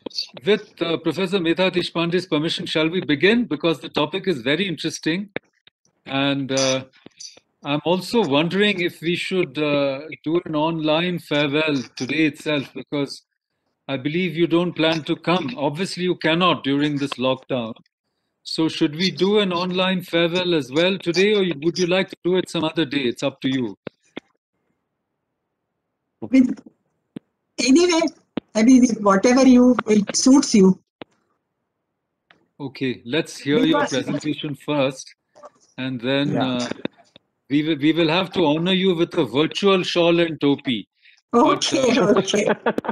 with Professor Medha Deshpande's permission, shall we begin? Because the topic is very interesting. And I'm also wondering if we should do an online farewell today itself, because I believe you don't plan to come. Obviously, you cannot during this lockdown. So, should we do an online farewell as well today, or would you like to do it some other day? It's up to you. With anyway, I mean, whatever it suits you. Okay, let's hear your Because presentation first, and then yeah. we will have to honor you with a virtual shawl and topi. But Okay, okay.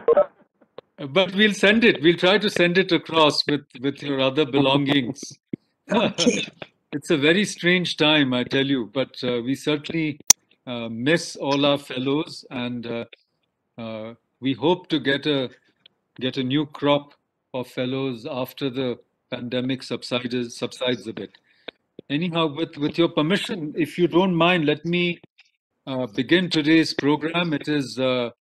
but we'll send it. We'll try to send it across with your other belongings. Okay. It's a very strange time, I tell you. But we certainly miss all our fellows, and we hope to get a new crop of fellows after the pandemic subsides a bit. Anyhow, with your permission, if you don't mind, let me begin today's program. It is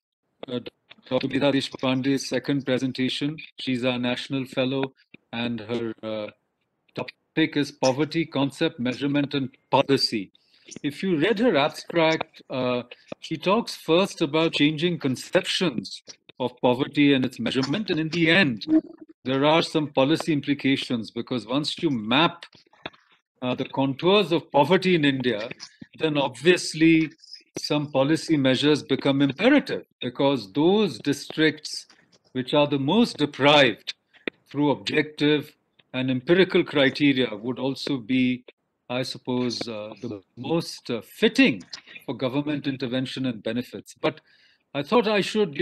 Dr. Medha Deshpande's second presentation. She's our national fellow, and her topic is poverty concept, measurement, and policy. If you read her abstract, she talks first about changing conceptions of poverty and its measurement, and in the end, there are some policy implications, because once you map the contours of poverty in India, then obviously some policy measures become imperative, because those districts which are the most deprived through objective and empirical criteria would also be, I suppose, the most fitting for government intervention and benefits. But I thought I should,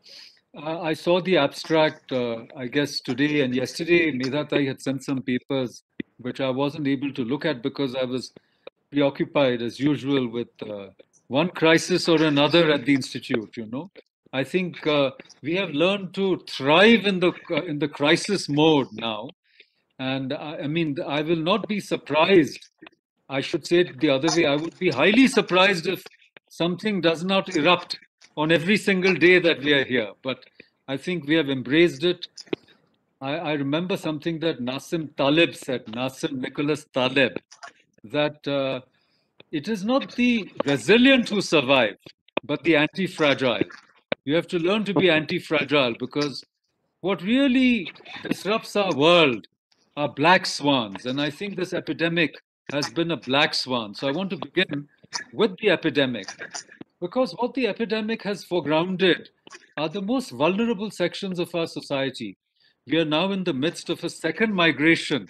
I saw the abstract, I guess, today and yesterday. Medha had sent some papers which I wasn't able to look at because I was preoccupied, as usual, with one crisis or another at the institute. I think we have learned to thrive in the crisis mode now, and I mean, I will not be surprised. I should say it the other way. I would be highly surprised if something does not erupt on every single day that we are here. But I think we have embraced it. I remember something that Nassim Taleb said, Nassim Nicholas Taleb, that it is not the resilient who survive, but the anti fragile. You have to learn to be anti fragile, because what really disrupts our world are black swans. And I think this epidemic has been a black swan. So I want to begin with the epidemic, because what the epidemic has foregrounded are the most vulnerable sections of our society. We are now in the midst of a second migration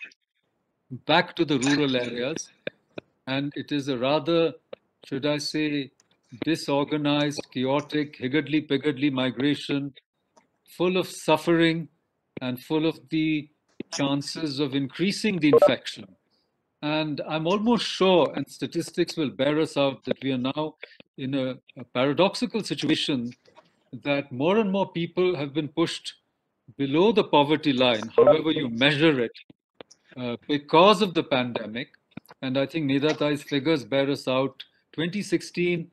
back to the rural areas, and it is a rather, should I say, disorganized, chaotic, higgledy-piggledy migration, full of suffering and full of the chances of increasing the infection. And I'm almost sure, and statistics will bear us out, that we are now in a paradoxical situation that more and more people have been pushed below the poverty line, however you measure it, because of the pandemic. And I think Nedata's figures bear us out. 2016,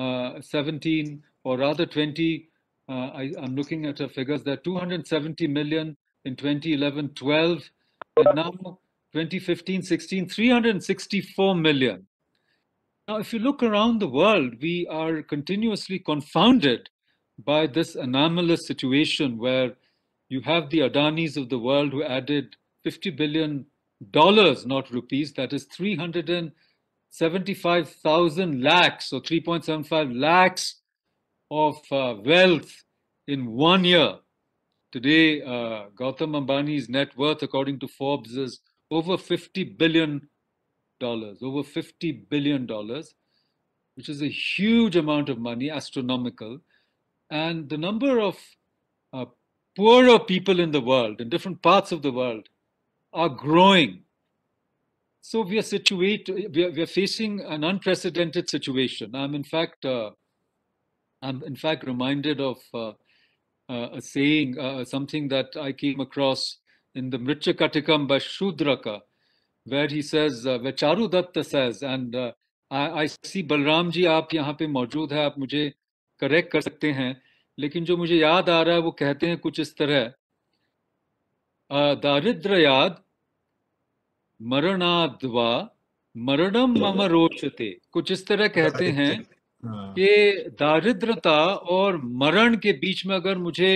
17, or rather 20, I'm looking at her figures, there are 270 million in 2011, 12, and now 2015, 16, 364 million. Now, if you look around the world, we are continuously confounded by this anomalous situation where you have the Adanis of the world who added $50 billion, not rupees, that is 375,000 lakhs, or 3.75 lakhs of wealth in 1 year. Today, Gautam Ambani's net worth, according to Forbes, is over $50 billion, over $50 billion, which is a huge amount of money, astronomical. And the number of uh, poorer people in the world, in different parts of the world, are growing. So we are facing an unprecedented situation. I'm in fact reminded of a saying, something that I came across in the Mritya Katikam by Shudraka, where he says, where Charu Datta says, and I see Balram ji, आप यहाँ पे मौजूद है, आप मुझे correct कर सकते हैं, लेकिन जो मुझे याद आ रहा है वो कहते हैं कुछ इस तरह दारिद्र्याद मरणाद्वा मरणम मम रोचते, कुछ इस तरह कहते हैं हाँ, कि दारिद्रता और मरण के बीच में अगर मुझे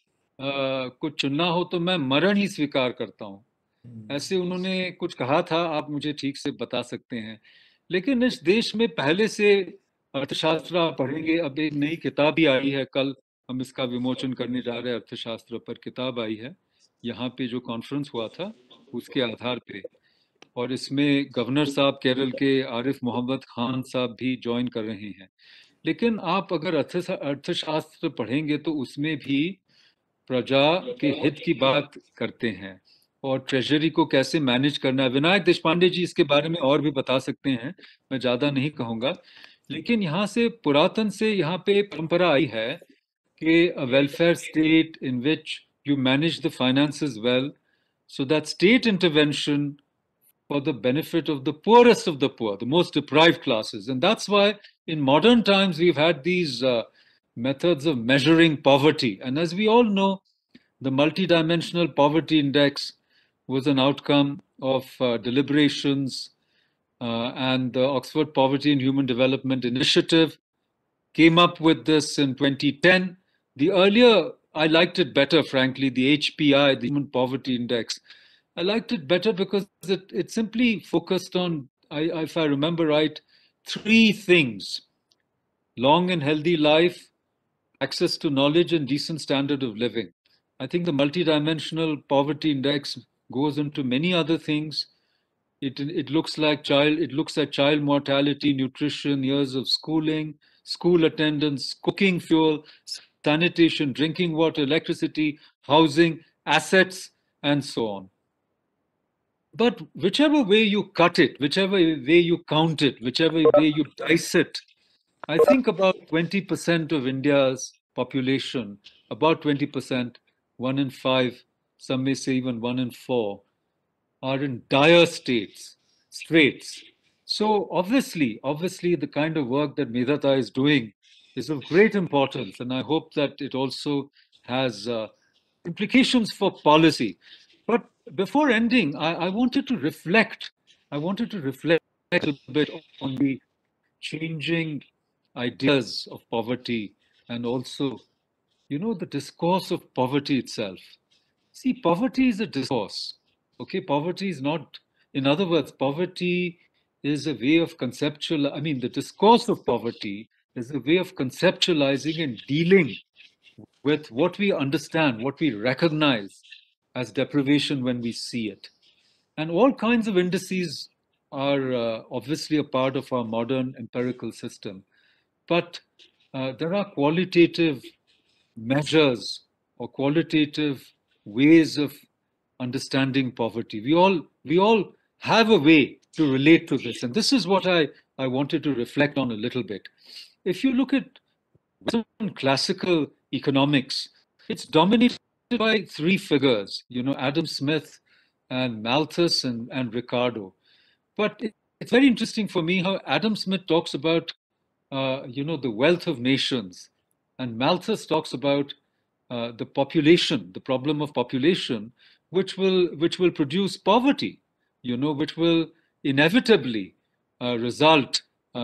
कुछ चुनना हो तो मैं मरण ही स्वीकार करता हूँ। ऐसे उन्होंने कुछ कहा था, आप मुझे ठीक से बता सकते हैं। लेकिन इस देश में पहले से अर्थशास्त्र आप पढ़ेंगे, अब एक नई किताब भी आई है, कल हम इसका विमोचन करने जा रहे हैं, अर्थशास्त्र पर किताब आई है, यहाँ पे जो कॉन्फ्रेंस हुआ था उसके आधार पे। और इसमें गवर्नर साहब केरल के आरिफ मोहम्मद खान साहब भी ज्वाइन कर रहे हैं। लेकिन आप अगर अर्थशास्त्र पढ़ेंगे तो उसमें भी प्रजा के हित की बात करते हैं और ट्रेजरी को कैसे मैनेज करना है। विनायक देशपांडे जी इसके बारे में और भी बता सकते हैं, मैं ज्यादा नहीं कहूंगा। लेकिन यहाँ से पुरातन से यहाँ पे परंपरा आई है कि a welfare state in which you manage the finances well, so that state intervention for the benefit of the poorest of the poor, the most deprived classes. And that's why in modern times we've had these methods of measuring poverty. And as we all know, the multidimensional poverty index was an outcome of deliberations, and the Oxford Poverty and Human Development Initiative came up with this in 2010. The earlier, I liked it better, frankly, the HPI, the Human Poverty Index. I liked it better because it simply focused on, if I remember right, three things: long and healthy life, access to knowledge, and decent standard of living. I think the multidimensional poverty index goes into many other things. It looks at child mortality, nutrition, years of schooling, school attendance, cooking fuel, sanitation, drinking water, electricity, housing, assets, and so on. But whichever way you cut it, whichever way you count it, whichever way you dice it, I think about 20% of India's population, about 20%, 1 in 5, some may say even 1 in 4, are in dire straits. So obviously, the kind of work that Medhata is doing is of great importance, and I hope that it also has implications for policy. But before ending, I wanted to reflect. I wanted to reflect a little bit on the changing ideas of poverty and also, the discourse of poverty itself. See, poverty is a discourse. Okay, poverty is not, in other words, poverty is a way of the discourse of poverty is a way of conceptualizing and dealing with what we understand, what we recognize as deprivation when we see it. And all kinds of indices are obviously a part of our modern empirical system. But there are qualitative measures or qualitative ways of understanding poverty. We all have a way to relate to this. And this is what I wanted to reflect on a little bit. If you look at Western classical economics, it's dominated by three figures, Adam Smith and Malthus and Ricardo. But it's very interesting for me how Adam Smith talks about, the wealth of nations, and Malthus talks about the population, the problem of population, which will produce poverty, which will inevitably result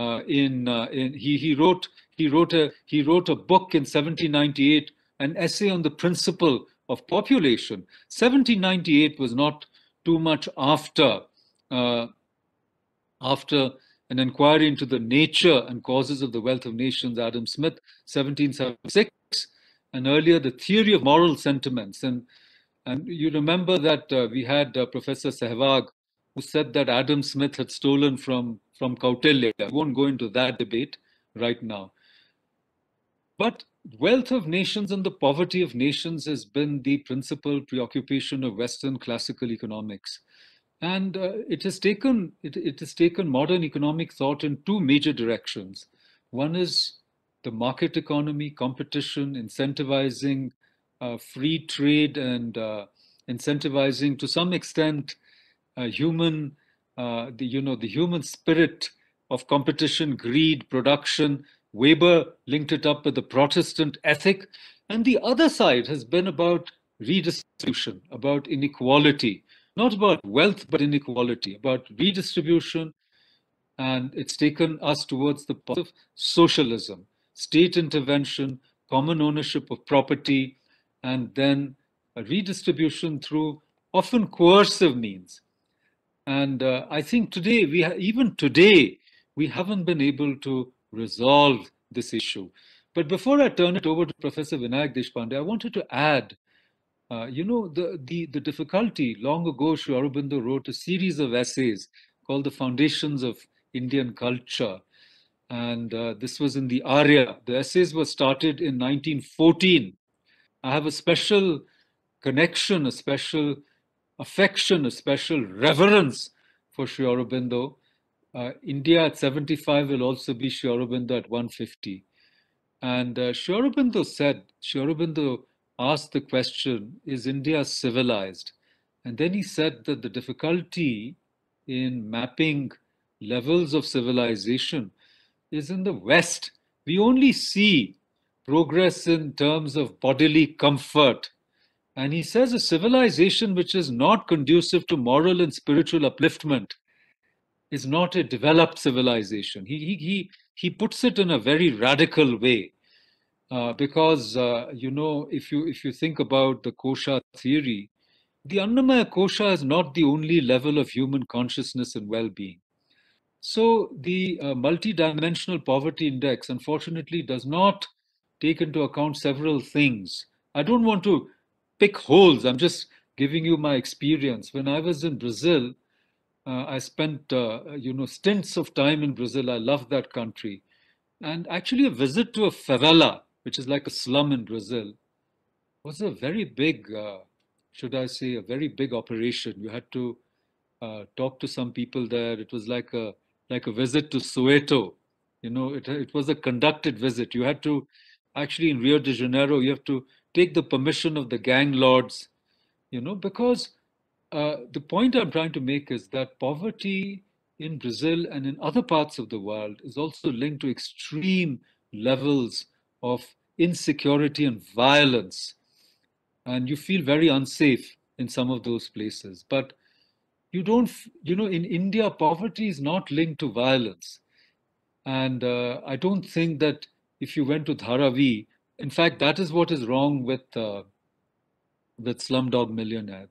in he wrote a book in 1798, an essay on the principle of population. 1798 was not too much after an inquiry into the nature and causes of the wealth of nations, Adam Smith, 1776, and earlier the theory of moral sentiments. And you remember that we had Professor Sehwag, who said that Adam Smith had stolen from Kautilya. I won't go into that debate right now. But wealth of nations and the poverty of nations has been the principal preoccupation of Western classical economics. And it has taken modern economic thought in two major directions. One is the market economy, competition, incentivizing free trade, and incentivizing to some extent the human spirit of competition, greed, production. Weber linked it up with the Protestant ethic. And the other side has been about redistribution, about inequality, not about wealth, but inequality, about redistribution. And it's taken us towards the path of socialism, state intervention, common ownership of property, and then a redistribution through often coercive means. And I think today, even today, we haven't been able to resolve this issue. But before I turn it over to Professor Vinayak Deshpande, I wanted to add, the difficulty. Long ago, Sri Aurobindo wrote a series of essays called The Foundations of Indian Culture. And this was in the Arya. The essays were started in 1914. I have a special connection, a special affection, a special reverence for Sri Aurobindo. India at 75 will also be Sri Aurobindo at 150. And Sri Aurobindo asked the question, is India civilized? And then he said that the difficulty in mapping levels of civilization is in the West. We only see progress in terms of bodily comfort. And he says a civilization which is not conducive to moral and spiritual upliftment is not a developed civilization. He puts it in a very radical way. Because if you think about the Kosha theory, the Annamaya Kosha is not the only level of human consciousness and well-being. So the multidimensional poverty index, unfortunately, does not take into account several things. I don't want to pick holes. I'm just giving you my experience. When I was in Brazil, I spent stints of time in Brazil. I love that country. And actually, a visit to a favela, which is like a slum in Brazil, was a very big, should I say, a very big operation. You had to talk to some people there. It was like a visit to Soweto. It was a conducted visit. You had to actually in Rio de Janeiro. You have to take the permission of the gang lords. Because the point I'm trying to make is that poverty in Brazil and in other parts of the world is also linked to extreme levels of insecurity and violence. And you feel very unsafe in some of those places. But you don't, in India, poverty is not linked to violence. And I don't think that if you went to Dharavi, in fact, that is what is wrong with Slumdog Millionaire,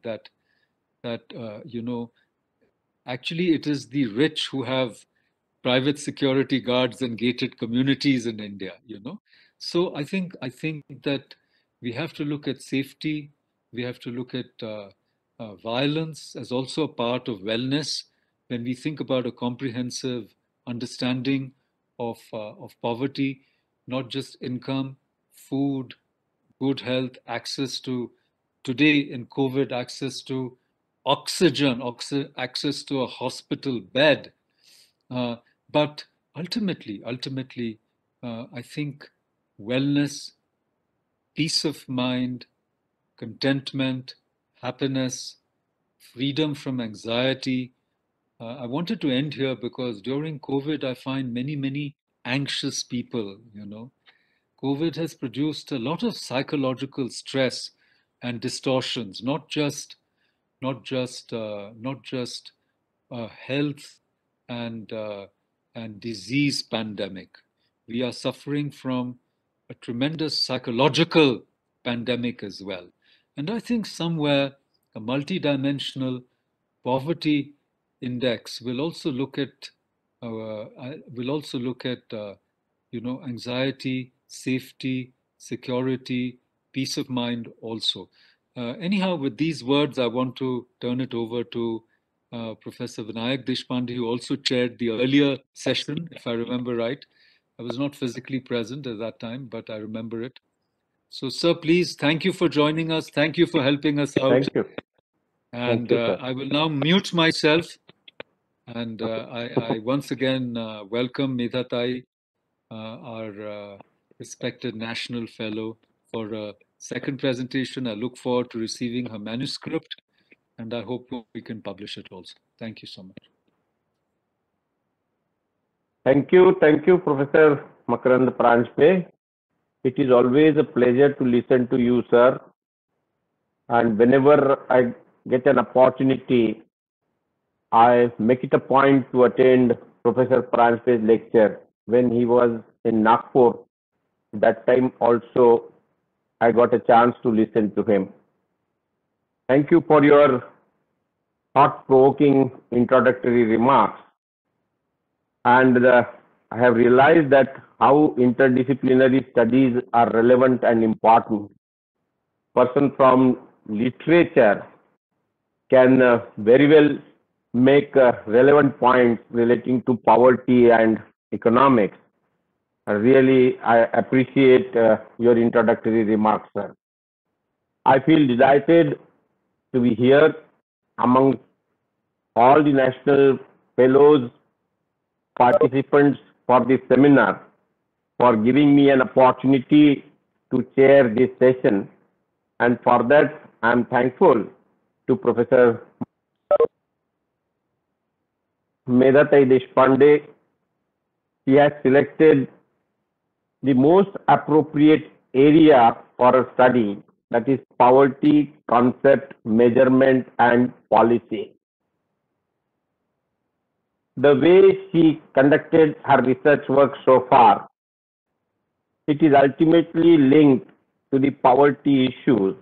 that actually it is the rich who have private security guards and gated communities in India. So I think that we have to look at safety. We have to look at violence as also a part of wellness when we think about a comprehensive understanding of poverty, not just income, food, good health, access to today in COVID, access to oxygen, access to a hospital bed. But ultimately, I think wellness, peace of mind, contentment, happiness, freedom from anxiety. I wanted to end here because during COVID, I find many anxious people. COVID has produced a lot of psychological stress and distortions, not just health and disease pandemic. We are suffering from a tremendous psychological pandemic as well. And I think somewhere a multidimensional poverty index will also look at anxiety, safety, security, peace of mind also. Anyhow, with these words, I want to turn it over to Professor Vinayak Deshpande, who also chaired the earlier session, if I remember right. I was not physically present at that time, but I remember it. So, sir, please, thank you for joining us. Thank you for helping us out. Thank you. And Thank you, sir. I will now mute myself. And I once again welcome Medhatai, our respected national fellow, for a second presentation. I look forward to receiving her manuscript, and I hope we can publish it also. Thank you so much. Thank you, Professor Makarand Pranjpe. It is always a pleasure to listen to you, sir. and whenever I get an opportunity, I make it a point to attend Professor Pranjpe's lecture. When he was in Nagpur, that time also I got a chance to listen to him. Thank you for your thought-provoking introductory remarks. And I have realized that how interdisciplinary studies are relevant and important. Person from literature can very well make relevant points relating to poverty and economics. Really, I appreciate your introductory remarks, sir. I feel delighted to be here among all the national fellows, participants for this seminar, for giving me an opportunity to chair this session. And for that, I am thankful to Professor Medhatai Deshpande. He has selected the most appropriate area for a study, that is poverty, concept, measurement, and policy. The way she conducted her research work so far, it is ultimately linked to the poverty issues.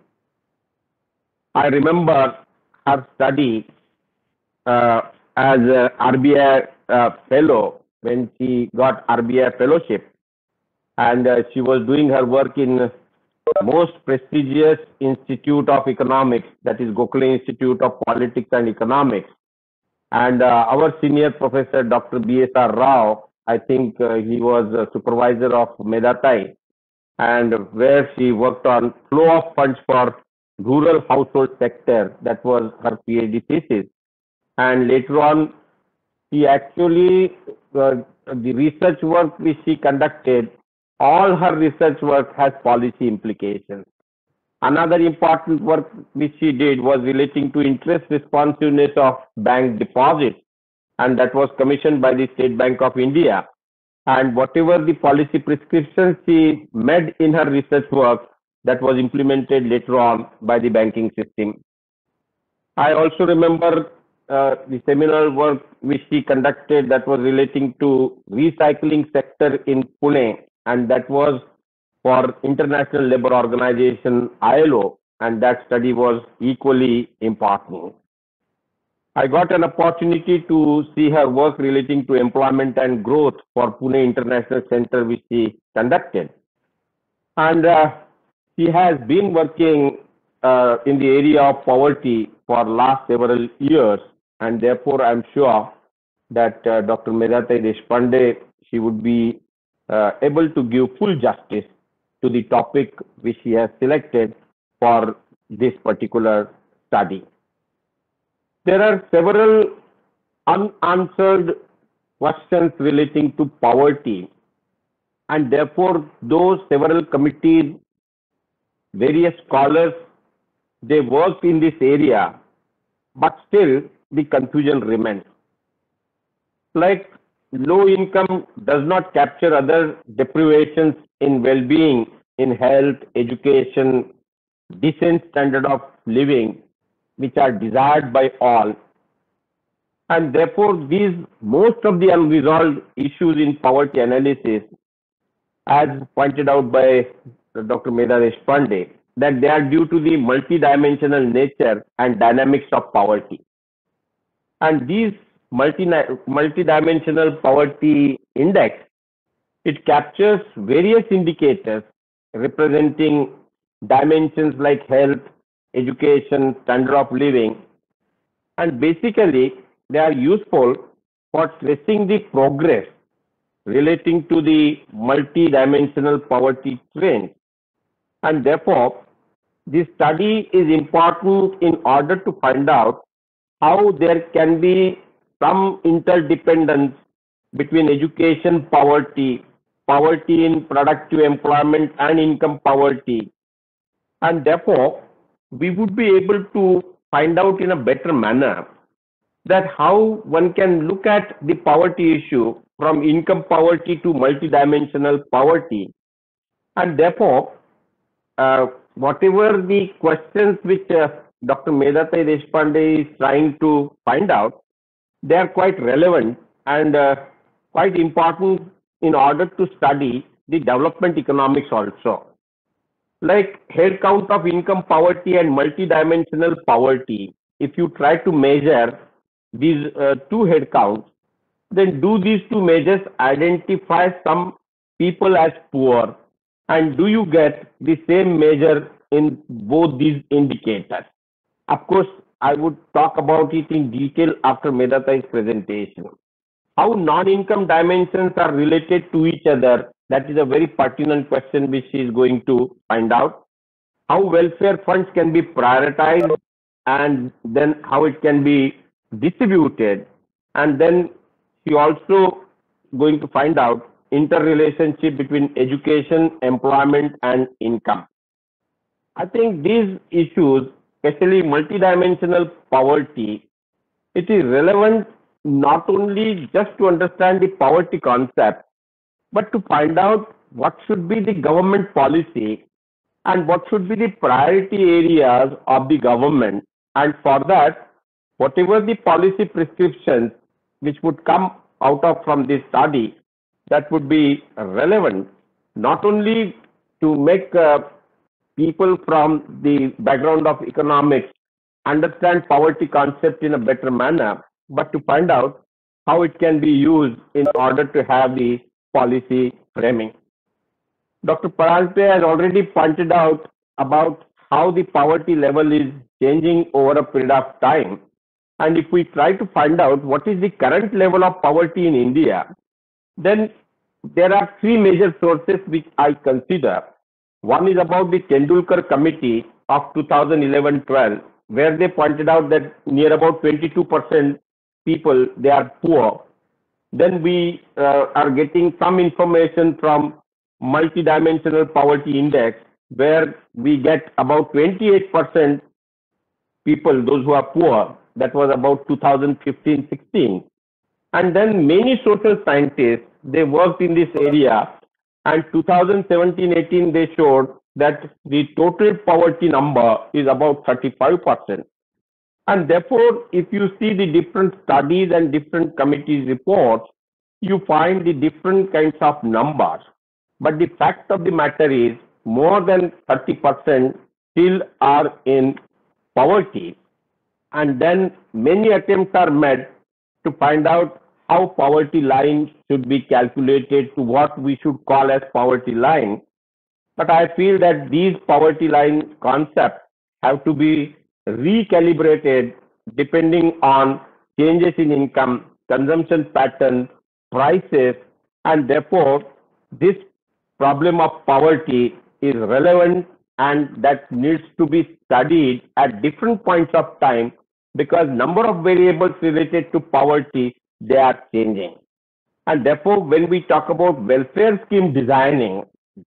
I remember her study as a RBI fellow when she got RBI fellowship, and she was doing her work in most prestigious institute of economics, that is Gokhale Institute of Politics and Economics. And our senior professor, Dr. B.S.R. Rao, I think he was a supervisor of Medhatai, and where she worked on flow of funds for rural household sector. That was her PhD thesis. And later on, she actually, the research work which she conducted, all her research work has policy implications. Another important work which she did was relating to interest responsiveness of bank deposits, and that was commissioned by the State Bank of India. And whatever the policy prescriptions she made in her research work, that was implemented later on by the banking system. I also remember the seminal work which she conducted that was relating to recycling sector in Pune, and that was for International Labour Organization ILO, and that study was equally important. I got an opportunity to see her work relating to employment and growth for Pune International Center which she conducted. And she has been working in the area of poverty for last several years, and therefore I'm sure that Dr. Medhatai Deshpande, she would be able to give full justice to the topic which she has selected for this particular study. There are several unanswered questions relating to poverty, and therefore those several committees, various scholars, they worked in this area, but still the confusion remains. Like low income does not capture other deprivations in well-being, in health, education, decent standard of living, which are desired by all. And therefore, most of the unresolved issues in poverty analysis, as pointed out by Dr. Medha Deshpande, that they are due to the multidimensional nature and dynamics of poverty. And these multidimensional poverty index, it captures various indicators representing dimensions like health, education, standard of living, and basically they are useful for tracing the progress relating to the multidimensional poverty trend. And therefore, this study is important in order to find out how there can be some interdependence between education poverty, poverty in productive employment, and income poverty. And therefore, we would be able to find out in a better manner that how one can look at the poverty issue from income poverty to multidimensional poverty. And therefore, whatever the questions which Dr. Medhatai Deshpande is trying to find out, they are quite relevant and quite important in order to study the development economics also. Like head count of income poverty and multidimensional poverty, if you try to measure these two head counts, then do these two measures identify some people as poor, and do you get the same measure in both these indicators? Of course, I would talk about it in detail after Medhatai's presentation. How non-income dimensions are related to each other, that is a very pertinent question which she is going to find out. How welfare funds can be prioritized and then how it can be distributed, and then she also going to find out interrelationship between education, employment and income. I think these issues, especially multidimensional poverty, it is relevant not only just to understand the poverty concept, but to find out what should be the government policy and what should be the priority areas of the government. And for that, whatever the policy prescriptions which would come out of from this study, that would be relevant not only to make people from the background of economics understand poverty concept in a better manner, but to find out how it can be used in order to have the policy framing. Dr. Paralte has already pointed out about how the poverty level is changing over a period of time. And if we try to find out what is the current level of poverty in India, then there are three major sources which I consider. One is about the Tendulkar Committee of 2011-12, where they pointed out that near about 22% people, they are poor. Then we are getting some information from multidimensional poverty index, where we get about 28% people, those who are poor. That was about 2015-16. And then many social scientists, they worked in this area, and 2017-18 they showed that the total poverty number is about 35%. And therefore, if you see the different studies and different committees reports, you find the different kinds of numbers. But the fact of the matter is more than 30% still are in poverty. And then many attempts are made to find out how poverty line should be calculated to what we should call as poverty line. But I feel that these poverty line concepts have to be recalibrated depending on changes in income, consumption patterns, prices, and therefore this problem of poverty is relevant and that needs to be studied at different points of time, because number of variables related to poverty, they are changing. And therefore, when we talk about welfare scheme designing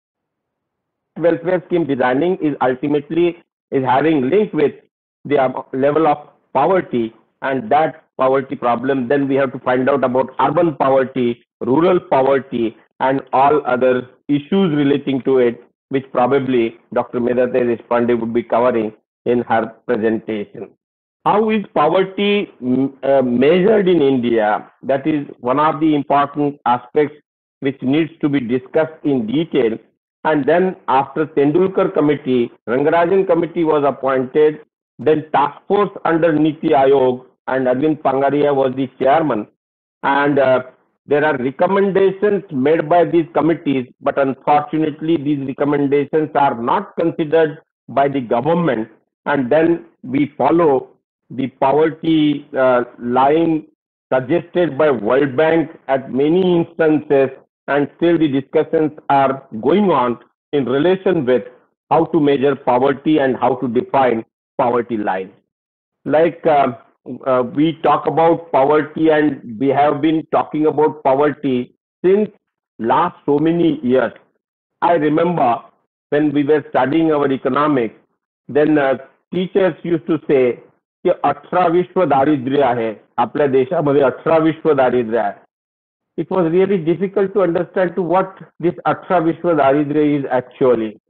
is ultimately is having link with the level of poverty, and that poverty problem, then we have to find out about urban poverty, rural poverty, and all other issues relating to it, which probably Dr. Medhatai Deshpande would be covering in her presentation. How is poverty measured in India? That is one of the important aspects which needs to be discussed in detail. And then after Tendulkar Committee, Rangarajan Committee was appointed, then task force under Niti Aayog, and Arvind Pangaria was the chairman. And there are recommendations made by these committees, but unfortunately these recommendations are not considered by the government. And then we follow the poverty line suggested by World Bank at many instances, and still the discussions are going on in relation with how to measure poverty and how to define poverty line. Like we talk about poverty, and we have been talking about poverty since last so many years. I remember when we were studying our economics, then teachers used to say की 18 विश्व दारिद्र्य आहे आपल्या देशामध्ये 18 विश्व दारिद्र्य आहे. It was really difficult to understand to what this 18 विश्व दारिद्र्य is actually.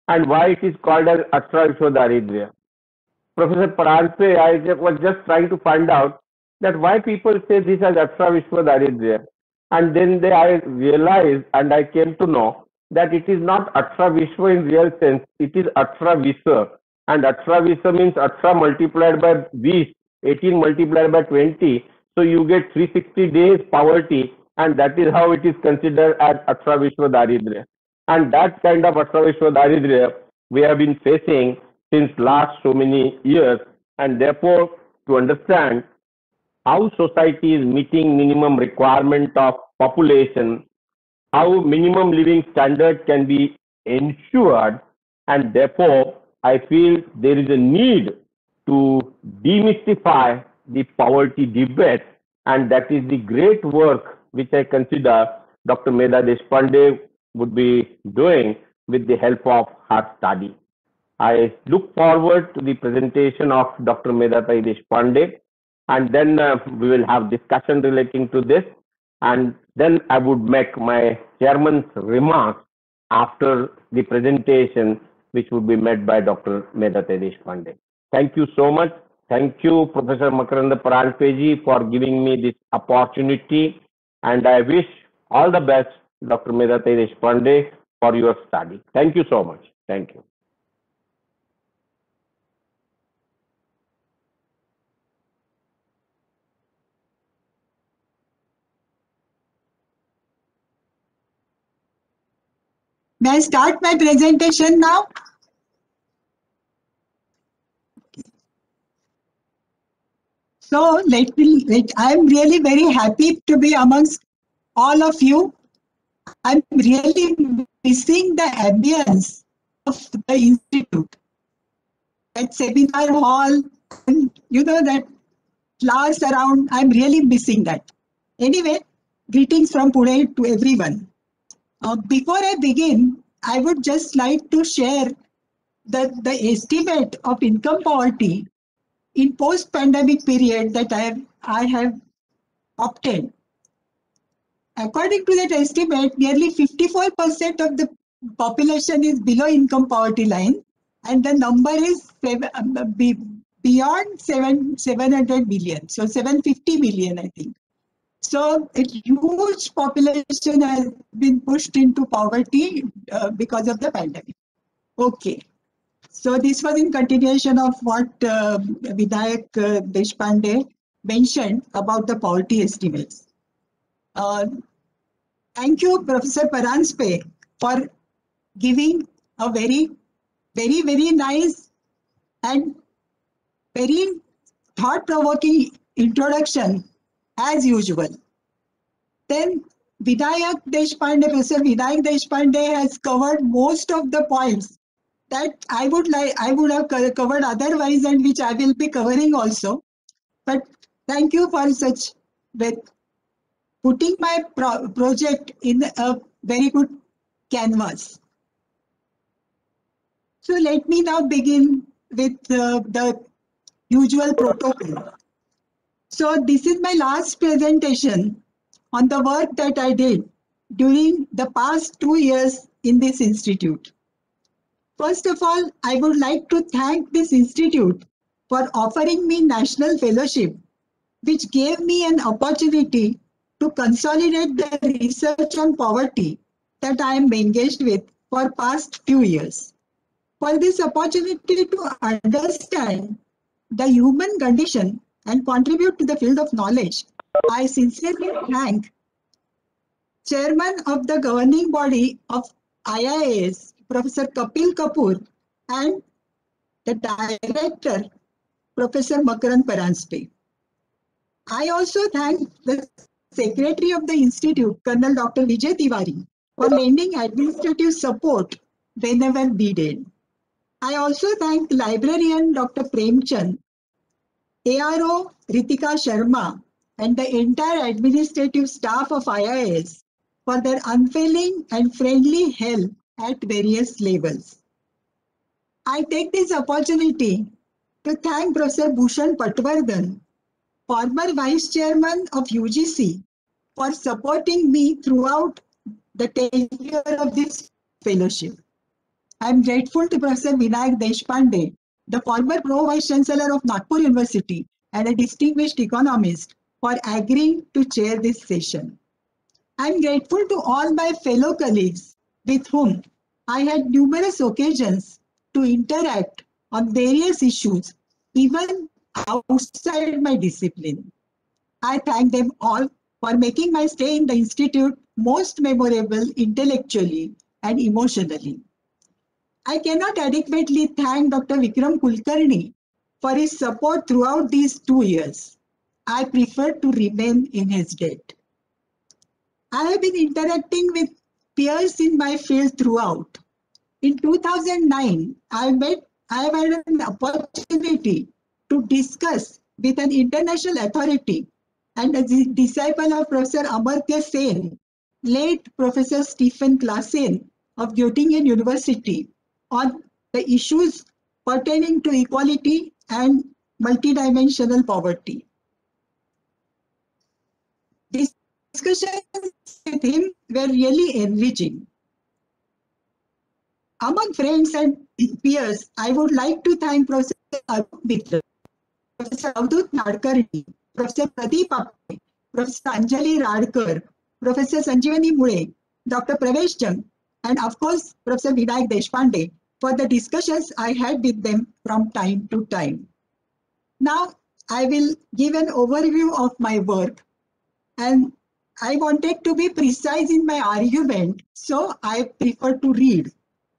and why it is called as Atra Vishwadaridrya. Professor Paranse, I was just trying to find out that why people say this as Atra Vishwadaridrya. And then I realized and I came to know that it is not Atra Vishwa in real sense, it is Atra Visa. And Atra Visa means Atra multiplied by 20, 18 multiplied by 20. So you get 360 days poverty, and that is how it is considered as Atra Vishwadaridrya. And that kind of Atra Vishwadaridrya we have been facing since last so many years, and therefore to understand how society is meeting minimum requirement of population, how minimum living standard can be ensured, and therefore I feel there is a need to demystify the poverty debate, and that is the great work which I consider Dr. Medha Deshpande would be doing with the help of her study. I look forward to the presentation of Dr. Medha Deshpande, and then we will have discussion relating to this, and then I would make my chairman's remarks after the presentation, which would be made by Dr. Medha Deshpande. Thank you so much. Thank you, Professor Makaranda Paranse, for giving me this opportunity, and I wish all the best, Dr. Medha Deshpande, for your study. Thank you so much. Thank you. May I start my presentation now? So I'm really very happy to be amongst all of you. I'm really missing the ambience of the institute. That seminar hall, and that class around, I'm really missing that. Anyway, greetings from Pune to everyone. Before I begin, I would just like to share the estimate of income poverty in post-pandemic period that I have obtained. According to that estimate, nearly 54% of the population is below income poverty line, and the number is beyond 700 million, so 750 million, I think. So a huge population has been pushed into poverty because of the pandemic. Okay. So this was in continuation of what Vinayak Deshpande mentioned about the poverty estimates. Thank you, Professor Paranse, for giving a very nice and very thought-provoking introduction as usual. Then Vinayak Deshpande, Professor Vinayak Deshpande has covered most of the points that I would have covered otherwise, and which I will be covering also. But thank you for such with putting my project in a very good canvas. So let me now begin with the usual protocol. So this is my last presentation on the work that I did during the past 2 years in this institute. First of all, I would like to thank this institute for offering me National Fellowship, which gave me an opportunity to consolidate the research on poverty that I am engaged with for past few years. For this opportunity to understand the human condition and contribute to the field of knowledge, I sincerely thank Chairman of the governing body of IIAS, Professor Kapil Kapoor, and the Director, Professor Makarand Paranse. I also thank the Secretary of the Institute, Colonel Dr. Vijay Tiwari, for lending administrative support whenever needed. I also thank librarian Dr. Premchand, ARO Ritika Sharma, and the entire administrative staff of IIAS for their unfailing and friendly help at various levels. I take this opportunity to thank Professor Bhushan Patwardhan, former Vice Chairman of UGC, for supporting me throughout the tenure of this fellowship. I am grateful to Professor Vinayak Deshpande, the former Pro Vice Chancellor of Nagpur University and a distinguished economist, for agreeing to chair this session. I am grateful to all my fellow colleagues with whom I had numerous occasions to interact on various issues, even outside my discipline. I thank them all for making my stay in the Institute most memorable intellectually and emotionally. I cannot adequately thank Dr. Vikram Kulkarni for his support throughout these 2 years. I prefer to remain in his debt. I have been interacting with peers in my field throughout. In 2009, I have had an opportunity to discuss with an international authority and a disciple of Professor Amartya Sen, late Professor Stephen Klassen of Göttingen University, on the issues pertaining to equality and multidimensional poverty. Discussions with him were really enriching. Among friends and peers, I would like to thank Professor Arun Mitra, Professor Avadut Nadkarni, Professor Pradeep Apte, Professor Anjali Radkar, Professor Sanjeevani Mule, Dr. Pravesh Jung, and of course, Professor Vinayak Deshpande for the discussions I had with them from time to time. Now, I will give an overview of my work, and I wanted to be precise in my argument, so I prefer to read.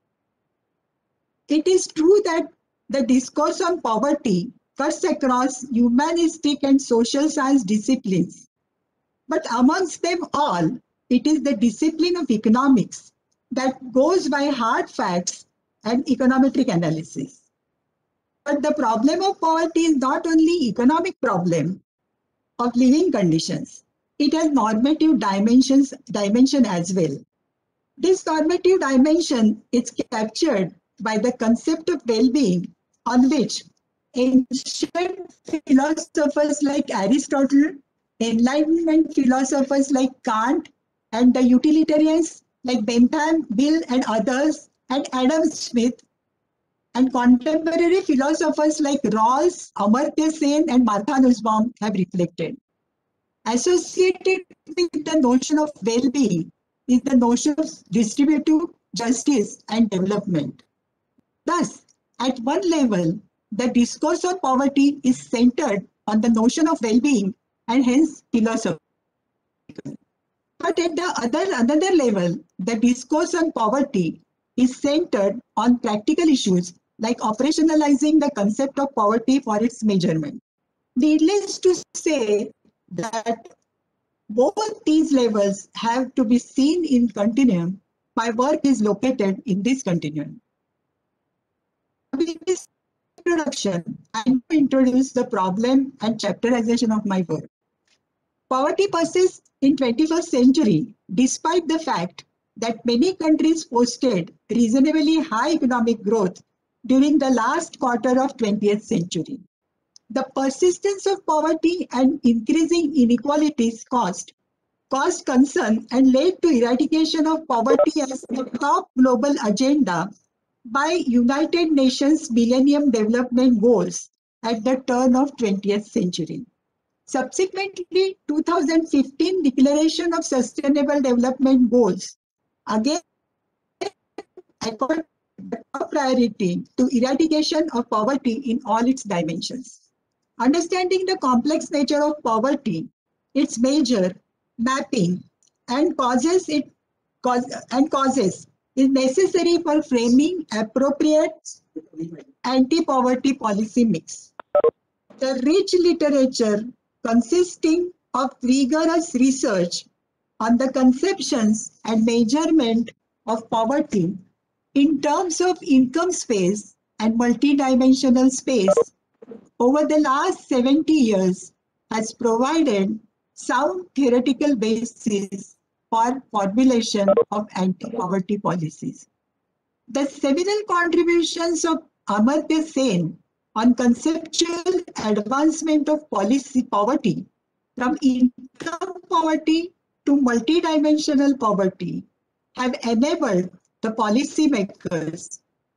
It is true that the discourse on poverty cuts across humanistic and social science disciplines. But amongst them all, it is the discipline of economics that goes by hard facts and econometric analysis. But the problem of poverty is not only economic problem of living conditions. It has normative dimension as well. This normative dimension is captured by the concept of well-being, on which ancient philosophers like Aristotle, Enlightenment philosophers like Kant, and the utilitarians like Bentham, Mill, and others, and Adam Smith, and contemporary philosophers like Rawls, Amartya Sen, and Martha Nussbaum have reflected. Associated with the notion of well-being is the notion of distributive justice and development. Thus, at one level, the discourse on poverty is centered on the notion of well-being and hence philosophical. But at the another level, the discourse on poverty is centered on practical issues like operationalizing the concept of poverty for its measurement. Needless to say that both these levels have to be seen in continuum. My work is located in this continuum. With this introduction, I will introduce the problem and chapterization of my work. Poverty persists in 21st century despite the fact that many countries posted reasonably high economic growth during the last quarter of 20th century. The persistence of poverty and increasing inequalities caused concern and led to eradication of poverty as the top global agenda by United Nations Millennium Development Goals at the turn of 20th century. Subsequently, 2015 Declaration of Sustainable Development Goals again accorded the top priority to eradication of poverty in all its dimensions. Understanding the complex nature of poverty, its measure, mapping, and causes is necessary for framing appropriate anti-poverty policy mix. The rich literature consisting of rigorous research on the conceptions and measurement of poverty in terms of income space and multidimensional space over the last 70 years has provided sound theoretical basis for formulation of anti-poverty policies. The seminal contributions of Amartya Sen on conceptual advancement of policy poverty from income poverty to multidimensional poverty have enabled the policymakers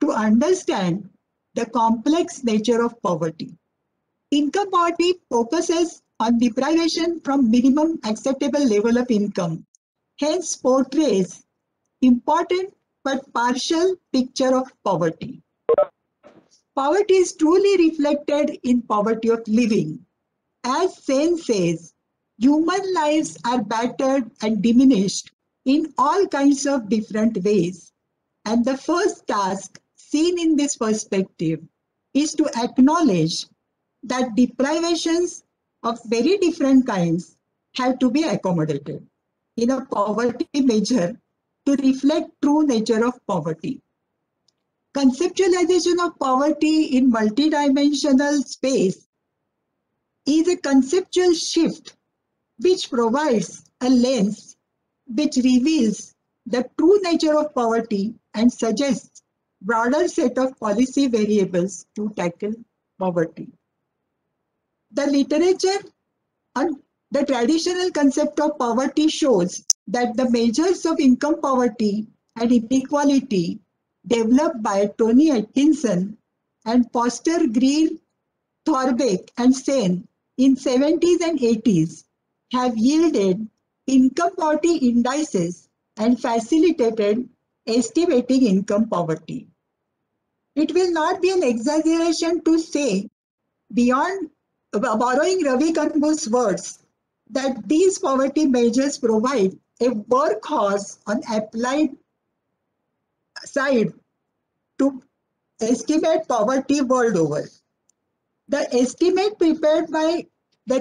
to understand the complex nature of poverty. Income poverty focuses on deprivation from minimum acceptable level of income, hence portrays important but partial picture of poverty. Poverty is truly reflected in poverty of living. As Sen says, human lives are battered and diminished in all kinds of different ways. And the first task seen in this perspective is to acknowledge that deprivations of very different kinds have to be accommodated in a poverty measure to reflect true nature of poverty. Conceptualization of poverty in multidimensional space is a conceptual shift which provides a lens which reveals the true nature of poverty and suggests broader set of policy variables to tackle poverty. The literature on the traditional concept of poverty shows that the measures of income poverty and inequality developed by Tony Atkinson and Foster, Greer, Thorbecke and Sen in 70s and 80s have yielded income poverty indices and facilitated estimating income poverty. It will not be an exaggeration to say, beyond borrowing Ravi Kanbu's words, that these poverty measures provide a workhorse on applied side to estimate poverty world over. The estimate prepared by the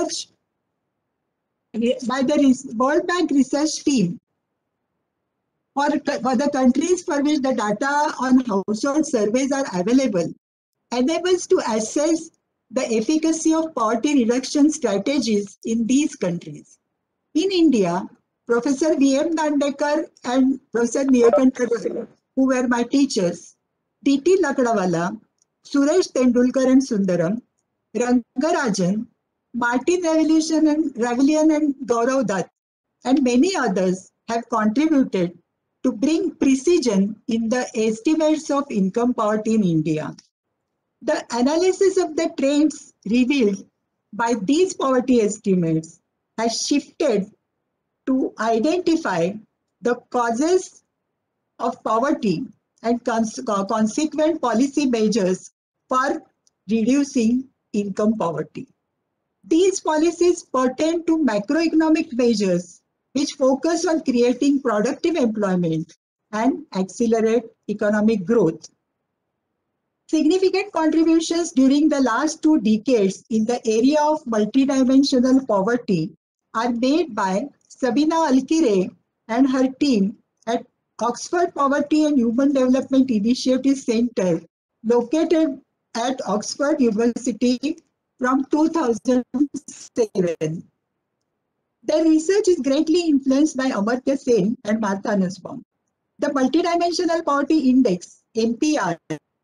World Bank research team for the countries for which the data on household surveys are available enables to assess the efficacy of poverty reduction strategies in these countries. In India, Professor V.M. Dandekar and Professor Nilakanta Roy, who were my teachers, D.T. Lakdawala, Suresh Tendulkar and Sundaram, Rangarajan, Martin Ravilian and Gaurav Dutt, and many others have contributed to bring precision in the estimates of income poverty in India. The analysis of the trends revealed by these poverty estimates has shifted to identify the causes of poverty and consequent policy measures for reducing income poverty. These policies pertain to macroeconomic measures which focus on creating productive employment and accelerate economic growth. Significant contributions during the last 2 decades in the area of multidimensional poverty are made by Sabina Alkire and her team at Oxford Poverty and Human Development Initiative Center, located at Oxford University from 2007. The research is greatly influenced by Amartya Sen and Martha Nussbaum. The Multidimensional Poverty Index, MPR,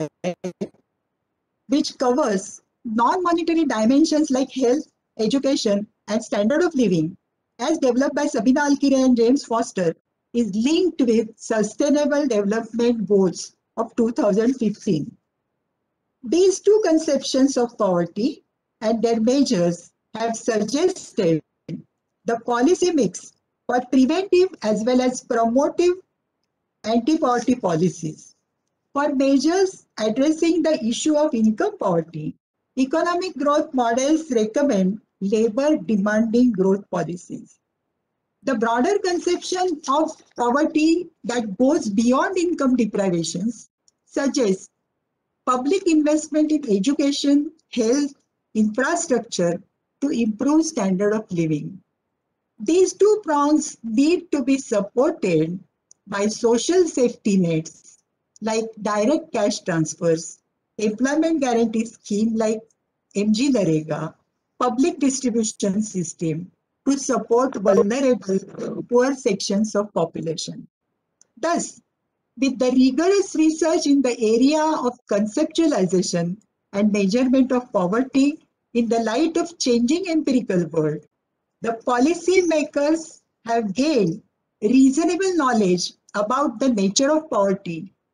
which covers non-monetary dimensions like health, education, and standard of living, as developed by Sabina Alkire and James Foster, is linked with Sustainable Development Goals of 2015. These two conceptions of poverty and their measures have suggested the policy mix for preventive as well as promotive anti-poverty policies. For measures addressing the issue of income poverty, economic growth models recommend labor demanding growth policies. The broader conception of poverty that goes beyond income deprivations suggests public investment in education, health, infrastructure to improve standard of living. These two prongs need to be supported by social safety nets like direct cash transfers, employment guarantee scheme like MG Narega, public distribution system to support vulnerable poor sections of population. Thus, with the rigorous research in the area of conceptualization and measurement of poverty in the light of changing empirical world, the policy makers have gained reasonable knowledge about the nature of poverty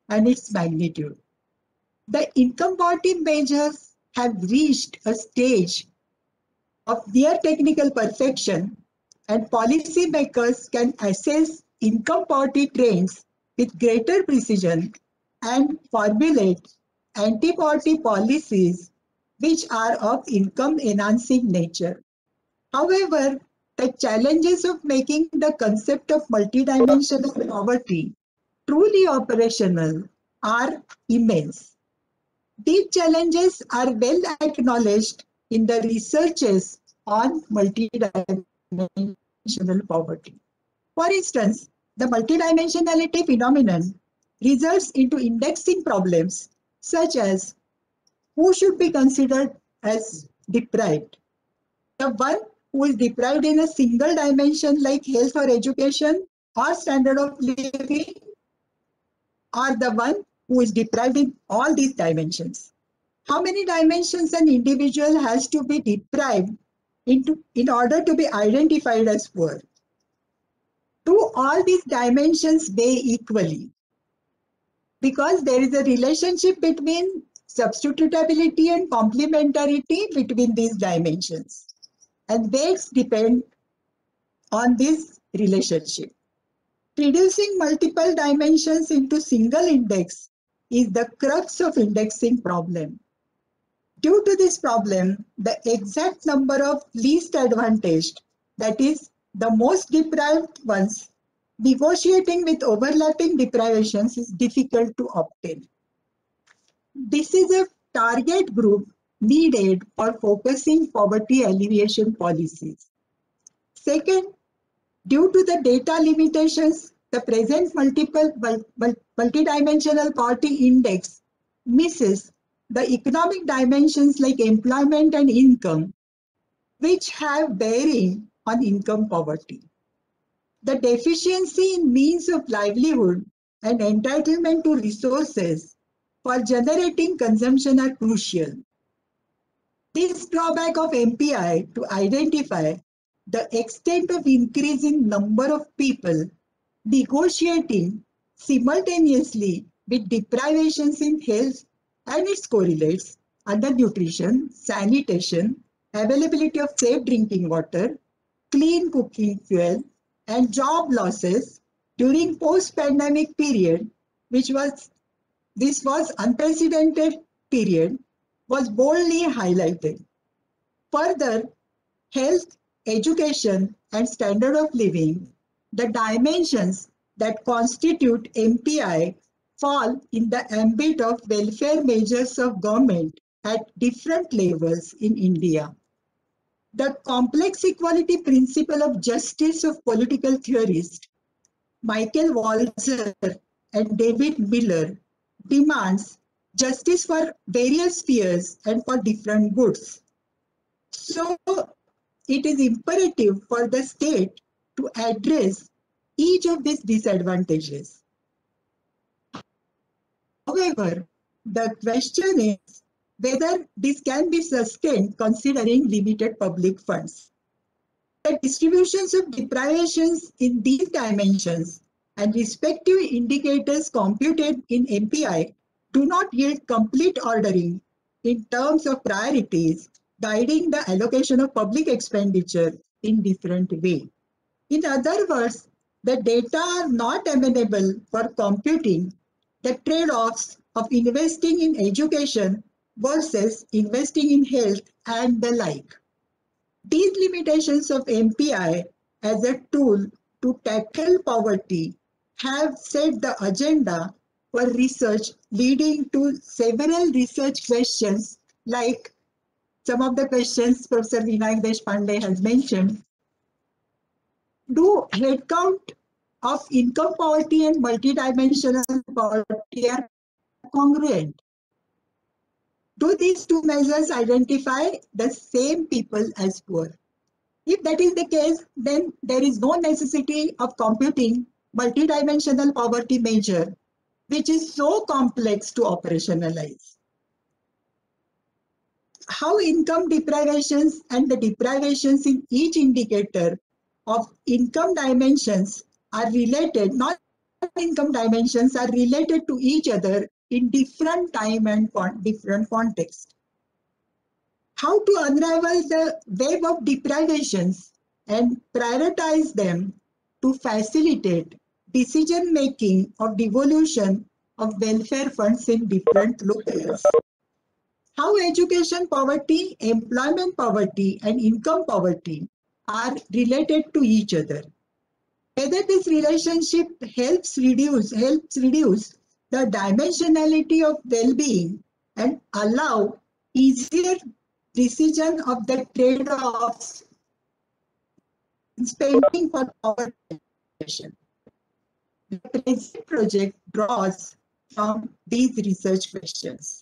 and its magnitude. The income poverty measures have reached a stage of near technical perfection, and policymakers can assess income poverty trends with greater precision and formulate anti-poverty policies which are of income-enhancing nature. However, the challenges of making the concept of multidimensional poverty truly operational are immense. These challenges are well acknowledged in the researches on multidimensional poverty. For instance, the multidimensionality phenomenon results into indexing problems such as who should be considered as deprived. The one who is deprived in a single dimension like health or education or standard of living, or the one who is deprived in all these dimensions. How many dimensions an individual has to be deprived in order to be identified as poor? Do all these dimensions weigh equally? Because there is a relationship between substitutability and complementarity between these dimensions. And weights depend on this relationship. Reducing multiple dimensions into single index is the crux of indexing problem. Due to this problem, the exact number of least advantaged, that is, the most deprived ones, negotiating with overlapping deprivations is difficult to obtain. This is a target group needed for focusing poverty alleviation policies. Second, due to the data limitations, the present multidimensional poverty index misses the economic dimensions like employment and income, which have bearing on income poverty. The deficiency in means of livelihood and entitlement to resources for generating consumption are crucial. This drawback of MPI to identify the extent of increase in number of people negotiating simultaneously with deprivations in health and its correlates under nutrition, sanitation, availability of safe drinking water, clean cooking fuel, and job losses during post-pandemic period, this was unprecedented period, was boldly highlighted. Further, health, education, and standard of living, the dimensions that constitute MPI, fall in the ambit of welfare measures of government at different levels in India. The complex equality principle of justice of political theorists, Michael Walzer and David Miller, demands justice for various spheres and for different goods. So, it is imperative for the state to address each of these disadvantages. However, the question is whether this can be sustained considering limited public funds. The distributions of deprivations in these dimensions and respective indicators computed in MPI do not yield complete ordering in terms of priorities guiding the allocation of public expenditure in different ways. In other words, the data are not amenable for computing the trade-offs of investing in education versus investing in health and the like. These limitations of MPI as a tool to tackle poverty have set the agenda for research, leading to several research questions like some of the questions Professor Vinayak Deshpande has mentioned. Do headcount of income poverty and multidimensional poverty are congruent? Do these two measures identify the same people as poor? If that is the case, then there is no necessity of computing multidimensional poverty measure, which is so complex to operationalize. How income deprivations and the deprivations in each indicator of income dimensions are related not income dimensions are related to each other in different time and different context. How to unravel the web of deprivations and prioritize them to facilitate decision making of devolution of welfare funds in different locales. How education poverty, employment poverty, and income poverty are related to each other. Whether this relationship helps reduce the dimensionality of well-being and allow easier decision of the trade-offs in spending for poverty education. The present project draws from these research questions.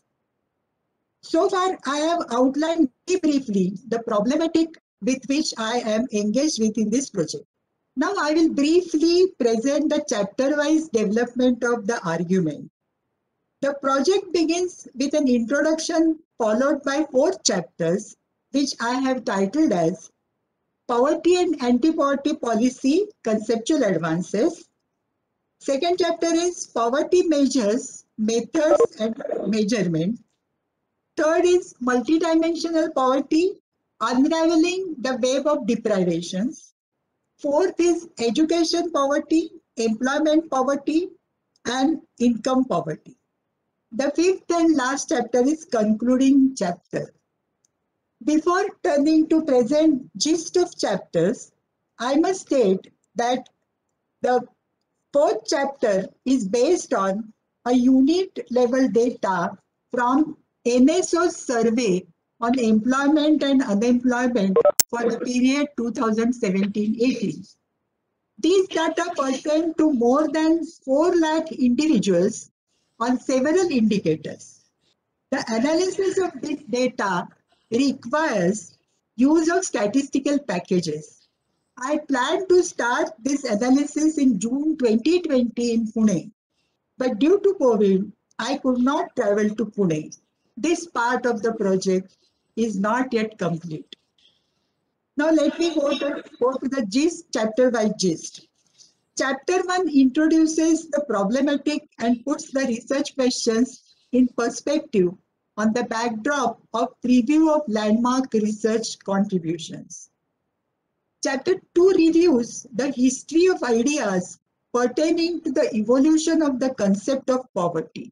So far, I have outlined very briefly the problematic with which I am engaged with in this project. Now I will briefly present the chapter-wise development of the argument. The project begins with an introduction followed by 4 chapters, which I have titled as Poverty and Anti-Poverty Policy Conceptual Advances. Second chapter is Poverty Measures, Methods and Measurement. Third is Multidimensional Poverty, Unraveling the Web of Deprivations. Fourth is Education Poverty, Employment Poverty, and Income Poverty. The fifth and last chapter is Concluding Chapter. Before turning to present gist of chapters, I must state that the 4th chapter is based on a unit level data from NSO's survey on employment and unemployment for the period 2017-18. These data pertain to more than 4 lakh individuals on several indicators. The analysis of this data requires use of statistical packages. I plan to start this analysis in June 2020 in Pune, but due to COVID, I could not travel to Pune. This part of the project is not yet complete. Now let me go to the gist, chapter by gist. Chapter 1 introduces the problematic and puts the research questions in perspective on the backdrop of preview of landmark research contributions. Chapter 2 reviews the history of ideas pertaining to the evolution of the concept of poverty.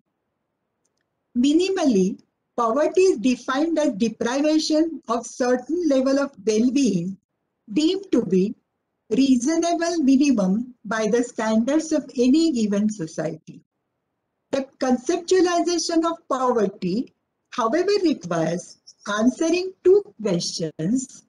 Minimally, poverty is defined as deprivation of certain level of well-being deemed to be reasonable minimum by the standards of any given society. The conceptualization of poverty, however, requires answering 2 questions,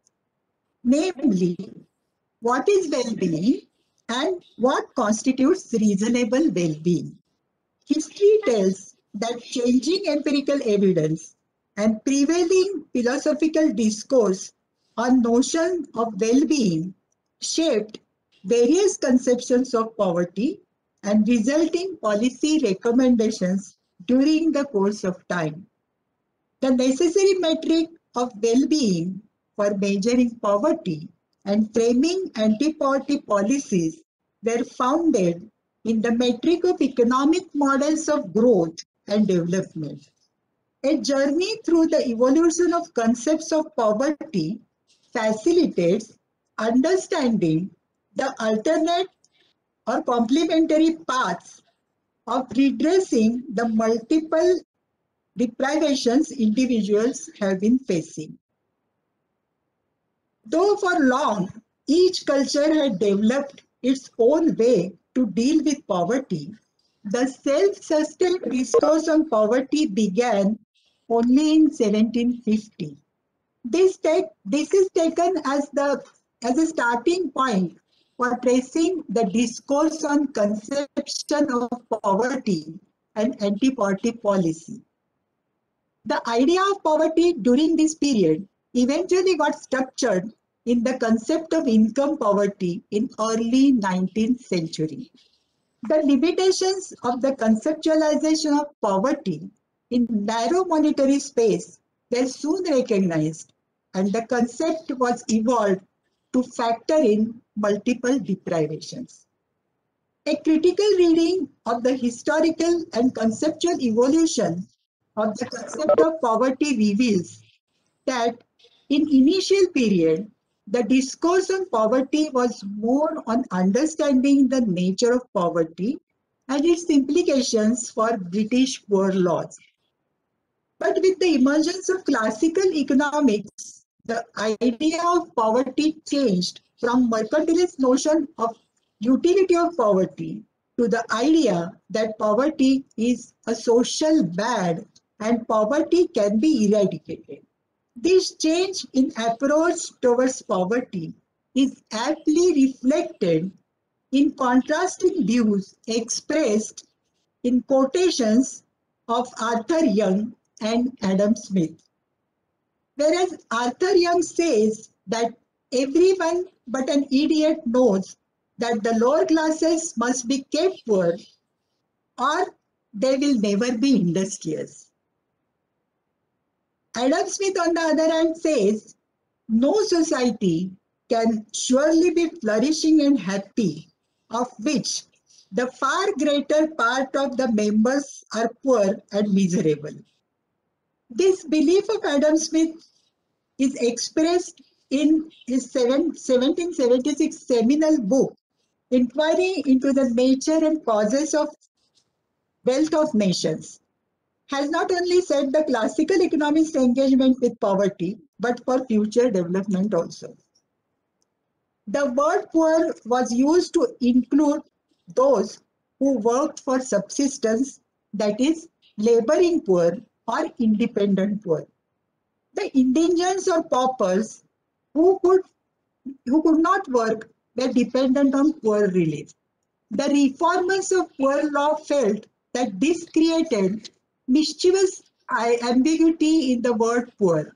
namely, what is well-being and what constitutes reasonable well-being? History tells that changing empirical evidence and prevailing philosophical discourse on notion of well-being shaped various conceptions of poverty and resulting policy recommendations during the course of time. The necessary metric of well-being for measuring poverty and framing anti-poverty policies were founded in the metric of economic models of growth and development. A journey through the evolution of concepts of poverty facilitates understanding the alternate or complementary paths of redressing the multiple deprivations individuals have been facing. Though for long, each culture had developed its own way to deal with poverty, the self-sustained discourse on poverty began only in 1750. This is taken as a starting point for tracing the discourse on conception of poverty and anti-poverty policy. The idea of poverty during this period eventually got structured in the concept of income poverty in early 19th century. The limitations of the conceptualization of poverty in narrow monetary space were soon recognized, and the concept was evolved to factor in multiple deprivations. A critical reading of the historical and conceptual evolution of the concept of poverty reveals that in initial period, the discourse on poverty was more on understanding the nature of poverty and its implications for British poor laws. But with the emergence of classical economics, the idea of poverty changed from mercantilist notion of utility of poverty to the idea that poverty is a social bad and poverty can be eradicated. This change in approach towards poverty is aptly reflected in contrasting views expressed in quotations of Arthur Young and Adam Smith. Whereas Arthur Young says that everyone but an idiot knows that the lower classes must be kept poor or they will never be industrious. Adam Smith, on the other hand, says no society can surely be flourishing and happy, of which the far greater part of the members are poor and miserable. This belief of Adam Smith is expressed in his 1776 seminal book, Inquiry into the Nature and Causes of Wealth of Nations. Has not only set the classical economics engagement with poverty, but for future development also. The word poor was used to include those who worked for subsistence, that is, laboring poor or independent poor. The indigents or paupers who could not work were dependent on poor relief. The reformers of poor law felt that this created mischievous ambiguity in the word poor.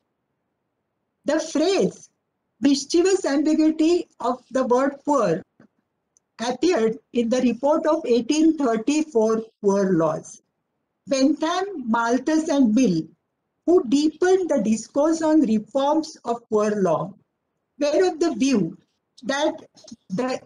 The phrase mischievous ambiguity of the word poor appeared in the report of 1834 Poor Laws. Bentham, Malthus, and Mill, who deepened the discourse on reforms of poor law, were of the view that the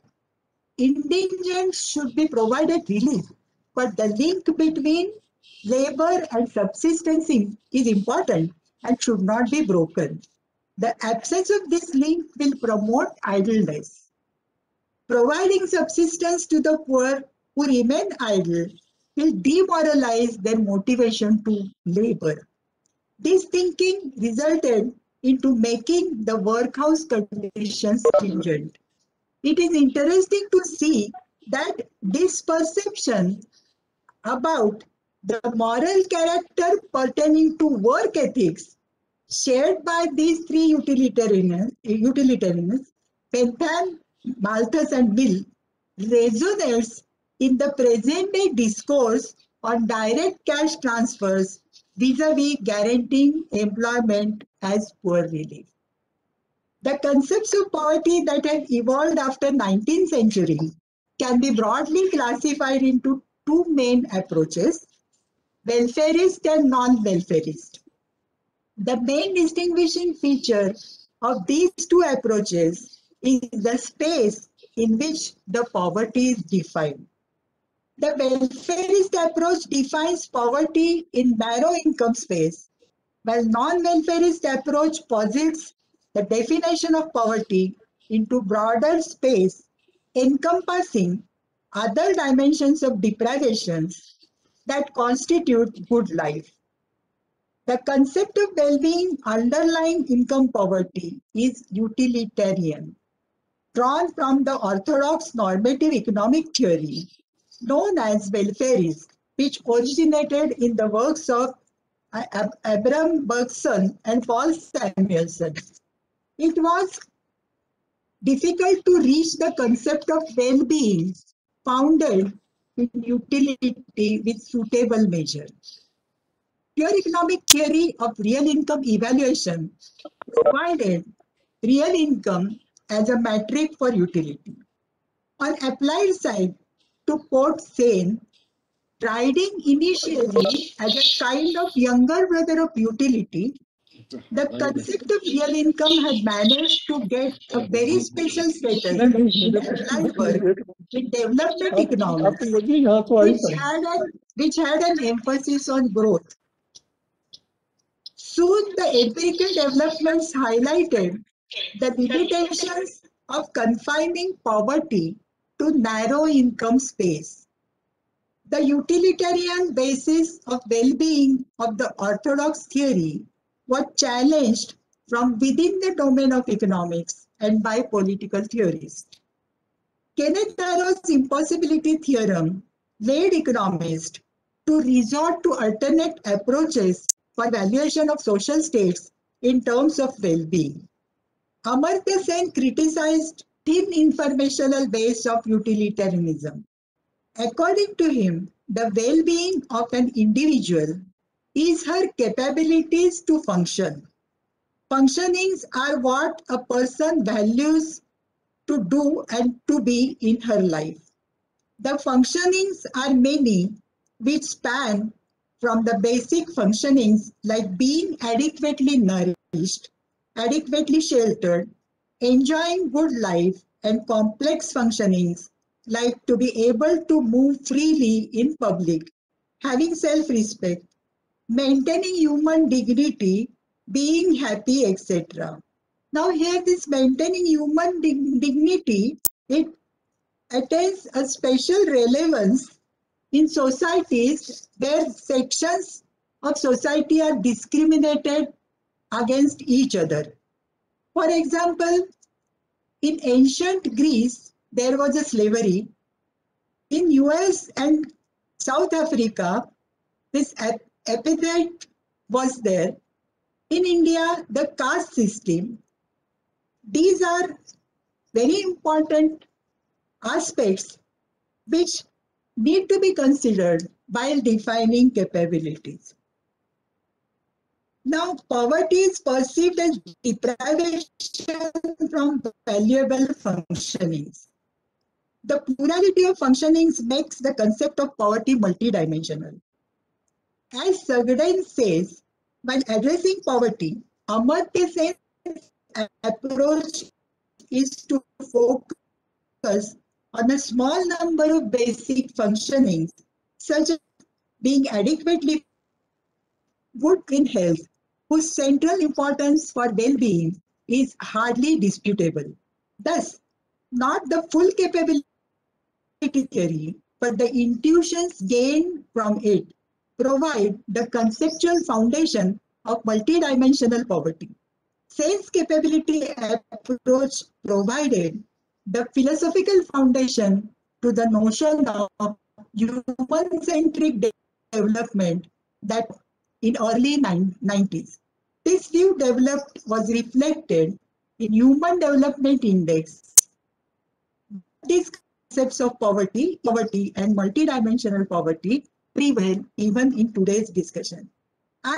indigents should be provided relief, but the link between labor and subsistence is important and should not be broken. The absence of this link will promote idleness. Providing subsistence to the poor who remain idle will demoralize their motivation to labor. This thinking resulted into making the workhouse conditions stringent. It is interesting to see that this perception about the moral character pertaining to work ethics shared by these three utilitarians, Bentham, Malthus, and Mill, resonates in the present-day discourse on direct cash transfers vis-a-vis guaranteeing employment as poor relief. The concepts of poverty that have evolved after 19th century can be broadly classified into two main approaches, welfarist and non-welfarist. The main distinguishing feature of these two approaches is the space in which the poverty is defined. The welfarist approach defines poverty in narrow income space, while non-welfarist approach posits the definition of poverty into broader space encompassing other dimensions of deprivations that constitute good life. The concept of well-being underlying income poverty is utilitarian, drawn from the orthodox normative economic theory known as welfarism, which originated in the works of Abraham Bergson and Paul Samuelson. It was difficult to reach the concept of well-being founded in utility with suitable measure. Pure economic theory of real income evaluation provided real income as a metric for utility. On applied side, to quote Sen, riding initially as a kind of younger brother of utility, the concept of real income had managed to get a very special status in applied work with development economics, आपकी वजह यहाँ तो आई which had an emphasis on growth. Soon, the empirical developments highlighted the limitations of confining poverty to narrow income space. The utilitarian basis of well-being of the orthodox theory was challenged from within the domain of economics and by political theorists. Kenneth Arrow's impossibility theorem led economists to resort to alternate approaches for valuation of social states in terms of well-being. Amartya Sen criticized thin informational base of utilitarianism. According to him, the well-being of an individual is her capabilities to function. Functionings are what a person values to do and to be in her life. The functionings are many, which span from the basic functionings like being adequately nourished, adequately sheltered, enjoying good life, and complex functionings like to be able to move freely in public, having self-respect, maintaining human dignity, being happy, etc. Now here this maintaining human dignity, it attains a special relevance in societies where sections of society are discriminated against each other. For example, in ancient Greece, there was a slavery. In US and South Africa, this epithet was there. In India, the caste system. These are very important aspects which need to be considered while defining capabilities. Now, poverty is perceived as deprivation from valuable functionings. The plurality of functionings makes the concept of poverty multidimensional. As Sagdain says, when addressing poverty, Amartya Sen's approach is to focus on a small number of basic functionings, such as being adequately good in health, whose central importance for well-being is hardly disputable. Thus, not the full capability theory, but the intuitions gained from it provide the conceptual foundation of multidimensional poverty. Sense capability approach provided the philosophical foundation to the notion of human-centric development that in early 90s. This view was reflected in Human Development Index. These concepts of poverty and multidimensional poverty prevail even in today's discussion. I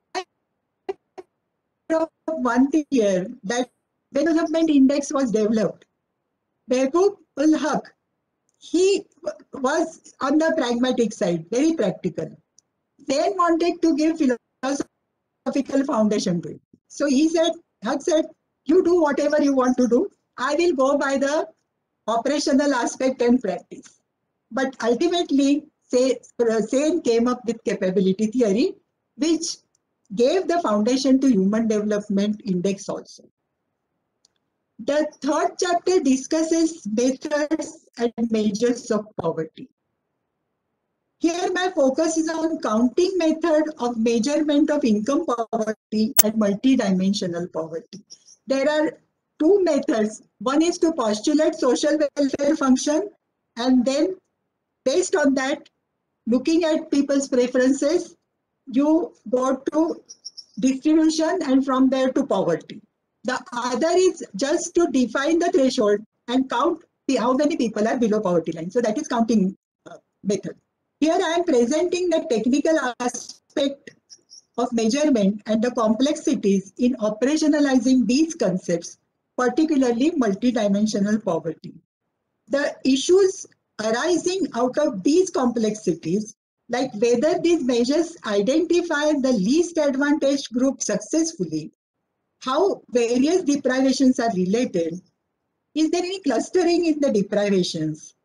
one thing here that when Development Index was developed, Behboob ul Haq, he was on the pragmatic side, very practical. Then wanted to give philosophical foundation to it. So Haq said, you do whatever you want to do. I will go by the operational aspect and practice. But ultimately, Sen came up with capability theory, which gave the foundation to Human Development Index also. The third chapter discusses methods and measures of poverty. Here my focus is on counting method of measurement of income poverty and multidimensional poverty. There are two methods. One is to postulate social welfare function, and then based on that, looking at people's preferences, you go to distribution and from there to poverty. The other is just to define the threshold and count how many people are below poverty line. So that is counting method. Here I am presenting the technical aspect of measurement and the complexities in operationalizing these concepts, particularly multidimensional poverty. The issues arising out of these complexities, like whether these measures identify the least advantaged group successfully, how various deprivations are related, is there any clustering in the deprivations,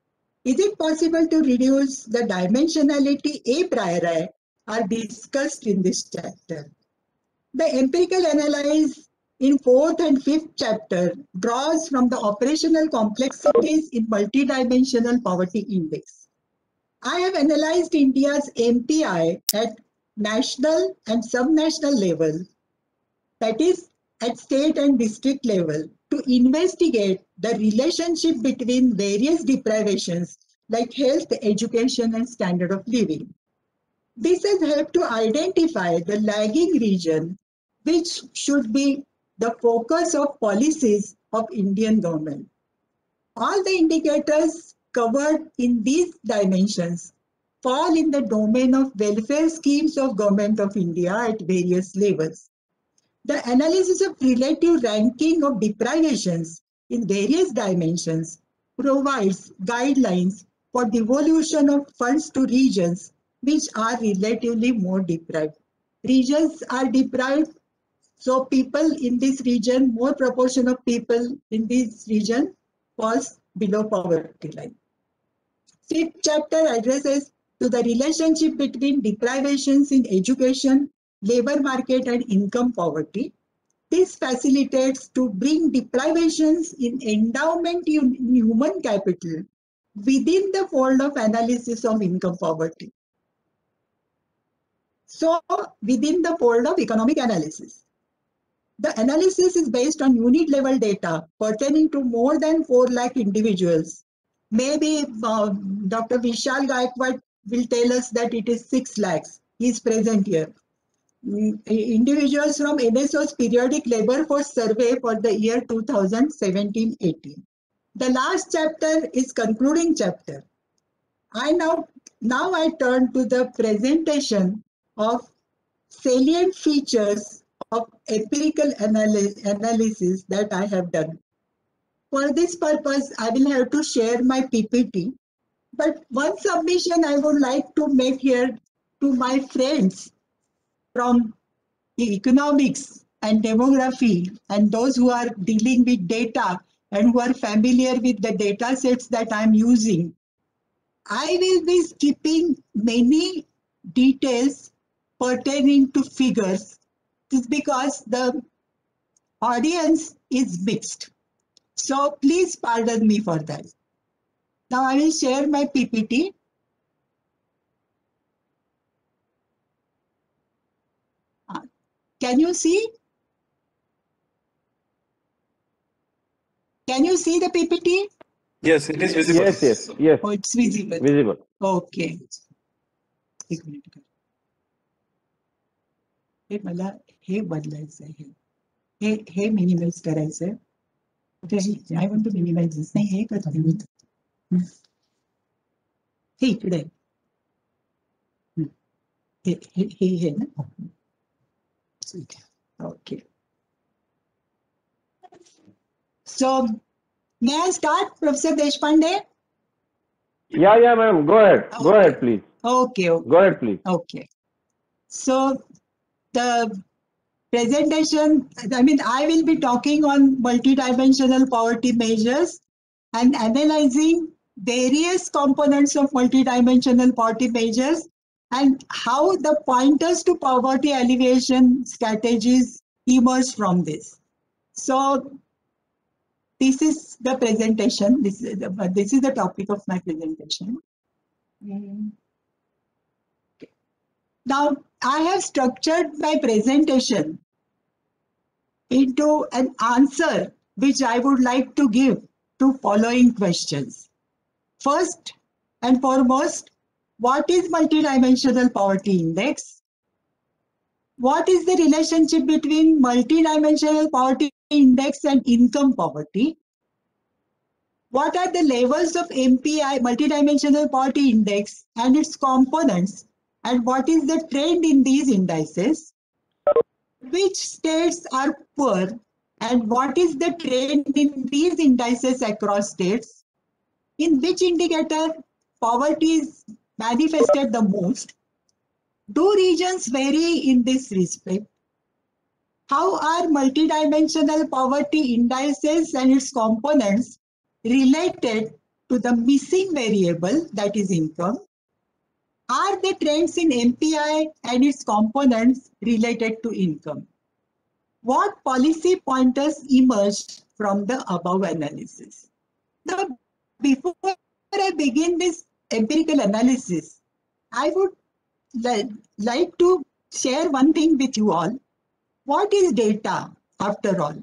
Is it possible to reduce the dimensionality a priori are discussed in this chapter? The empirical analysis in 4th and 5th chapter draws from the operational complexities in multidimensional poverty index. I have analyzed India's MPI at national and subnational level, that is at state and district level, to investigate the relationship between various deprivations like health, education, and standard of living. This has helped to identify the lagging region, which should be the focus of policies of Indian government. All the indicators covered in these dimensions fall in the domain of welfare schemes of Government of India at various levels. The analysis of relative ranking of deprivations in various dimensions provides guidelines for devolution of funds to regions which are relatively more deprived. Regions are deprived, so people in this region, more proportion of people in this region falls below poverty line. Fifth chapter addresses to the relationship between deprivations in education, labor market, and income poverty. This facilitates to bring deprivations in endowment in human capital within the fold of analysis of income poverty. So, within the fold of economic analysis. The analysis is based on unit level data pertaining to more than 4 lakh individuals. Maybe Dr. Vishal Gaikwad will tell us that it is 6 lakhs. He is present here. Individuals from NSO's periodic labor force survey for the year 2017-18. The last chapter is concluding chapter. Now I turn to the presentation of salient features of empirical analysis that I have done. For this purpose, I will have to share my PPT. But one submission I would like to make here to my friends from economics and demography and those who are dealing with data and who are familiar with the data sets that I'm using. I will be skipping many details pertaining to figures. This is because the audience is mixed. So please pardon me for that. Now I will share my PPT. Can you see? Can you see the PPT? Yes, it is visible. Yes. Oh, it's visible. Visible. Okay. एक minute कर. हे मला हे बदलायचं आहे. हे minimise करायचं आहे. I want to minimize this. नाही हे करते मी. हे इकडे. हे ना. Okay. So, may I start, Professor Deshpande? Yeah, ma'am. Go ahead. Go ahead, please. Okay. Go ahead, please. Okay. So, the presentation, I will be talking on multidimensional poverty measures and analyzing various components of multidimensional poverty measures and how the pointers to poverty alleviation strategies emerge from this. So, this is the presentation. This is the topic of my presentation. Okay. Now, I have structured my presentation into an answer which I would like to give to following questions. First and foremost, what is multidimensional poverty index? What is the relationship between multidimensional poverty index and income poverty? What are the levels of MPI, multidimensional poverty index, and its components? And what is the trend in these indices? Which states are poor? And what is the trend in these indices across states? In which indicator poverty is manifested the most? Do regions vary in this respect? How are multidimensional poverty indices and its components related to the missing variable, that is income. Are the trends in MPI and its components related to income? What policy pointers emerged from the above analysis? Now, before I begin this empirical analysis, I would like to share one thing with you all. What is data after all?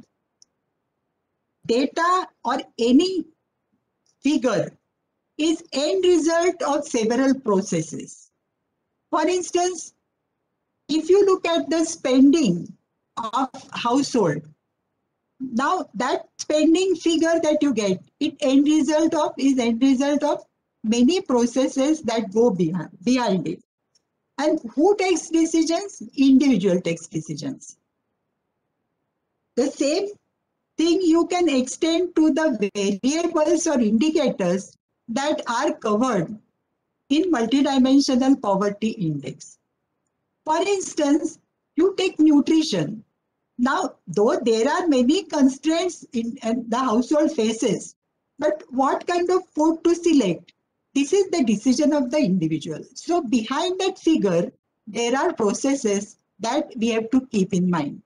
Data or any figure is end result of several processes. For instance, if you look at the spending of household, now that spending figure that you get, is end result of many processes that go behind it. And who takes decisions? Individual takes decisions. The same thing you can extend to the variables or indicators that are covered in multidimensional poverty index. For instance, you take nutrition. Now, though there are many constraints in the household faces, but what kind of food to select? This is the decision of the individual. So behind that figure, there are processes that we have to keep in mind.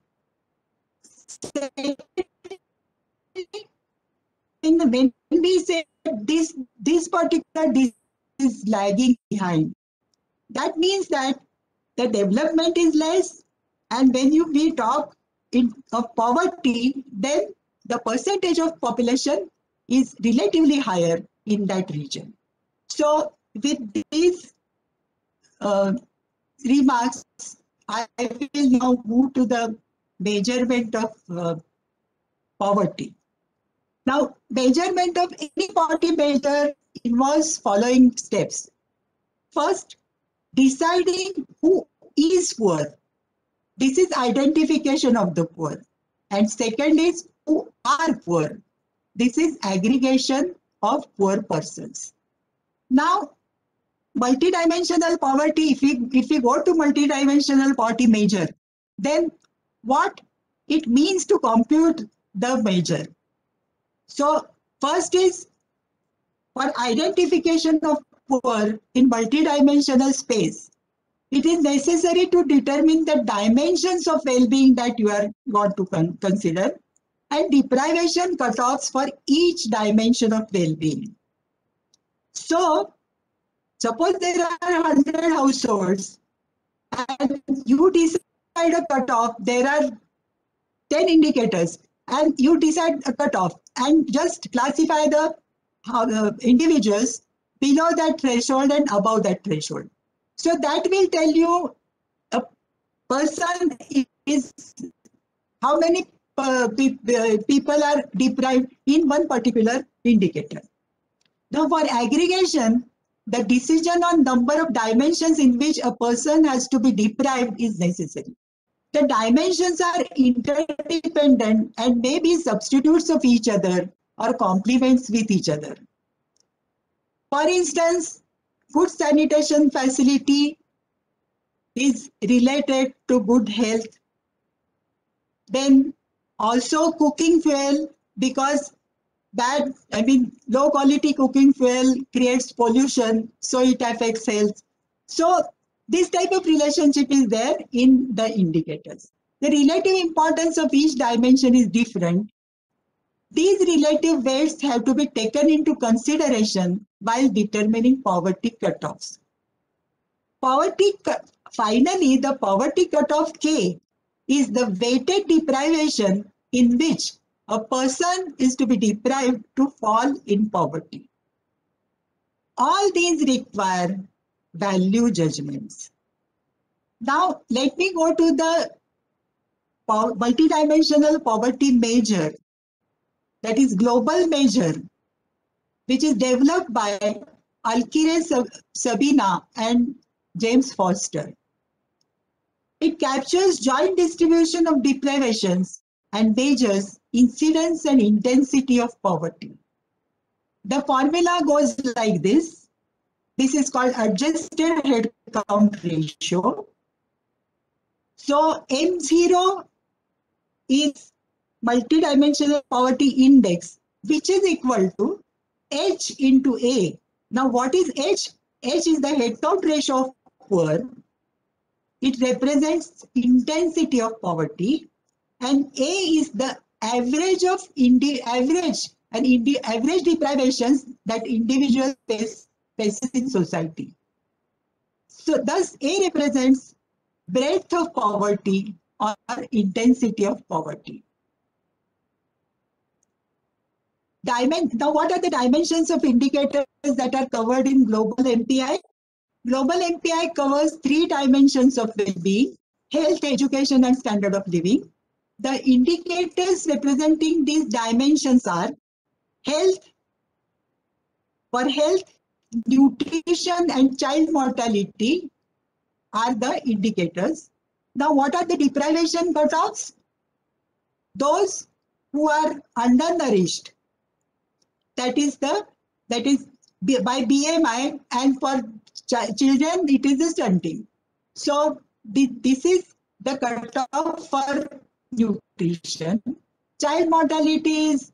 When we say this particular disease is lagging behind, that means that the development is less, and when we talk of poverty, then the percentage of population is relatively higher in that region. So with these remarks, I will now move to the measurement of poverty. Now, measurement of any poverty measure involves following steps. First, deciding who is poor. This is identification of the poor. And second is who are poor. This is aggregation of poor persons. Now, multidimensional poverty, if we go to multidimensional poverty measure, then what it means to compute the measure. So first is for identification of poor in multidimensional space, it is necessary to determine the dimensions of well-being that you are going to consider and deprivation cutoffs for each dimension of well-being. So suppose there are 100 households and you decide a cutoff, there are 10 indicators and you decide a cutoff and just classify the individuals below that threshold and above that threshold. So that will tell you a person is how many people are deprived in one particular indicator. Now for aggregation, the decision on number of dimensions in which a person has to be deprived is necessary. The dimensions are interdependent and may be substitutes of each other or complements with each other. For instance, good sanitation facility is related to good health. Then also cooking fuel, because low quality cooking fuel creates pollution, so it affects health. So this type of relationship is there in the indicators. The relative importance of each dimension is different. These relative weights have to be taken into consideration while determining poverty cutoffs. Finally, the poverty cutoff K is the weighted deprivation in which a person is to be deprived to fall in poverty. All these require value judgments. Now, let me go to the multidimensional poverty measure, that is global measure, which is developed by Alkire Sabina and James Foster. It captures joint distribution of deprivations and measures incidence and intensity of poverty. The formula goes like this. This is called adjusted head count ratio. So M0 is multidimensional poverty index, which is equal to H into A. Now what is H? H is the headcount ratio of poor. It represents intensity of poverty, and A is the average of average deprivations that individual faces in society. So thus A represents breadth of poverty or intensity of poverty. Now, what are the dimensions of indicators that are covered in global MPI? Global MPI covers 3 dimensions of well-being: health, education, and standard of living. The indicators representing these dimensions are health. For health, nutrition and child mortality are the indicators. Now, what are the deprivation cutoffs? Those who are undernourished, that is by BMI, and for children it is the stunting. So this is the cutoff for nutrition. Child mortality is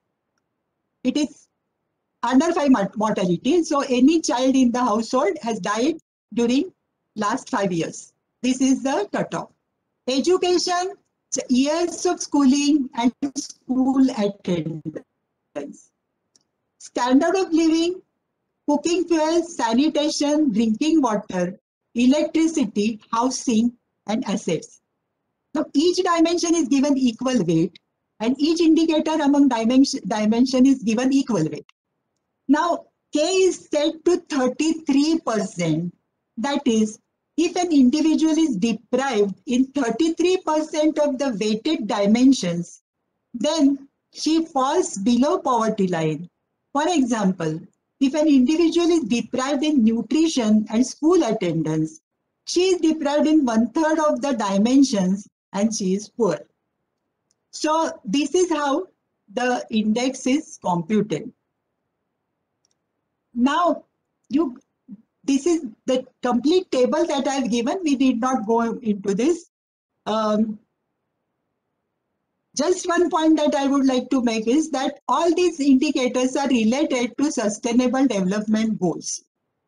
under 5 mortality. So any child in the household has died during last 5 years. This is the cutoff. Education, years of schooling and school attendance. Standard of living, cooking fuels, sanitation, drinking water, electricity, housing, and assets. Now, each dimension is given equal weight, and each indicator among dimension is given equal weight. Now, K is set to 33%. That is, if an individual is deprived in 33% of the weighted dimensions, then she falls below poverty line. For example, if an individual is deprived in nutrition and school attendance, she is deprived in 1/3 of the dimensions and she is poor. So this is how the index is computed. Now, this is the complete table that I've given. We did not go into this. Just one point that I would like to make is that all these indicators are related to sustainable development goals.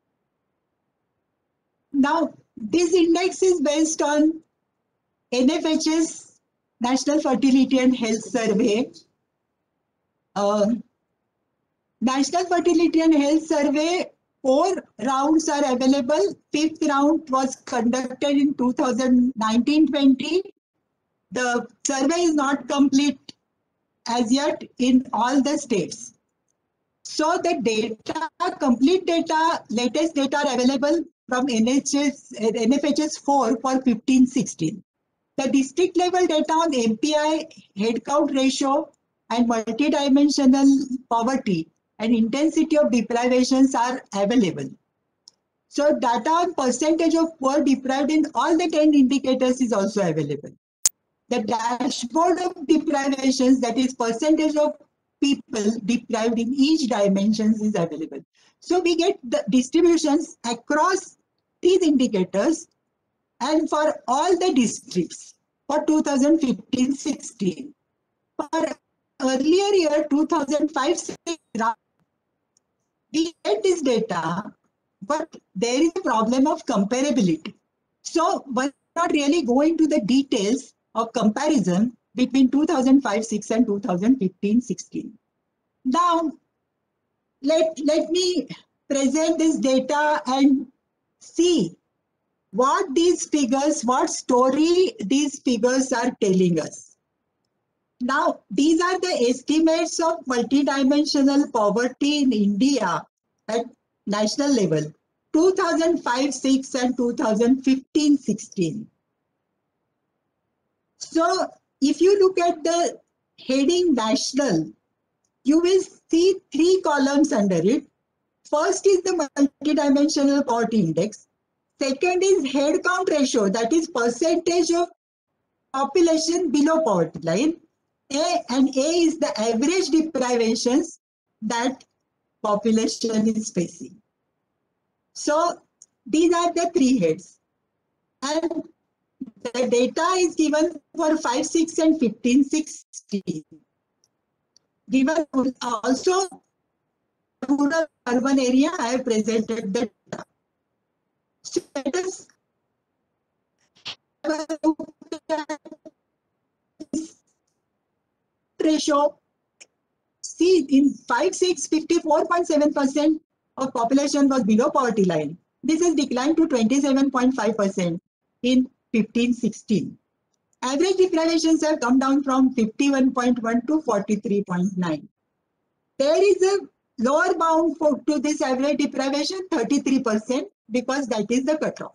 Now, this index is based on NFH's National Fertility and Health Survey. National Fertility and Health Survey, 4 rounds are available. 5th round was conducted in 2019-20. The survey is not complete as yet in all the states. So the data, complete data, latest data are available from NFHS 4 for 15-16. The district level data on MPI, headcount ratio, and multidimensional poverty and intensity of deprivations are available. So data on percentage of poor deprived in all the 10 indicators is also available. The dashboard of deprivations, that is percentage of people deprived in each dimensions, is available. So we get the distributions across these indicators and for all the districts for 2015-16. For earlier year 2005-6, we get this data, but there is a problem of comparability. So we're not really going to the details of comparison between 2005-6 and 2015-16. Now, let me present this data and see what these figures, what story these figures are telling us. Now, these are the estimates of multidimensional poverty in India at national level, 2005-6 and 2015-16. So, if you look at the heading national, you will see 3 columns under it. First is the multidimensional poverty index. Second is head count ratio, that is percentage of population below poverty line. A is the average deprivations that population is facing. So these are the 3 heads. And the data is given for 5-6 and 15-16. Given also rural urban area, I have presented the data. So let us have a look at this ratio. See, in 5-6, 54.7% of population was below poverty line. This has declined to 27.5% in 15-16. Average deprivations have come down from 51.1 to 43.9. There is a lower bound to this average deprivation, 33%, because that is the cutoff.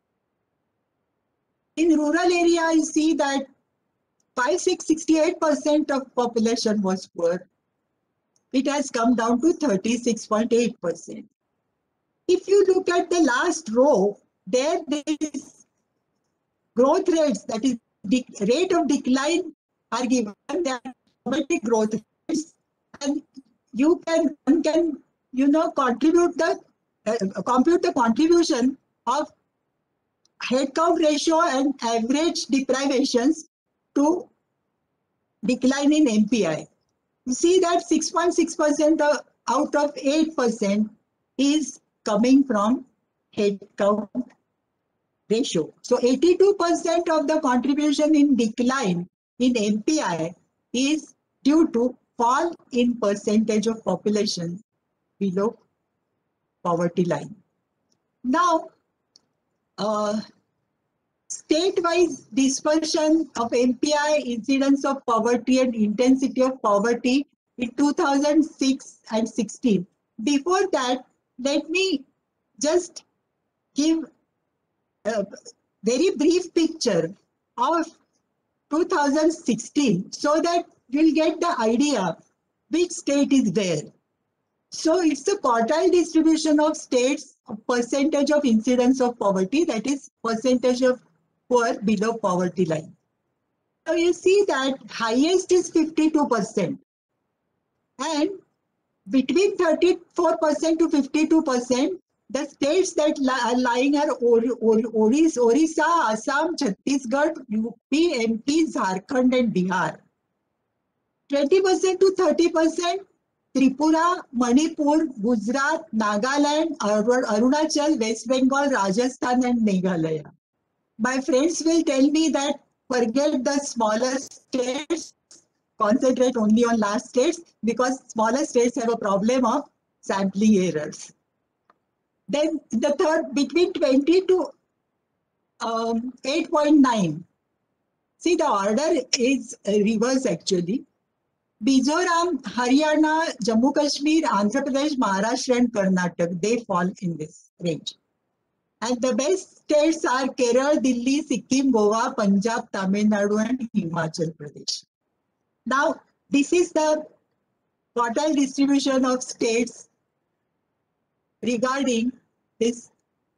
In rural area, you see that 5-6, 68% of population was poor. It has come down to 36.8%. If you look at the last row, there is growth rates, that is rate of decline are given, they are automatic growth rates, and one can contribute the compute the contribution of headcount ratio and average deprivations to decline in MPI. You see that 6.6% out of 8% is coming from headcount ratio. So 82% of the contribution in decline in MPI is due to fall in percentage of population below poverty line. Now, state-wise dispersion of MPI, incidence of poverty and intensity of poverty in 2006 and 16. Before that, let me just give a very brief picture of 2016 so that you'll get the idea which state is where. So it's the quartile distribution of states, percentage of incidence of poverty, that is percentage of poor below poverty line. So you see that highest is 52%, and between 34% to 52%, the states that are lying are Orissa, Assam, Chhattisgarh, UP, MP, Jharkhand and Bihar. 20% to 30%, Tripura, Manipur, Gujarat, Nagaland, Arunachal, West Bengal, Rajasthan and Meghalaya. My friends will tell me that forget the smaller states, concentrate only on large states, because smaller states have a problem of sampling errors. Then the third, between 20 to 8.9. See, the order is reverse actually. Mizoram, Haryana, Jammu Kashmir, Andhra Pradesh, Maharashtra and Karnataka, they fall in this range. And the best states are Kerala, Delhi, Sikkim, Goa, Punjab, Tamil Nadu and Himachal Pradesh. Now, this is the quartile distribution of states regarding this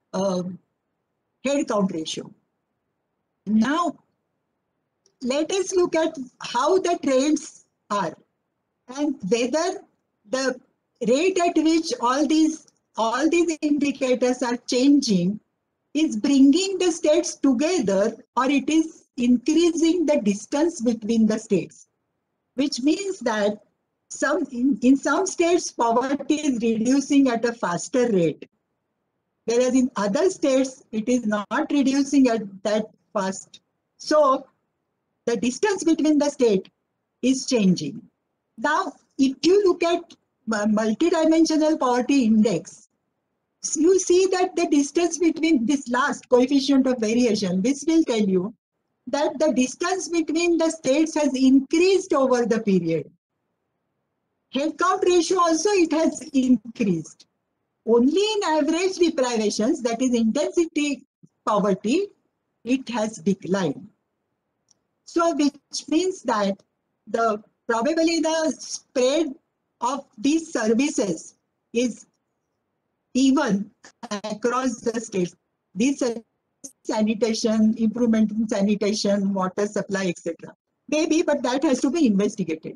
head count ratio. Now, let us look at how the trends are and whether the rate at which all these indicators are changing is bringing the states together, or it is increasing the distance between the states, which means that in some states poverty is reducing at a faster rate, whereas in other states it is not reducing at that fast. So the distance between the state is changing. Now, if you look at multidimensional poverty index, you see that the distance between this last coefficient of variation, this will tell you that the distance between the states has increased over the period. Headcount ratio also, it has increased. Only in average deprivations, that is intensity poverty, it has declined. So which means that probably the spread of these services is even across the states. These sanitation, improvement in sanitation, water supply, etc. Maybe, but that has to be investigated.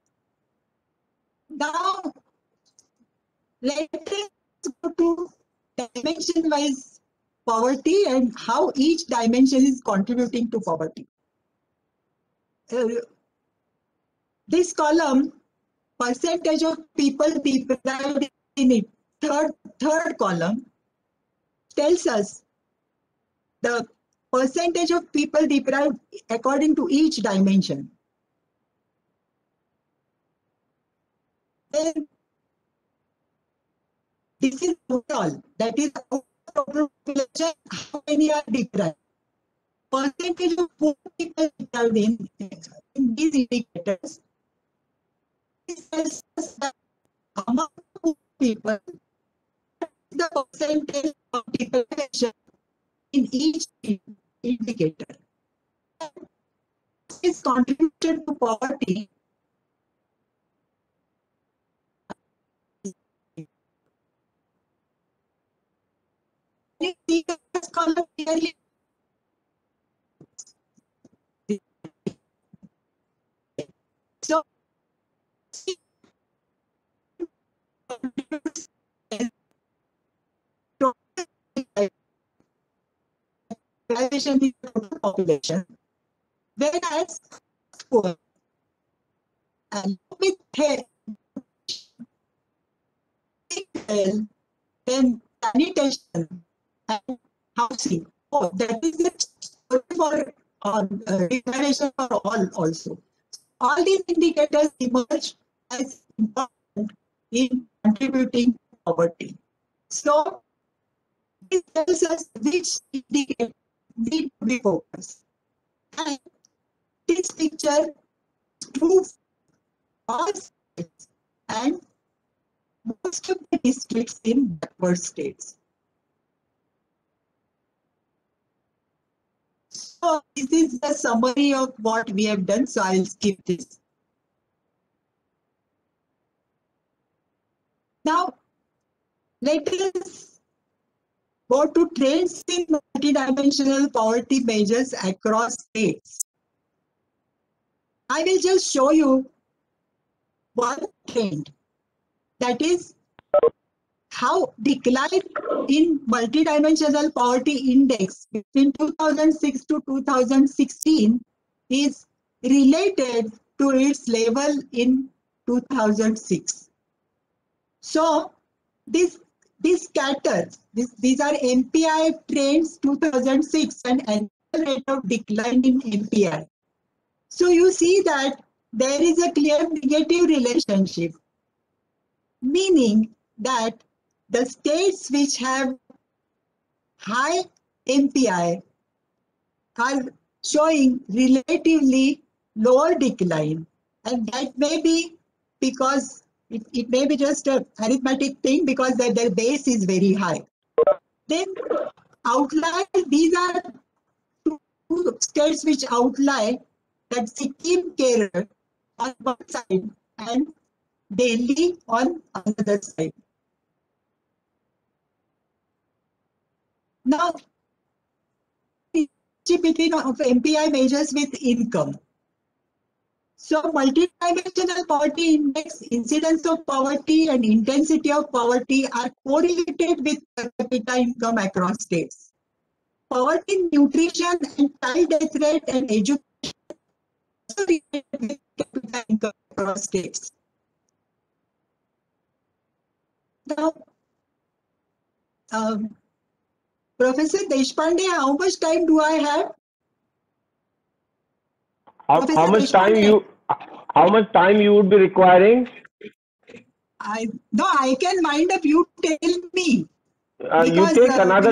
Now, let us go to dimension-wise poverty and how each dimension is contributing to poverty. This column percentage of people deprived in it. Third column tells us the percentage of people deprived according to each dimension. Then this is total, that is total population, how many are deprived. Percentage of poor people deprived in these indicators tells us that among poor people, the percentage of deprivation in each indicator. Its contribution to poverty you see the first column clearly. So population is the total population, whereas poor and with then sanitation and housing. Oh, that is it for declaration for all also. All these indicators emerge as important in contributing to poverty. So it tells us which indicators need to be focused. And this picture proves all states and most of the districts in backward states. So this is the summary of what we have done, so I will skip this. Now, let us go to trends in multidimensional poverty measures across states. I will just show you one trend, that is how decline in multidimensional poverty index between 2006 to 2016 is related to its level in 2006. So these scatters, these are MPI trends 2006 and annual rate of decline in MPI. So you see that there is a clear negative relationship, meaning that the states which have high MPI are showing relatively lower decline, and that may be because it may be just an arithmetic thing because their base is very high. Then outliers, these are two states which outlie, that Sikkim, Kerala on one side and Delhi on another side. Now, between of MPI measures with income. So multidimensional poverty index, incidence of poverty and intensity of poverty are correlated with per capita income across states. Poverty, nutrition and child death rate and education also related with per capita income across states. Now, Professor Deshpande, how much time do I have? How much time you would be requiring? I can wind up. You tell me. You take another.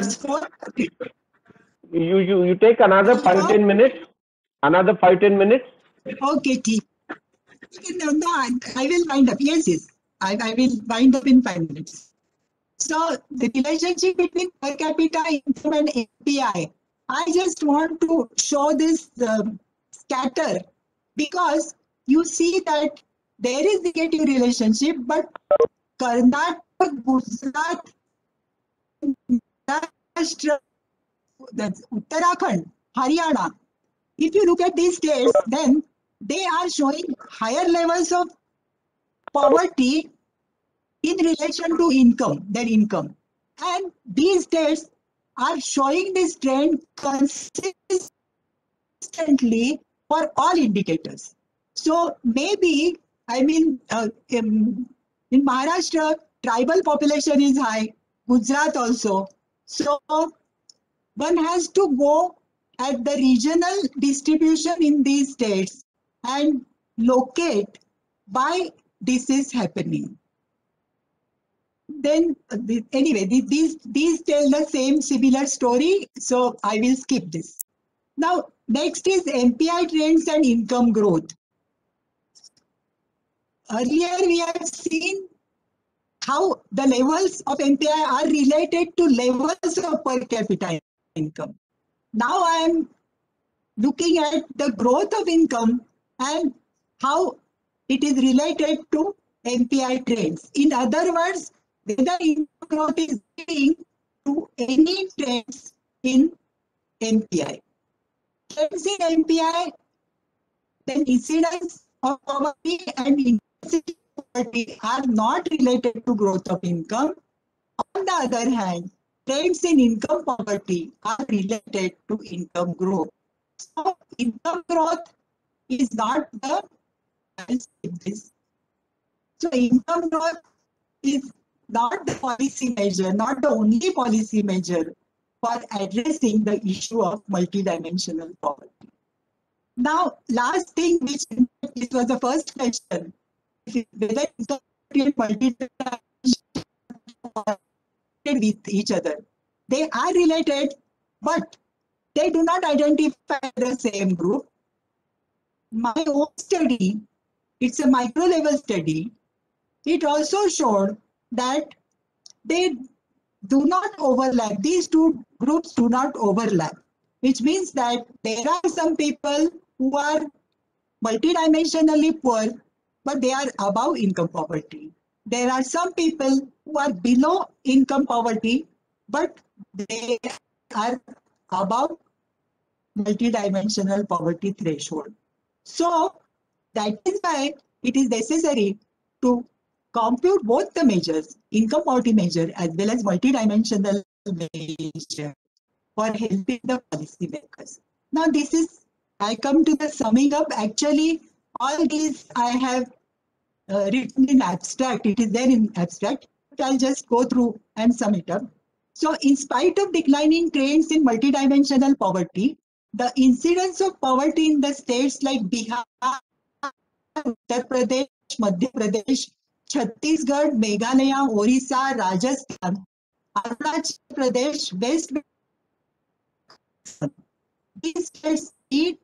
You take another 5-10 minutes. Another 5-10 minutes. Okay, no, I will wind up. Yes. I will wind up in 5 minutes. So the relationship between per capita income and MPI. I just want to show this scatter because you see that there is negative relationship, but Karnataka, Gujarat, Maharashtra, that's Uttarakhand, Haryana. If you look at these states, then they are showing higher levels of poverty in relation to income, their income. And these states are showing this trend consistently for all indicators. So maybe I mean, in Maharashtra, tribal population is high, Gujarat also. So one has to go at the regional distribution in these states and locate why this is happening. Then anyway, these tell the same similar story, so I will skip this. Now, next is MPI trends and income growth. Earlier, we have seen how the levels of MPI are related to levels of per capita income. Now I am looking at the growth of income and how it is related to MPI trends. In other words, whether income growth is leading to any trends in MPI. Trends in MPI, then incidence of poverty and intensity of poverty are not related to growth of income. On the other hand, trends in income poverty are related to income growth. So income growth is not the, I'll skip this. So income growth is not the policy measure, not the only policy measure for addressing the issue of multidimensional poverty. Now, last thing, which this was the first question, whether income and multidimensional with each other. They are related, but they do not identify the same group. My own study, it's a micro level study, it also showed that they do not overlap. These two groups do not overlap, which means that there are some people who are multidimensionally poor, but they are above income poverty. There are some people who are below income poverty, but they are above multidimensional poverty threshold. So that is why it is necessary to compute both the measures, income poverty measure as well as multidimensional measure, for helping the policymakers. Now this is, I come to the summing up. Actually, all these I have written in abstract. It is there in abstract, but I'll just go through and sum it up. So in spite of declining trends in multidimensional poverty, the incidence of poverty in the states like Bihar, Uttar Pradesh, Madhya Pradesh, Chhattisgarh, Meghalaya, Orissa, Rajasthan, Arunachal Pradesh, West Bengal, these states need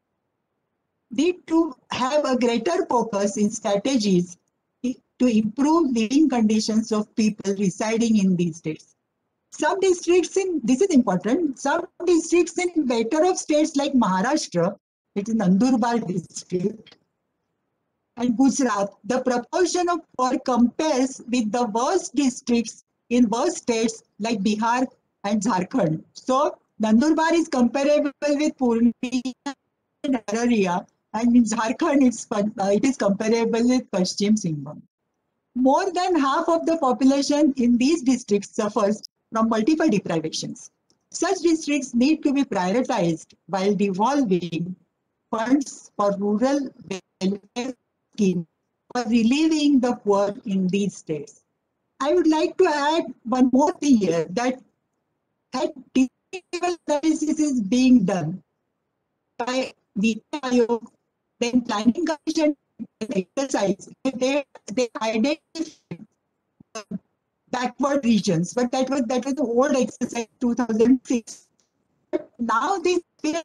to have a greater focus in strategies to improve living conditions of people residing in these states. Some districts in, this is important, some districts in better off states like Maharashtra, it is Nandurbar district, and Gujarat, the proportion of poor compares with the worst districts in worst states like Bihar and Jharkhand. So Nandurbar is comparable with Purnia and Araria, and in Jharkhand it is comparable with Paschim Singhbhum. More than half of the population in these districts suffers from multiple deprivations. Such districts need to be prioritized while devolving funds for rural welfare schemes for relieving the poor in these states. I would like to add one more thing here, that at district level analysis is being done by Niti Aayog, then planning commission exercise. They identify backward regions, but that was the old exercise 2006. But now this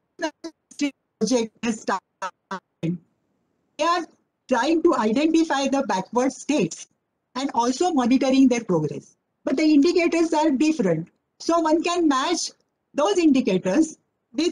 project has started. They are trying to identify the backward states and also monitoring their progress. But the indicators are different. So one can match those indicators with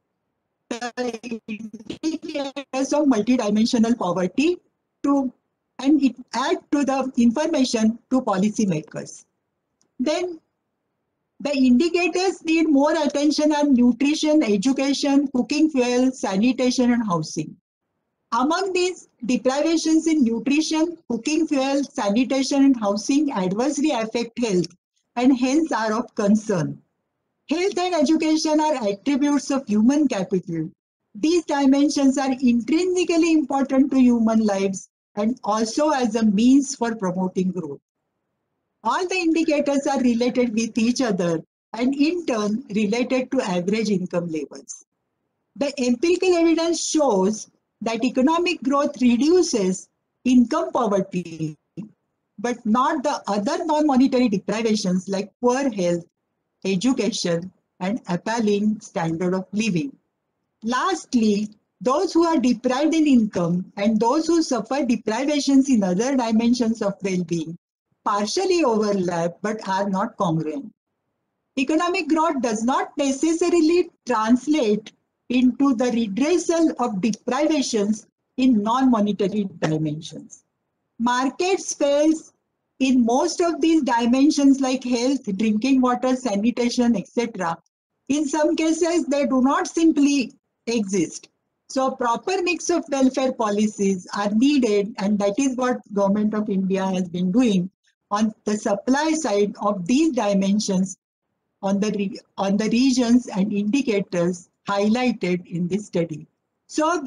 the indicators of multidimensional poverty and it add to the information to policymakers. Then the indicators need more attention on nutrition, education, cooking fuel, sanitation, and housing. Among these, deprivations in nutrition, cooking fuel, sanitation, and housing adversely affect health and hence are of concern. Health and education are attributes of human capital. These dimensions are intrinsically important to human lives and also as a means for promoting growth. All the indicators are related with each other and in turn related to average income levels. The empirical evidence shows that economic growth reduces income poverty, but not the other non-monetary deprivations like poor health, education, and appalling standard of living. Lastly, those who are deprived in income and those who suffer deprivations in other dimensions of well-being partially overlap but are not congruent. Economic growth does not necessarily translate into the redressal of deprivations in non-monetary dimensions. Markets fail in most of these dimensions like health, drinking water, sanitation, etc. In some cases, they do not simply exist. So proper mix of welfare policies are needed, and that is what Government of India has been doing on the supply side of these dimensions on the regions and indicators highlighted in this study. So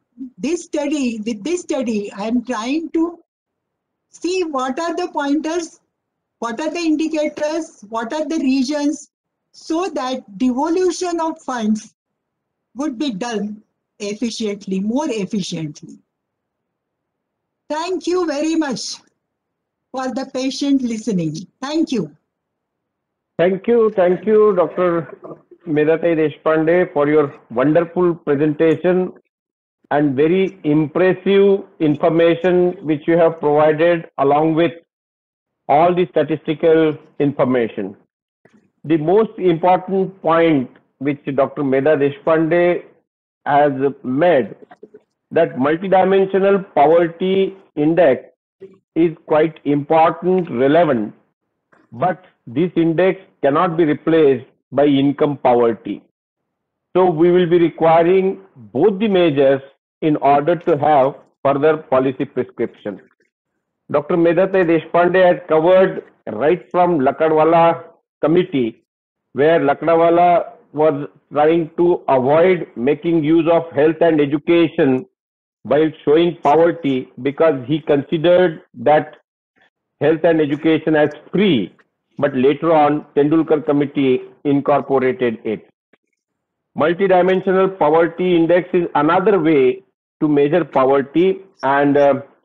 with this study, I am trying to see what are the pointers, what are the indicators, what are the regions, so that devolution of funds would be done efficiently, more efficiently. Thank you very much for the patient listening. Thank you. Thank you, Dr. Medhatai Deshpande, for your wonderful presentation and very impressive information which you have provided along with all the statistical information. The most important point which Dr. Medha Deshpande has made, that multidimensional poverty index is quite important, relevant, but this index cannot be replaced by income poverty. So we will be requiring both the measures in order to have further policy prescription. Dr. Medhatai Deshpande has covered right from Lakdawala committee, where Lakdawala was trying to avoid making use of health and education while showing poverty, because he considered that health and education as free, but later on Tendulkar committee incorporated it. Multidimensional poverty index is another way to measure poverty, and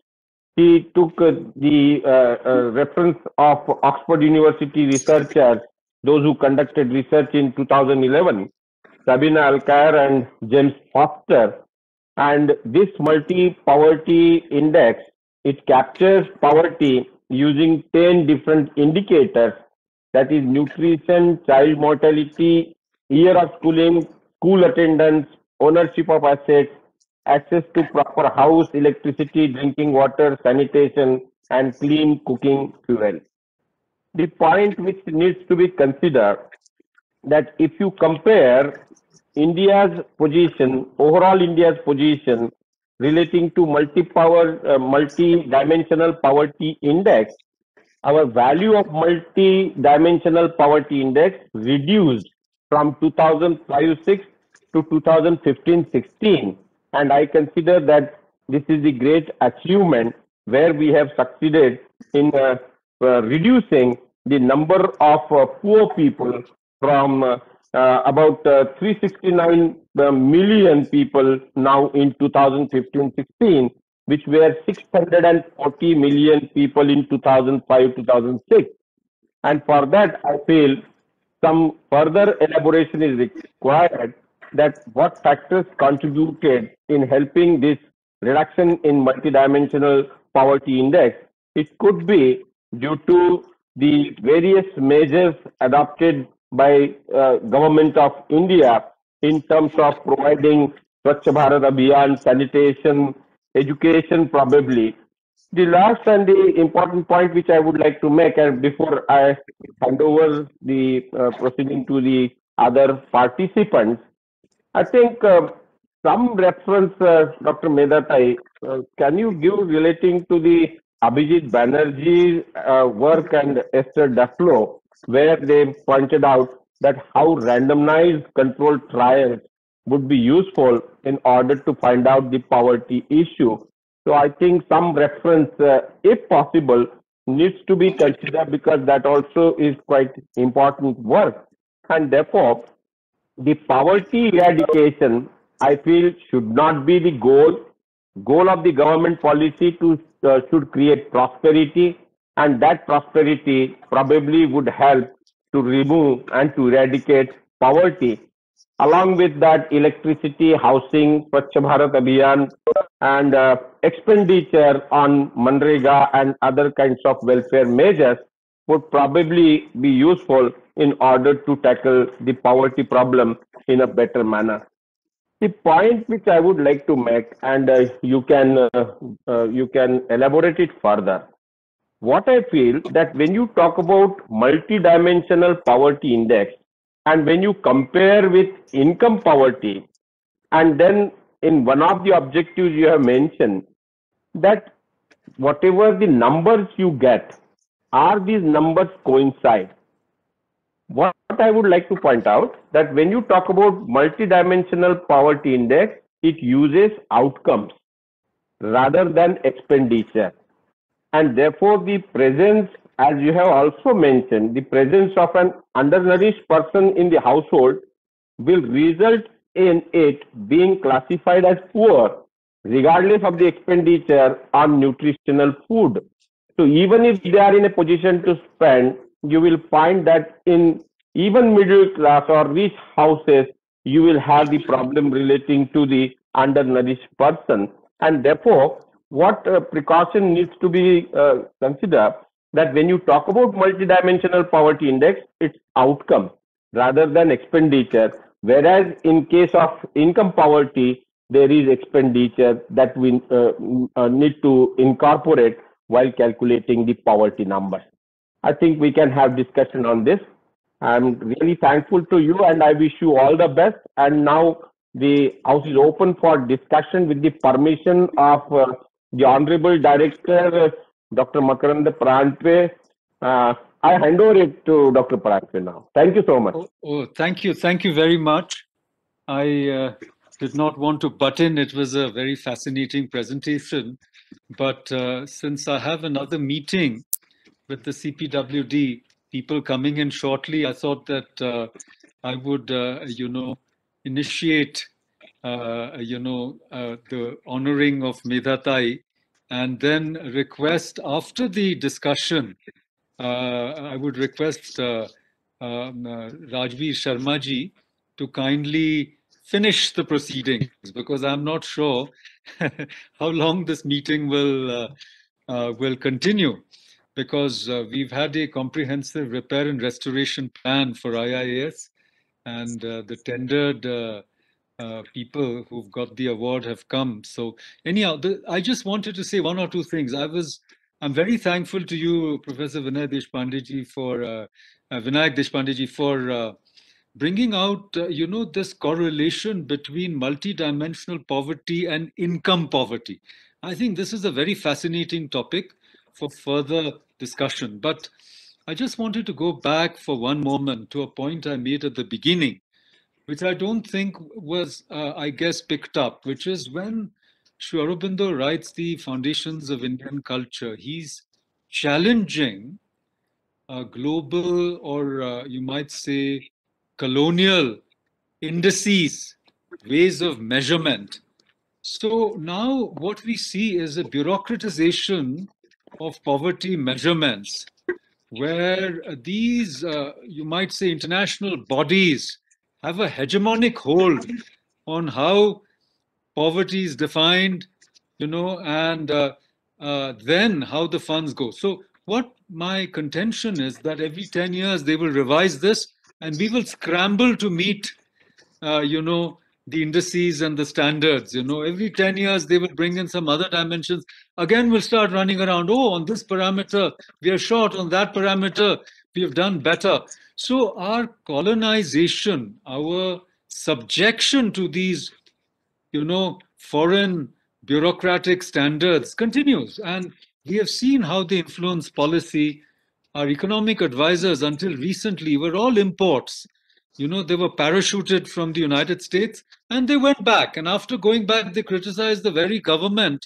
he took the reference of Oxford University researchers, those who conducted research in 2011, Sabina Alkire and James Foster. And this multi-poverty index, it captures poverty using 10 different indicators, that is nutrition, child mortality, year of schooling, school attendance, ownership of assets, access to proper house, electricity, drinking water, sanitation, and clean cooking fuel. The point which needs to be considered, that if you compare India's position, overall India's position relating to multi-dimensional poverty index, our value of multi-dimensional poverty index reduced from 2005-6 to 2015-16, and I consider that this is a great achievement where we have succeeded in reducing the number of poor people from about 369 million people now in 2015-16, which were 640 million people in 2005-2006. And for that, I feel some further elaboration is required, that what factors contributed in helping this reduction in multidimensional poverty index. It could be due to the various measures adopted by Government of India in terms of providing Swachh Bharat Abhiyan, sanitation, education probably. The last and the important point which I would like to make, and before I hand over the proceeding to the other participants, I think some reference, Dr. Medhatai, can you give relating to the Abhijit Banerjee work and Esther Duflo, where they pointed out that how randomized controlled trials would be useful in order to find out the poverty issue. So I think some reference, if possible, needs to be considered because that also is quite important work. And therefore, the poverty eradication, I feel, should not be the goal. Goal of the government policy to should create prosperity, and that prosperity probably would help to remove and to eradicate poverty. Along with that, electricity, housing, Swachh Bharat Abhiyan, and expenditure on Manrega and other kinds of welfare measures would probably be useful in order to tackle the poverty problem in a better manner. The point which I would like to make, and you can elaborate it further. What I feel that when you talk about multidimensional poverty index, and when you compare with income poverty, and then in one of the objectives you have mentioned that whatever the numbers you get, are these numbers coincide? What I would like to point out that when you talk about multidimensional poverty index, it uses outcomes rather than expenditure. And therefore, the presence, as you have also mentioned, the presence of an undernourished person in the household will result in it being classified as poor, regardless of the expenditure on nutritional food. So even if they are in a position to spend, you will find that in even middle class or rich houses, you will have the problem relating to the undernourished person. And therefore, what precaution needs to be considered that when you talk about multidimensional poverty index, it's outcome rather than expenditure. Whereas in case of income poverty, there is expenditure that we need to incorporate while calculating the poverty numbers. I think we can have discussion on this. I'm really thankful to you and I wish you all the best. And now the house is open for discussion with the permission of the Honorable Director, Dr. Makarand Prantwe. I hand over it to Dr. Prantwe now. Thank you so much. Thank you. Thank you very much. I did not want to butt in. It was a very fascinating presentation. But since I have another meeting with the CPWD, people coming in shortly, I thought that I would, initiate, the honoring of Medhatai and then request after the discussion, I would request Rajveer Sharma ji to kindly finish the proceedings because I'm not sure how long this meeting will continue because we've had a comprehensive repair and restoration plan for IIAS and the tendered people who've got the award have come. So anyhow, I just wanted to say one or two things. I'm very thankful to you, Professor Vinayak Deshpande for bringing out, this correlation between multidimensional poverty and income poverty. I think this is a very fascinating topic for further discussion. But I just wanted to go back for one moment to a point I made at the beginning, which I don't think was, picked up, which is when Sri Aurobindo writes the Foundations of Indian Culture, he's challenging global or you might say colonial indices, ways of measurement. So now what we see is a bureaucratization of poverty measurements, where these, you might say, international bodies have a hegemonic hold on how poverty is defined, and then how the funds go. So what my contention is that every 10 years they will revise this and we will scramble to meet, the indices and the standards. Every 10 years they will bring in some other dimensions. Again, we'll start running around. Oh, on this parameter, we are short. On that parameter, we have done better. So our colonization, our subjection to these, foreign bureaucratic standards continues. And we have seen how they influence policy. Our economic advisors until recently were all imports. They were parachuted from the United States and they went back. And after going back, they criticized the very government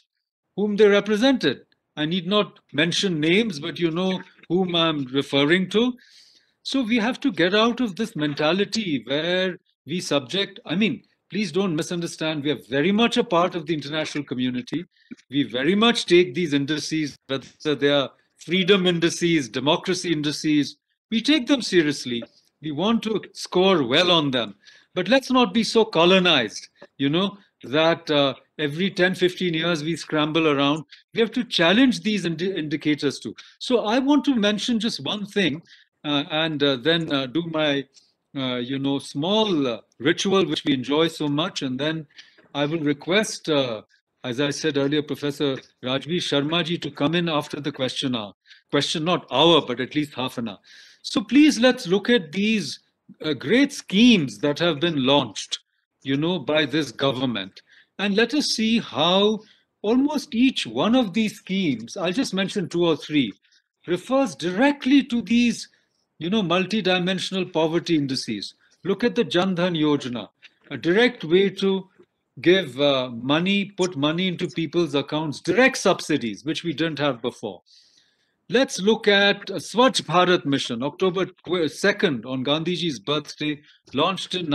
whom they represented. I need not mention names, but you know whom I'm referring to. So we have to get out of this mentality where we subject, I mean, please don't misunderstand. We are very much a part of the international community. We very much take these indices, whether they are freedom indices, democracy indices, we take them seriously. We want to score well on them. But let's not be so colonized, you know, that every 10, 15 years we scramble around. We have to challenge these indicators too. So I want to mention just one thing and then do my, small ritual which we enjoy so much. And then I will request, as I said earlier, Professor Rajveer Sharma ji to come in after the question hour. Question not hour, but at least half an hour. So please let's look at these great schemes that have been launched, by this government. And let us see how almost each one of these schemes, I'll just mention two or three, refers directly to these, multidimensional poverty indices. Look at the Jan Dhan Yojana, a direct way to give money, put money into people's accounts, direct subsidies, which we didn't have before. Let's look at Swachh Bharat Mission, October 2nd, on Gandhiji's birthday, launched in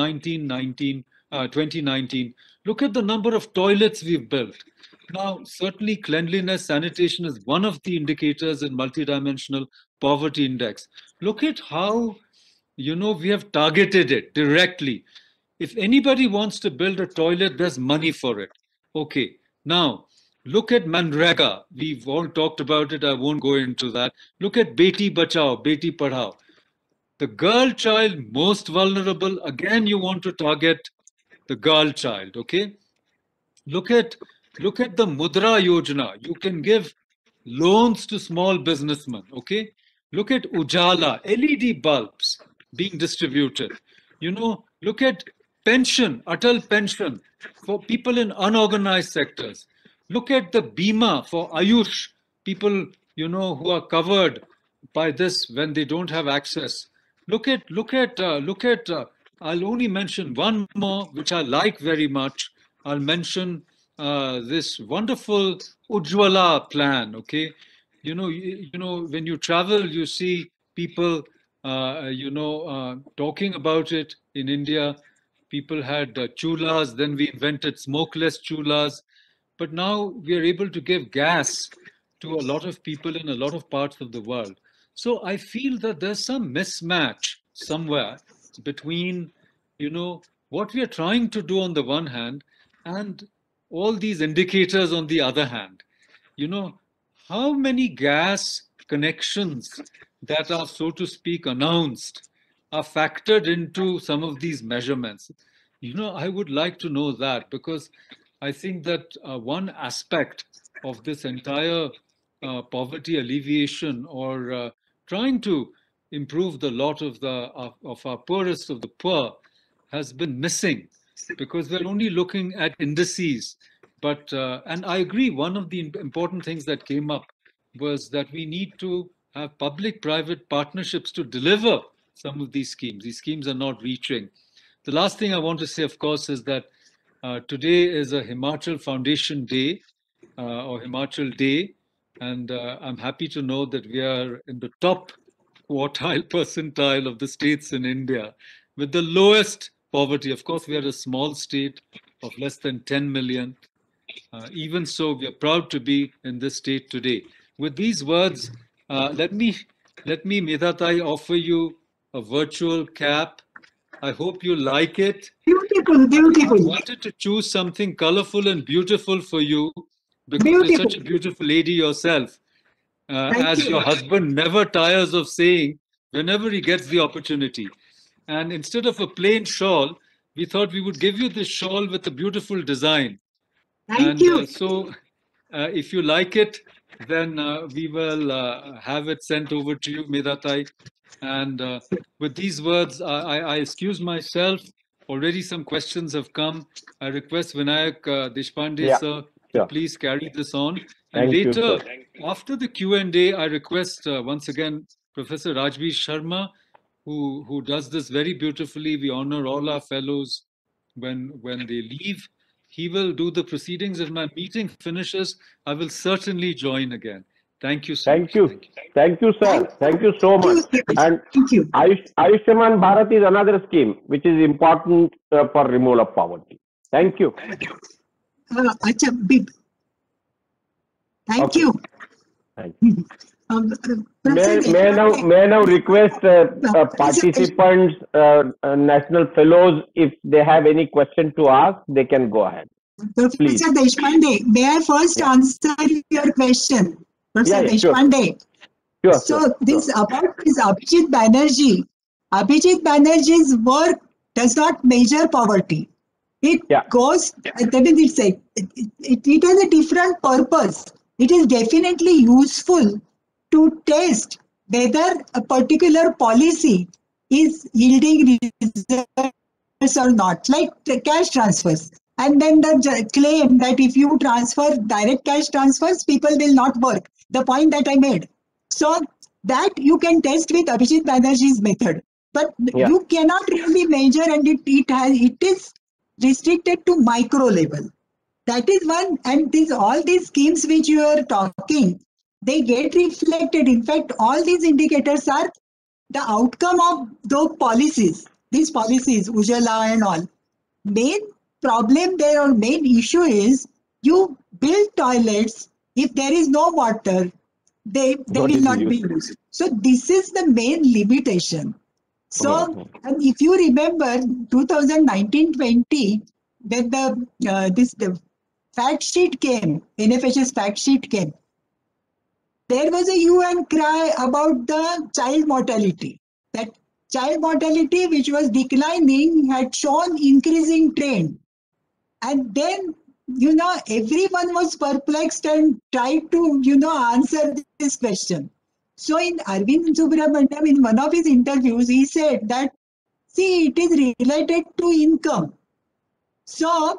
2019. Look at the number of toilets we've built. Now, certainly cleanliness, sanitation is one of the indicators in multidimensional poverty index. Look at how, we have targeted it directly. If anybody wants to build a toilet, there's money for it. Okay, now, look at Manrega. We've all talked about it. I won't go into that. Look at Beti Bachao, Beti Padhao. The girl child most vulnerable. Again, you want to target the girl child. Okay. Look at the Mudra Yojana. You can give loans to small businessmen. Okay. Look at Ujala, LED bulbs being distributed. Look at pension, Atal pension for people in unorganized sectors. Look at the Bima for Ayush, people, who are covered by this when they don't have access. I'll only mention one more, which I like very much. I'll mention this wonderful Ujjwala plan, okay? When you travel, you see people, talking about it in India. People had chulas, then we invented smokeless chulas. But now we are able to give gas to a lot of people in a lot of parts of the world. So I feel that there's some mismatch somewhere between, what we are trying to do on the one hand and all these indicators on the other hand. How many gas connections that are, so to speak, announced are factored into some of these measurements? I would like to know that, because I think that one aspect of this entire poverty alleviation, or trying to improve the lot of our poorest of the poor, has been missing, because we're only looking at indices. But and I agree, one of the important things that came up was that we need to have public-private partnerships to deliver some of these schemes. These schemes are not reaching. The last thing I want to say, of course, is that today is a Himachal Foundation Day, or Himachal Day, and I'm happy to know that we are in the top quartile percentile of the states in India with the lowest poverty. Of course, we are a small state of less than 10 million. Even so, we are proud to be in this state today. With these words, let me, Medhatai, offer you a virtual cap. I hope you like it. Beautiful, beautiful. I wanted to choose something colorful and beautiful for you, because you're such a beautiful lady yourself. As your husband never tires of saying whenever he gets the opportunity. And instead of a plain shawl, we thought we would give you this shawl with a beautiful design. Thank you. So if you like it, then we will have it sent over to you, Medhatai. And with these words, I excuse myself. Already some questions have come. I request Vinayak Deshpande, sir, to please carry this on. And later, after the Q&A, I request once again Professor Rajveer Sharma, who does this very beautifully. We honor all our fellows when they leave. he will do the proceedings. If my meeting finishes, I will certainly join again. Thank you so Thank much. you. Thank you, sir. Thank you so much. And Thank you. Ayushman Bharat is another scheme which is important for removal of poverty. Thank you. Acha, big. Thank Okay. you. Thank you. Professor May I now request participants, national fellows, if they have any question to ask, they can go ahead. Please. Professor Deshpande, may I first answer your question? Professor Yeah, sure. Deshpande. Sure, So sure, this about this Abhijit Banerjee. Abhijit Banerjee's work does not measure poverty. It goes, that is, it has a different purpose. It is definitely useful to test whether a particular policy is yielding results or not, like the cash transfers. And then the claim that if you transfer direct cash transfers, people will not work. The point that I made. So that you can test with Abhijit Banerjee's method. But you cannot really measure, and it is restricted to micro level. That is one, and all these schemes which you are talking, they get reflected. In fact, all these indicators are the outcome of those policies. These policies, Ujala and all. Main problem there or main issue is you build toilets. If there is no water, they will not be used. So this is the main limitation. So, and if you remember 2019-20, when the fact sheet came, NFHS fact sheet came, there was a hue and cry about the child mortality. That child mortality, which was declining, had shown increasing trend. And then, everyone was perplexed and tried to, answer this question. So in Arvind Subramaniam, in one of his interviews, he said that, see, it is related to income. So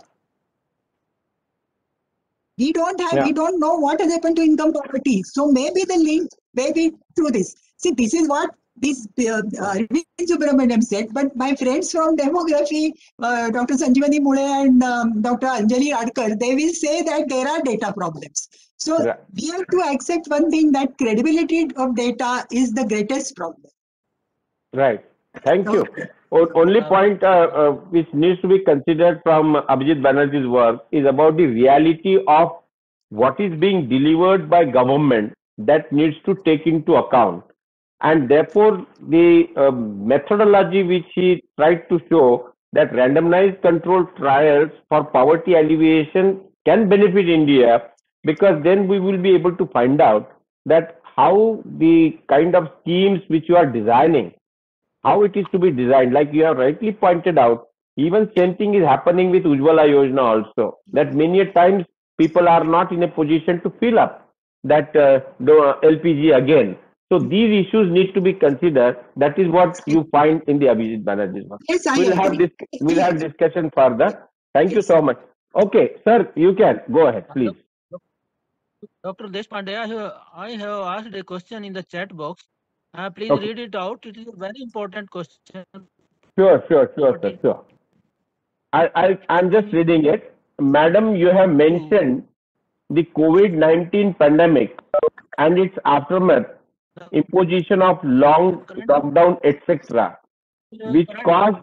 we don't know what has happened to income poverty. So maybe the link, maybe through this. See, this is what this Arvind Subramaniam said, but my friends from demography, Dr. Sanjeevani Mule and Dr. Anjali Radkar, they will say that there are data problems. So we have to accept one thing, that credibility of data is the greatest problem. Right. Thank you. Only point which needs to be considered from Abhijit Banerjee's work is about the reality of what is being delivered by government that needs to take into account. And therefore, the methodology which he tried to show, that randomized controlled trials for poverty alleviation can benefit India, because then we will be able to find out that how the kind of schemes which you are designing, how it is to be designed. Like you have rightly pointed out, even same thing is happening with Ujjwala Yojana also, that many a times people are not in a position to fill up that the LPG again. So these issues need to be considered. That is what you find in the Abhijit Banerjee's work. Yes, we'll have discussion further. Thank you so much. Okay, sir, you can go ahead, please. Dr. Deshpande, I have asked a question in the chat box. Please read it out. It is a very important question. Sure, sir. I'm just reading it. Madam, you have mentioned the COVID-19 pandemic and its aftermath, imposition of long lockdown, etc., which caused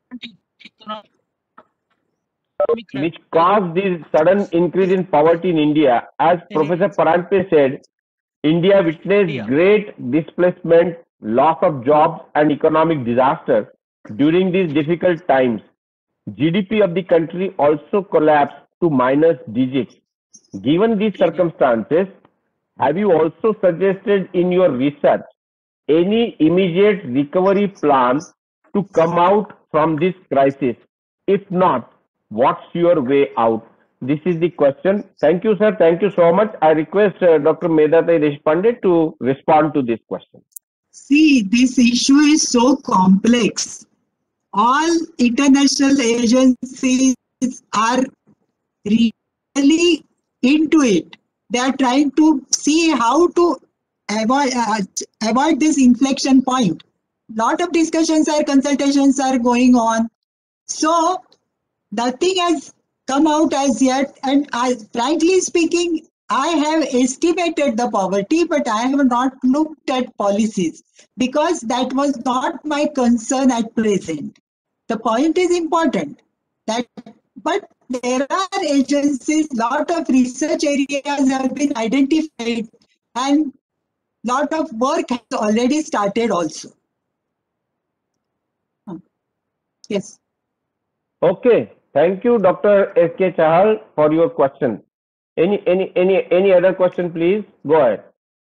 this sudden increase in poverty in India. As Professor Parampe said, India witnessed great displacement, loss of jobs, and economic disaster during these difficult times. GDP of the country also collapsed to minus digits. Given these circumstances, have you also suggested in your research any immediate recovery plan to come out from this crisis? If not, what's your way out? This is the question. Thank you, sir. Thank you so much. I request Dr. Medhatai Deshpande to respond to this question. See, this issue is so complex. All international agencies are really into it. They are trying to see how to avoid this inflection point. Lot of discussions consultations are going on. So nothing has come out as yet. And frankly speaking, I have estimated the poverty, but I have not looked at policies because that was not my concern at present. The point is important that, but there are agencies, lot of research areas have been identified, and lot of work has already started also. Yes. Okay. Thank you, Dr. S.K. Chahal, for your question. Any other question, please? Go ahead.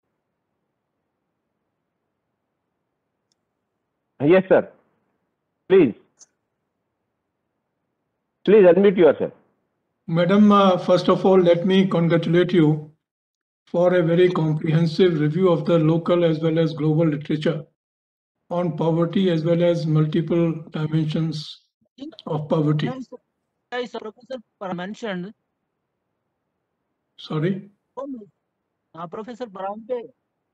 Yes, sir. Please. Please unmute yourself. Madam, first of all, let me congratulate you for a very comprehensive review of the local as well as global literature on poverty as well as multiple dimensions of poverty. Yes, Professor mentioned. Sorry? Professor Parambe.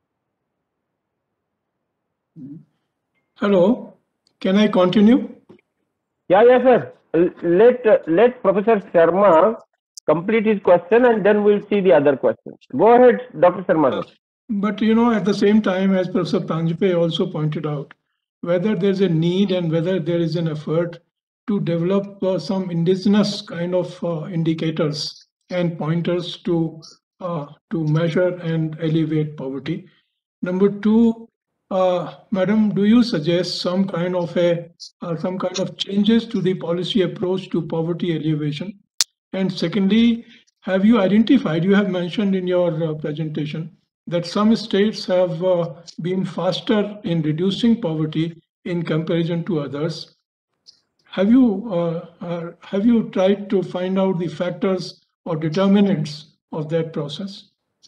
Hello, can I continue? Yeah, sir. Let Professor Sharma complete his question and then we'll see the other questions. Go ahead, Dr. Sharma. But at the same time, as Professor Pranjpe also pointed out, whether there's a need and whether there is an effort to develop some indigenous kind of indicators and pointers to measure and alleviate poverty. Number two, Madam, do you suggest some kind of changes to the policy approach to poverty alleviation? And secondly, have you identified? You have mentioned in your presentation that some states have been faster in reducing poverty in comparison to others. Have you tried to find out the factors or determinants of that process?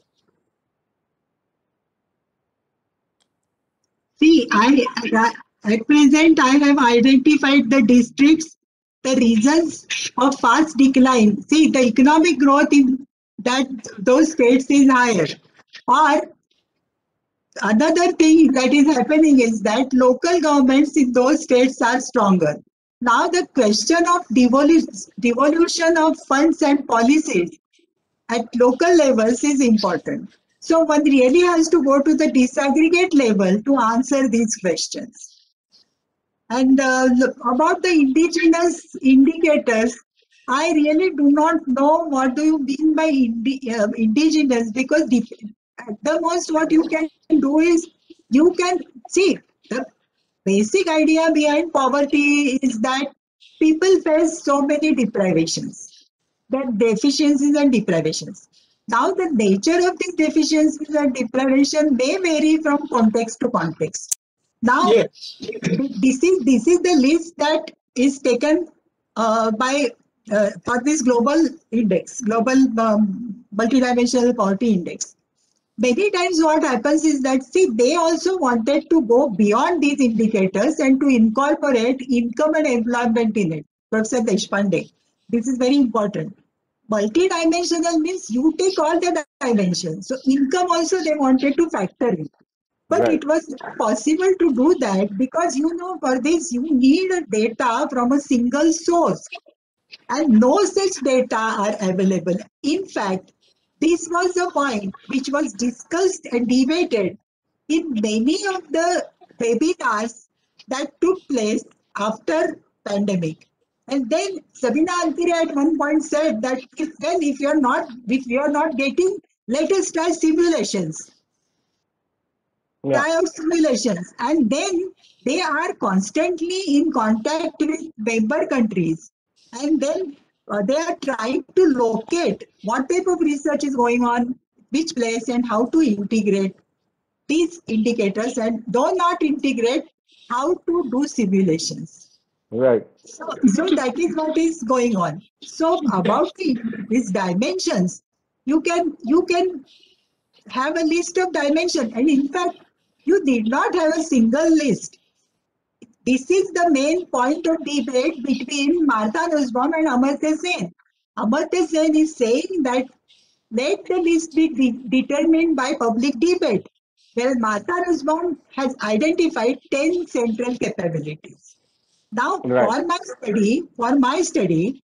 See, at present, I have identified the districts, the reasons of fast decline. See, the economic growth in those states is higher. Or another thing that is happening is that local governments in those states are stronger. Now, the question of devolution of funds and policies at local levels is important. So one really has to go to the disaggregate level to answer these questions. And about the indigenous indicators, I really do not know what do you mean by indigenous, because at the most what you can do is you can see the basic idea behind poverty is that people face so many deprivations, that deficiencies and deprivations. Now, the nature of these deficiencies and deprivation may vary from context to context. Now, yes, this is the list that is taken for this global index, global multidimensional poverty index. Many times what happens is that, see, they also wanted to go beyond these indicators and to incorporate income and employment in it. Professor Deshpande, this is very important. Multidimensional means you take all the dimensions. So income also they wanted to factor in. But Right. it was not possible to do that because, for this you need a data from a single source. And no such data are available. In fact, this was a point which was discussed and debated in many of the webinars that took place after pandemic. And then Sabina Alkire at one point said that if you're not getting, let us try simulations. Yeah. Try out simulations. And then they are constantly in contact with member countries. And then they are trying to locate what type of research is going on, which place, and how to integrate these indicators, and though not integrate, how to do simulations. Right. So that is what is going on. So about these dimensions, you can have a list of dimensions, and in fact, you did not have a single list. This is the main point of debate between Martha Nussbaum and Amartya Sen. Amartya Sen is saying that let the list be determined by public debate, whereas Martha Nussbaum has identified 10 central capabilities. Now, Right. for my study,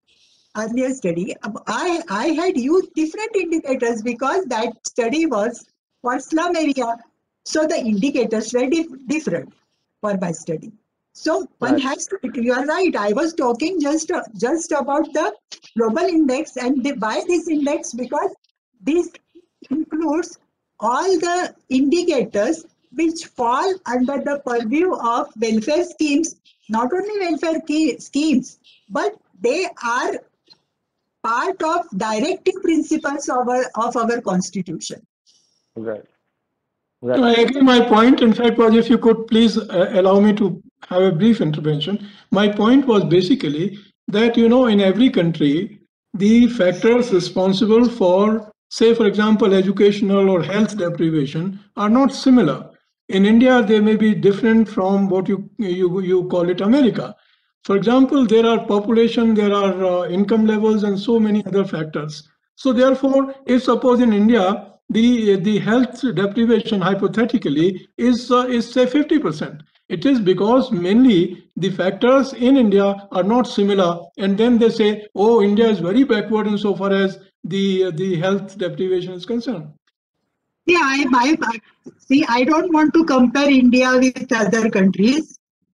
earlier study, I had used different indicators because that study was for slum area. So the indicators were different for my study. So one Right. has to, you are right. I was talking just about the global index and why this index, because this includes all the indicators which fall under the purview of welfare schemes, not only welfare schemes, but they are part of directive principles of our constitution. Right. I agree. My point, in fact, was, if you could please allow me to have a brief intervention. My point was basically that, in every country, the factors responsible for, say, for example, educational or health deprivation are not similar. In India, they may be different from what you call it America. For example, there are population, there are income levels, and so many other factors. So therefore, if suppose in India the health deprivation hypothetically is say 50%, it is because mainly the factors in India are not similar, and then they say, oh, India is very backward insofar as the health deprivation is concerned. Yeah, see, I don't want to compare India with other countries.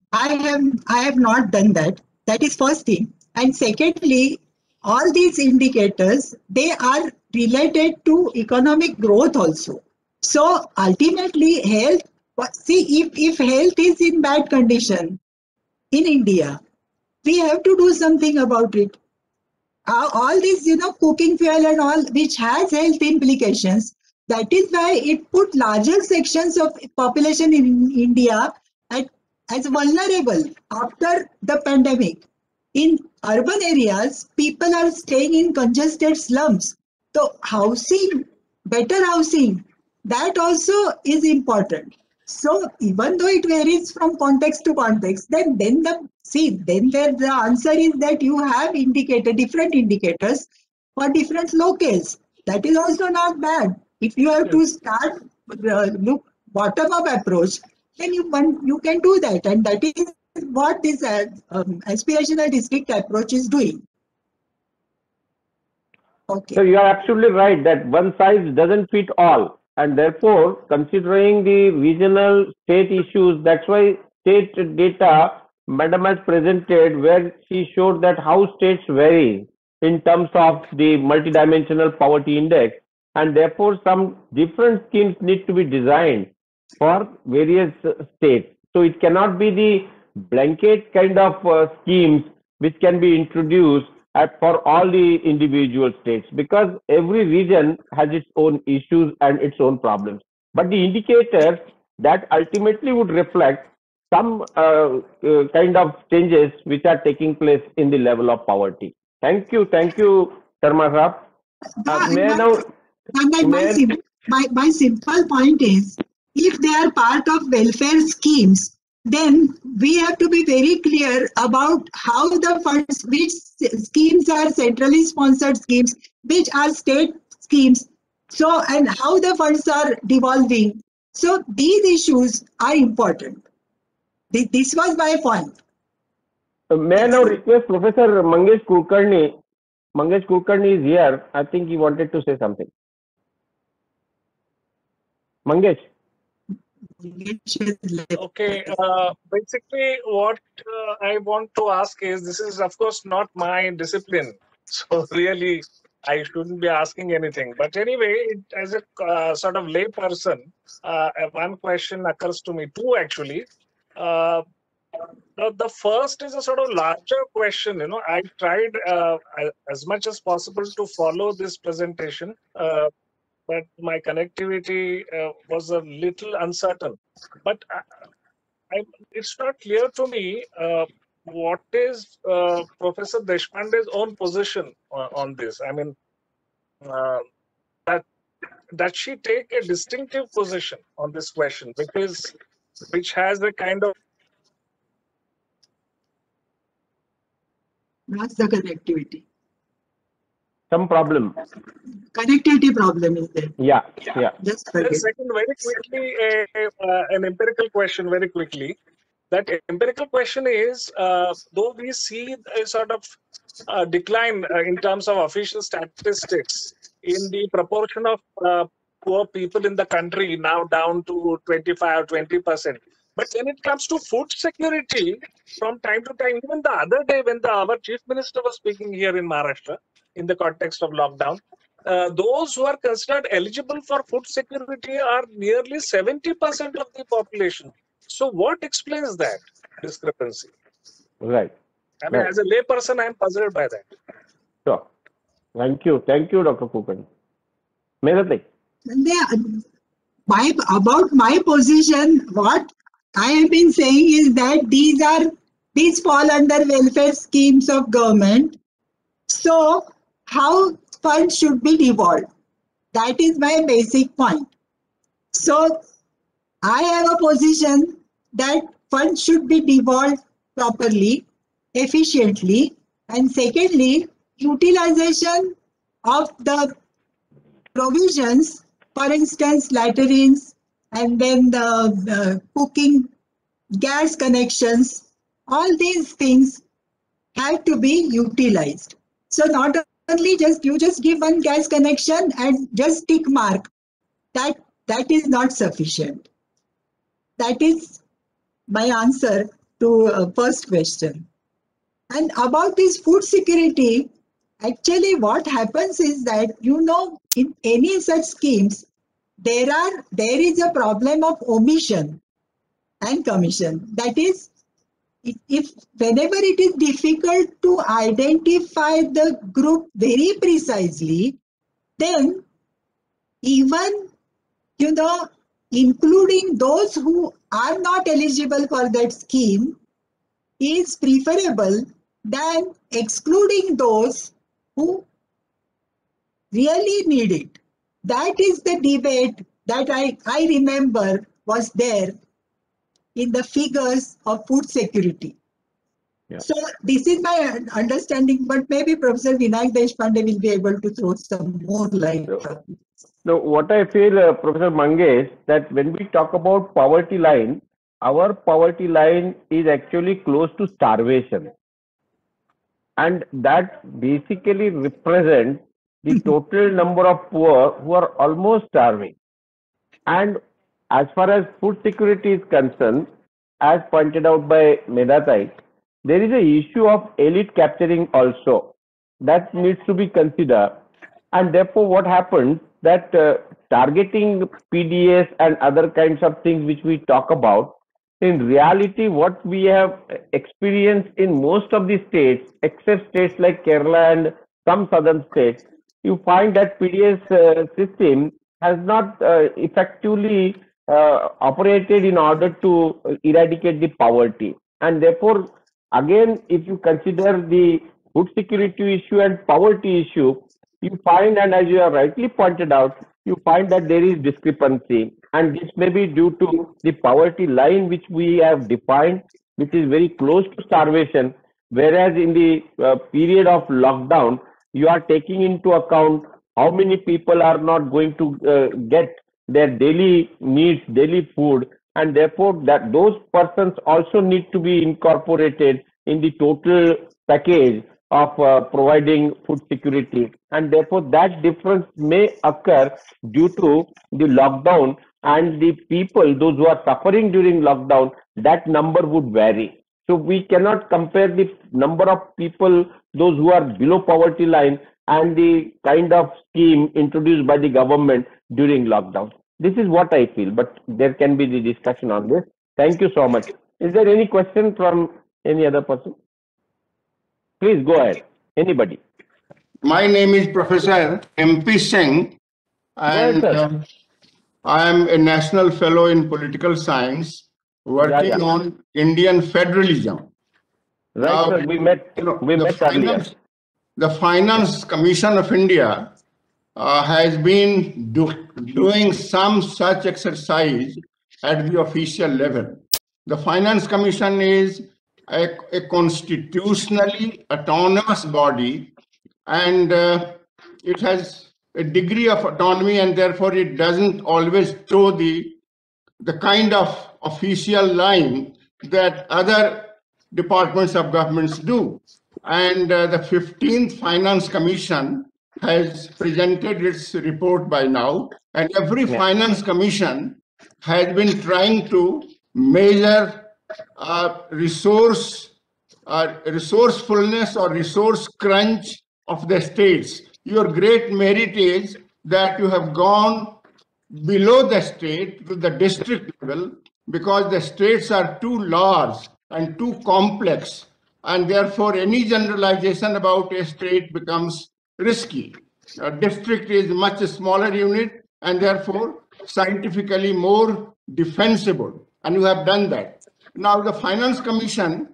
I have not done that. That is first thing. And secondly, all these indicators, they are related to economic growth also. So ultimately, health, see, if health is in bad condition in India, we have to do something about it. All this, cooking fuel and all, which has health implications. That is why it put larger sections of population in India as vulnerable after the pandemic. In urban areas, people are staying in congested slums. So housing, better housing, that also is important. So even though it varies from context to context, then the answer is that you have different indicators for different locales. That is also not bad. If you have to start look bottom up approach, then you can do that, and that is what this aspirational district approach is doing. Okay. So you are absolutely right that one size doesn't fit all, and therefore, considering the regional state issues, that's why state data Madam has presented, where she showed that how states vary in terms of the multidimensional poverty index, and therefore some different schemes need to be designed for various states. So it cannot be the blanket kind of schemes which can be introduced for all the individual states, because every region has its own issues and its own problems. But the indicators that ultimately would reflect some kind of changes which are taking place in the level of poverty. Thank you, Sharma Saab. My simple point is, if they are part of welfare schemes, then we have to be very clear about how the funds, which schemes are centrally sponsored schemes, which are state schemes, so and how the funds are devolving. So these issues are important. This was my point. May I now request Professor Mangesh Kulkarni? Mangesh Kulkarni is here. I think he wanted to say something. Mangesh. Okay, basically what I want to ask is, this is of course not my discipline, so really I shouldn't be asking anything. But anyway, as a sort of lay person, one question occurs to me, two actually. The first is a sort of larger question. I tried as much as possible to follow this presentation, but my connectivity was a little uncertain. But it's not clear to me what is Professor Deshpande's own position on this. I mean, that she take a distinctive position on this question, which has a kind of That's the connectivity. Some problem. Connectivity problem is there. Yeah. Just forget. Second, very quickly, an empirical question, very quickly. That empirical question is, though we see a sort of decline in terms of official statistics in the proportion of poor people in the country, now down to 25 or 20%. But when it comes to food security, from time to time, even the other day when our chief minister was speaking here in Maharashtra in the context of lockdown, those who are considered eligible for food security are nearly 70% of the population. So what explains that discrepancy? Right. I mean, Right. as a layperson, I am puzzled by that. Sure. Thank you. Thank you, Dr. Kulkarni. Meghati. About my position, what I have been saying is that these fall under welfare schemes of government. So how funds should be devolved? That is my basic point. So I have a position that funds should be devolved properly, efficiently, and secondly, utilization of the provisions, for instance, latrines, and then the cooking gas connections, all these things have to be utilized. So not only you just give one gas connection and just tick mark, that is not sufficient. That is my answer to first question. And about this food security, actually what happens is that, in any such schemes, there is a problem of omission and commission. That is, if whenever it is difficult to identify the group very precisely, then even, including those who are not eligible for that scheme is preferable than excluding those who really need it. That is the debate that I remember was there in the figures of food security. Yeah. So this is my understanding, but maybe Professor Vinayak Deshpande will be able to throw some more light. No, what I feel, Professor Mangesh, that when we talk about poverty line, our poverty line is actually close to starvation. And that basically represents the total number of poor who are almost starving. And as far as food security is concerned, as pointed out by Medhatai, there is an issue of elite capturing also that needs to be considered. And therefore, what happens that targeting PDS and other kinds of things which we talk about, in reality, what we have experienced in most of the states, except states like Kerala and some southern states, you find that PDS system has not effectively operated in order to eradicate the poverty. And therefore, again, if you consider the food security issue and poverty issue, you find, and as you have rightly pointed out, you find that there is discrepancy. And this may be due to the poverty line which we have defined, which is very close to starvation, whereas in the period of lockdown, you are taking into account how many people are not going to get their daily needs, daily food, and therefore that those persons also need to be incorporated in the total package of providing food security. And therefore that difference may occur due to the lockdown, and the people, those who are suffering during lockdown, that number would vary. So we cannot compare the number of people, those who are below poverty line, and the kind of scheme introduced by the government during lockdown. This is what I feel, but there can be the discussion on this. Thank you so much. Is there any question from any other person? Please go ahead. Anybody? My name is Professor MP Singh, and I am a National Fellow in Political Science working on Indian federalism. Right, sir. We met earlier. The Finance Commission of India has been doing some such exercise at the official level. The Finance Commission is a constitutionally autonomous body, and it has a degree of autonomy, and therefore it doesn't always toe the kind of official line that other departments of governments do. and the 15th Finance Commission has presented its report by now, and every Finance Commission has been trying to measure resourcefulness or resource crunch of the states. Your great merit is that you have gone below the state to the district level, because the states are too large and too complex, and therefore any generalization about a state becomes risky. A district is a much smaller unit and therefore scientifically more defensible, and you have done that. Now the Finance Commission,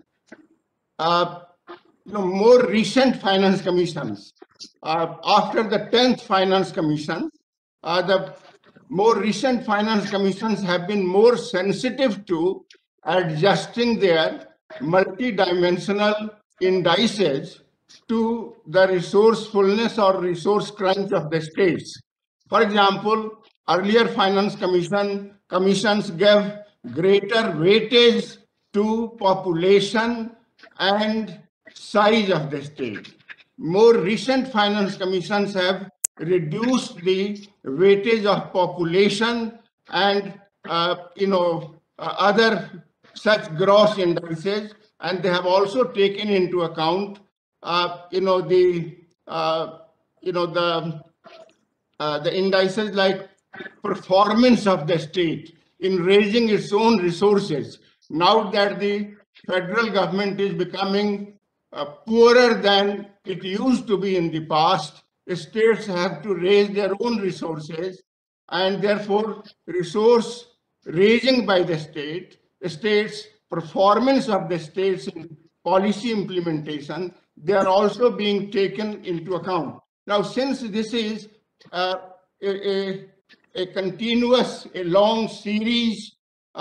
more recent Finance Commissions, after the 10th Finance Commission, the more recent Finance Commissions have been more sensitive to adjusting their multidimensional indices to the resourcefulness or resource crunch of the states. For example, earlier Finance Commissions gave greater weightage to population and size of the state. More recent Finance Commissions have reduced the weightage of population and other such gross indices, and they have also taken into account the indices like performance of the state in raising its own resources. Now that the federal government is becoming poorer than it used to be in the past, states have to raise their own resources, and therefore resource raising by the states, performance of the states in policy implementation, they are also being taken into account. Now, since this is a continuous, a long series,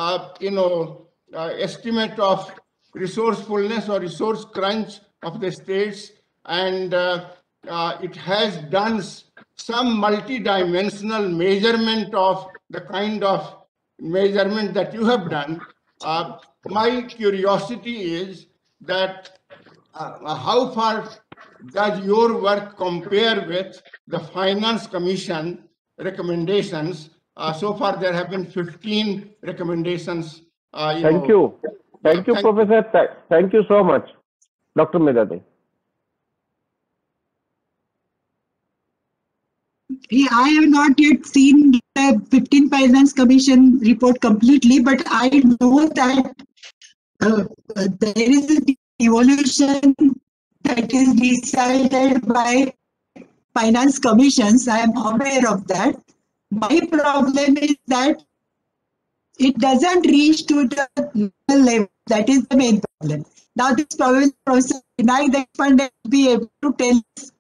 estimate of resourcefulness or resource crunch of the states, and it has done some multidimensional measurement of the kind of measurement that you have done. My curiosity is that how far does your work compare with the Finance Commission recommendations? So far, there have been 15 recommendations. Thank you, Professor. Thank you so much, Dr. Medade. I have not yet seen the 15 Finance Commission report completely, but I know that there is a evolution that is decided by Finance Commissions. I am aware of that. My problem is that it doesn't reach to the level. That is the main problem. Now, this probably Professor Vinayak Deshpande will be able to tell us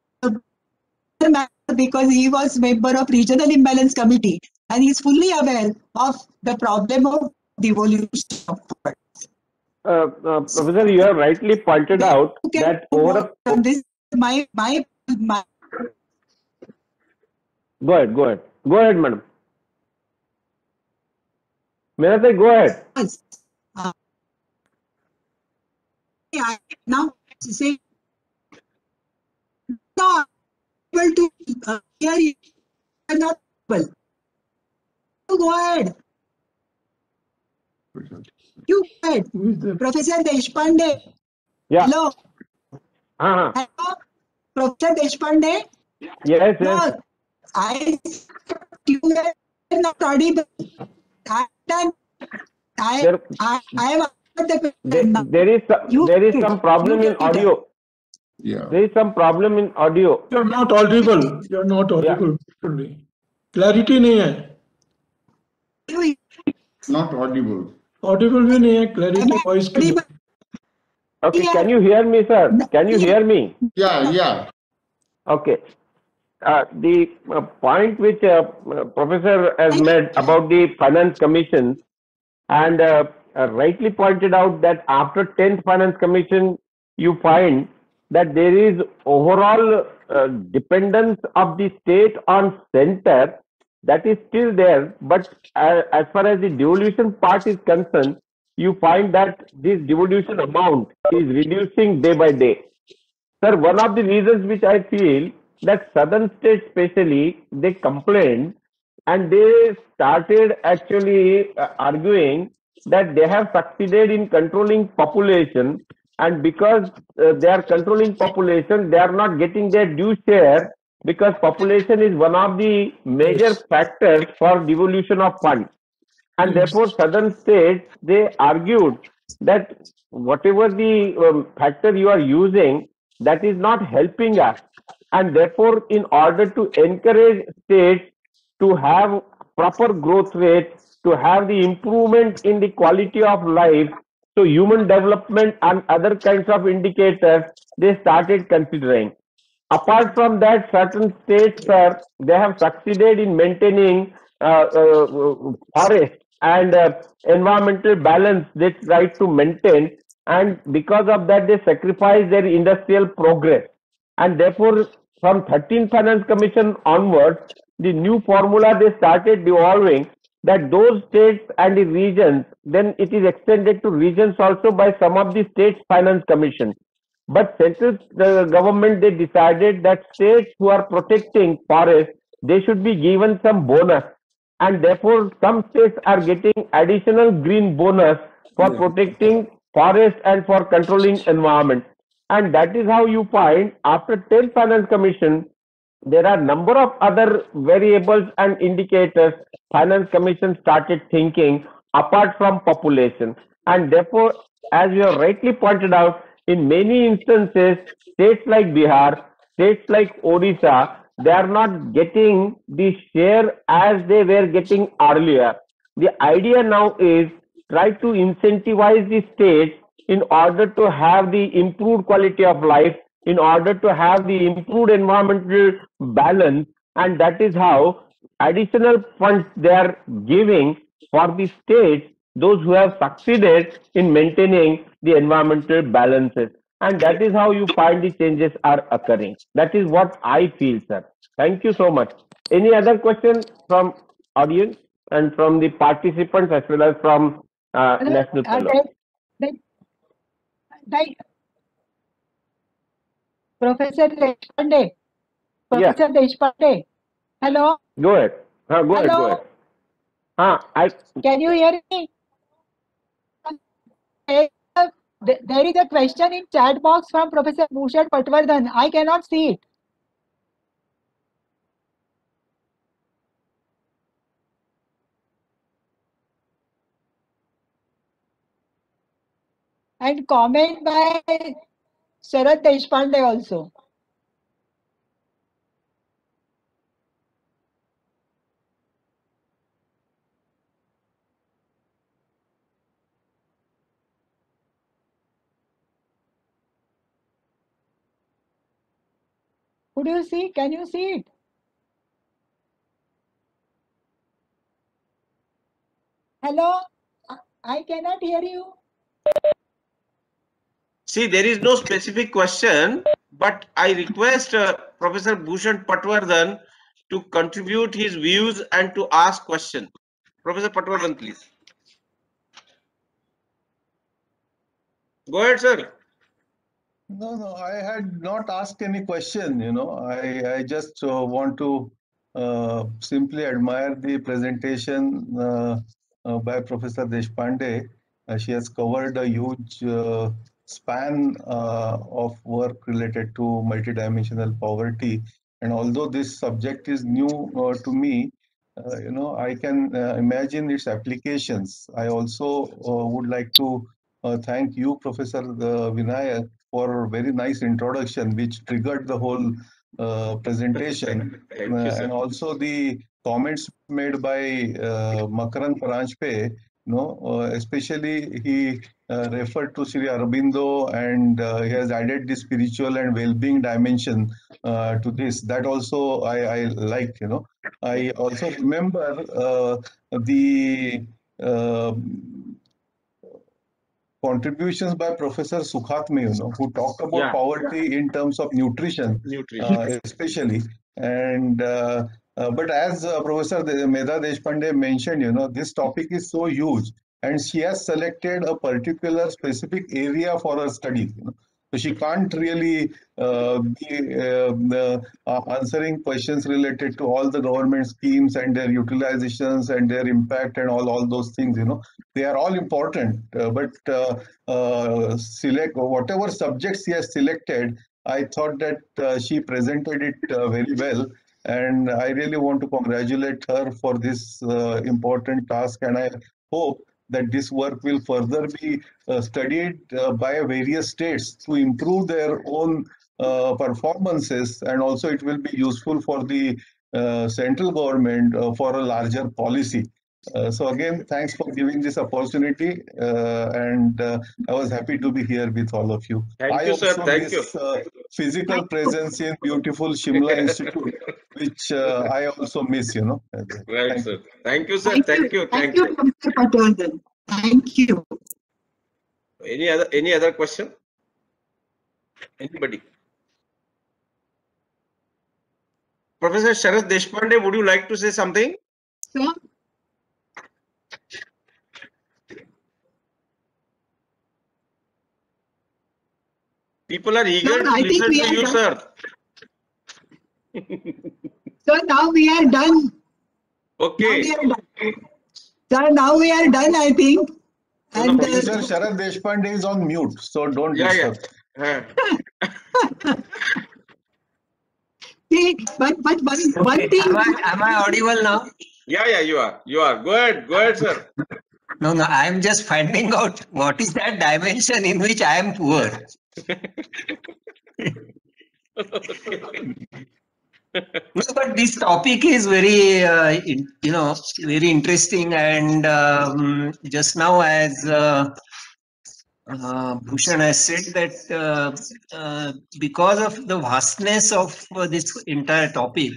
because he was member of Regional Imbalance Committee and he is fully aware of the problem of devolution of funds. Professor, you have rightly pointed out that over from this, my Go ahead, madam. Medade, go ahead. Now say not able to hear you. Not able. Go ahead. You go ahead. Professor Deshpande. Yeah. Hello. Hello. Professor Deshpande. Yes. No, you are not audible. There is some problem in audio. Yeah. There is some problem in audio. You're not audible. You're not audible. Yeah. Clarity नहीं है. Not audible. Audible भी नहीं है. Clarity voice की. Okay, can you hear me, sir? Can you hear me? Yeah. Okay. The point which Professor has made about the Finance Commission, and rightly pointed out that after 10th Finance Commission, you find that there is overall dependence of the state on center that is still there, but as far as the devolution part is concerned, you find that this devolution amount is reducing day by day. Sir, one of the reasons which I feel that southern states especially, they complained and they started actually arguing that they have succeeded in controlling population, and because they are controlling population, they are not getting their due share, because population is one of the major Yes. factors for devolution of funds. And Yes. therefore southern states, they argued that whatever the factor you are using, that is not helping us, and therefore in order to encourage states to have proper growth rate, to have the improvement in the quality of life, so human development and other kinds of indicators, they started considering. Apart from that, certain states, sir, they have succeeded in maintaining forest and environmental balance. They try to maintain, and because of that, they sacrifice their industrial progress. And therefore, from 13th Finance Commission onwards, the new formula they started evolving, that those states and the regions, then it is extended to regions also by some of the states finance commission. But central government, they decided that states who are protecting forests, they should be given some bonus, and therefore some states are getting additional green bonus for protecting forest and for controlling environment. And that is how you find after 10th Finance Commission, there are number of other variables and indicators finance commission started thinking apart from population. And therefore, as you have rightly pointed out, in many instances, states like Bihar, states like Odisha, they are not getting the share as they were getting earlier. The idea now is try to incentivize the states in order to have the improved quality of life, in order to have the improved environmental balance, and that is how additional funds they are giving for the states, those who have succeeded in maintaining the environmental balances. And that is how you find the changes are occurring. That is what I feel, sir. Thank you so much. Any other question from audience and from the participants as well as from National Fellow? Professor Deshpande. Yeah. Professor Deshpande. Hello. Go ahead. Go ahead. Hello. Go ahead. Can you hear me? There is a question in chat box from Professor Bhushan Patwardhan. I cannot see it. And comment by Sharad Deshpande also. Could you see? Can you see it? Hello? I cannot hear you. See, there is no specific question, but I request Professor Bhushan Patwardhan to contribute his views and to ask question. Professor Patwardhan, please. Go ahead, sir. No, I had not asked any question, I just want to simply admire the presentation by Professor Deshpande. She has covered a huge span of work related to multidimensional poverty. And although this subject is new to me, I can imagine its applications. I also would like to thank you, Professor Vinayak, for a very nice introduction, which triggered the whole presentation. Thank you, sir. And also the comments made by Makarand Paranjpe, especially he referred to Sri Aurobindo, and he has added the spiritual and well-being dimension to this. That also I liked, I also remember the contributions by Professor Sukhatme, who talked about poverty in terms of nutrition. Especially. And but as Professor Medha Deshpande mentioned, this topic is so huge, and she has selected a particular specific area for her study. So she can't really be answering questions related to all the government schemes and their utilizations and their impact and all those things. They are all important, but select whatever subjects she has selected. I thought that she presented it very well, and I really want to congratulate her for this important task, and I hope that this work will further be studied by various states to improve their own performances, and also it will be useful for the central government for a larger policy. So again, thanks for giving this opportunity, and I was happy to be here with all of you. Thank I you, sir. also Thank miss you. physical presence in beautiful Shimla Institute, which I also miss. Right, Thank sir. you. Thank you, sir. Thank Thank you. you. Thank Thank you, you. Professor Patwardhan. Thank you. Any other question? Anybody? Professor Sharad Deshpande, would you like to say something? Sir, People are eager to I think listen we to are you, done. sir. So now we are done. Okay. Sir, now we are done, I think. No, And Professor Sharad Deshpande is on mute, so don't Yeah, disturb. see, but one thing. Am I audible now? Yeah, you are. You are. Go ahead, sir. No, I am just finding out what is that dimension in which I am poor. No, but this topic is very, very interesting. And just now, as Bhushan has said, that because of the vastness of this entire topic,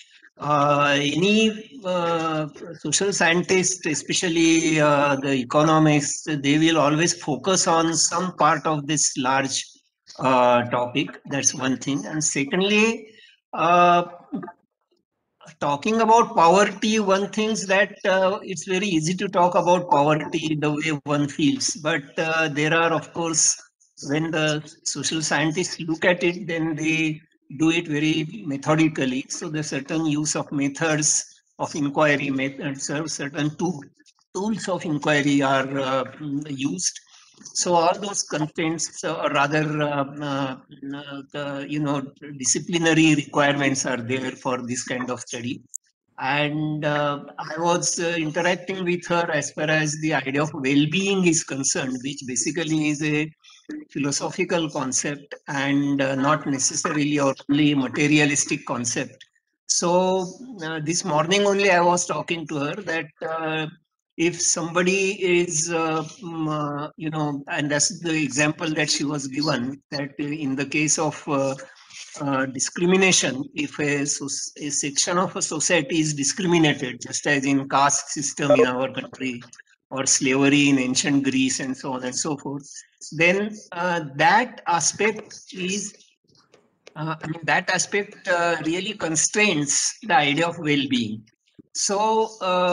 any social scientist, especially the economists, they will always focus on some part of this large topic. That's one thing. And secondly, talking about poverty, one thinks that it's very easy to talk about poverty the way one feels. But there are, of course, when the social scientists look at it, then they do it very methodically. So there's certain use of methods of inquiry, certain tools of inquiry are used. So all those constraints, or rather, disciplinary requirements are there for this kind of study. And I was interacting with her as far as the idea of well-being is concerned, which basically is a philosophical concept and not necessarily or only materialistic concept. So this morning only I was talking to her that if somebody is, and that's the example that she was given, that in the case of discrimination, if a section of a society is discriminated, just as in caste system in our country, or slavery in ancient Greece, and so on and so forth, then that aspect is, that aspect really constrains the idea of well-being. So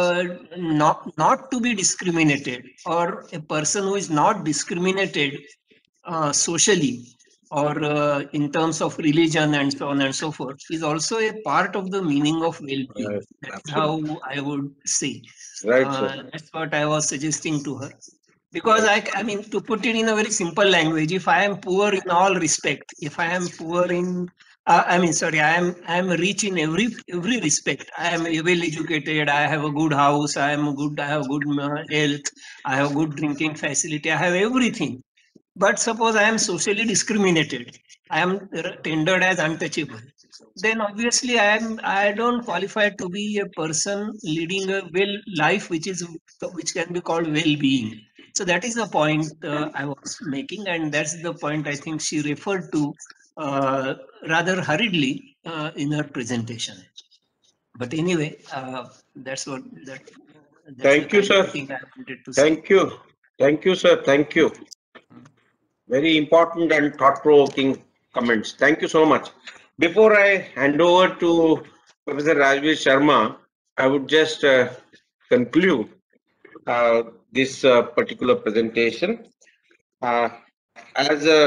not to be discriminated, or a person who is not discriminated socially, or in terms of religion and so on and so forth, is also a part of the meaning of well-being. That's how I would say. Right, sir. That's what I was suggesting to her. Because I mean, to put it in a very simple language, if I am poor in all respect, if I am poor in, I am rich in every respect. I am well educated. I have a good house. I have good health. I have good drinking facility. I have everything. But suppose I am socially discriminated, I am tendered as untouchable, then obviously I don't qualify to be a person leading a life which can be called well-being. So that is the point I was making, and that's the point I think she referred to rather hurriedly in her presentation. But anyway, that's what Thank you, sir. Thank you. Thank you, sir. Thank you. Very important and thought-provoking comments. Thank you so much. Before I hand over to Professor Rajveer Sharma, I would just conclude this particular presentation. As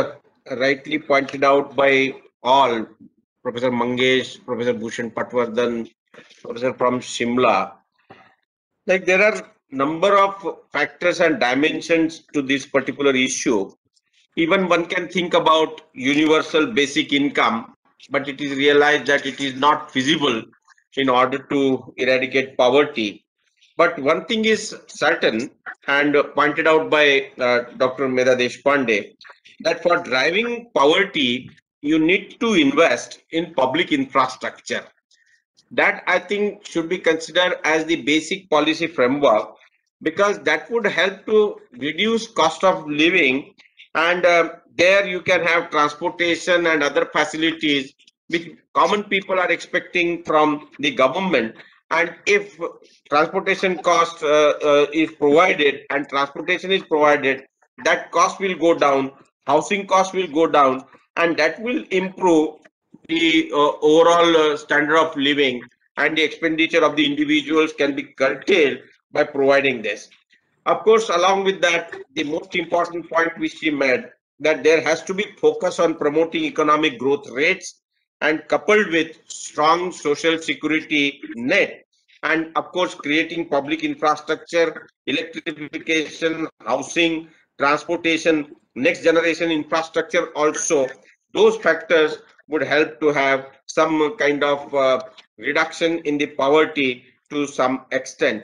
rightly pointed out by all, Professor Mangesh, Professor Bhushan Patwardhan, Professor from Shimla, like there are number of factors and dimensions to this particular issue. Even one can think about universal basic income, but it is realized that it is not feasible in order to eradicate poverty. But one thing is certain and pointed out by Dr. Medha Deshpande, that for driving poverty, you need to invest in public infrastructure. That I think should be considered as the basic policy framework, because that would help to reduce cost of living, and there you can have transportation and other facilities which common people are expecting from the government. And if transportation cost is provided and transportation is provided, that cost will go down, housing cost will go down, and that will improve the overall standard of living, and the expenditure of the individuals can be curtailed by providing this. Of course, along with that, the most important point which she made, that there has to be focus on promoting economic growth rates and coupled with strong social security net, and of course creating public infrastructure, electrification, housing, transportation, next generation infrastructure also. Those factors would help to have some kind of reduction in the poverty to some extent.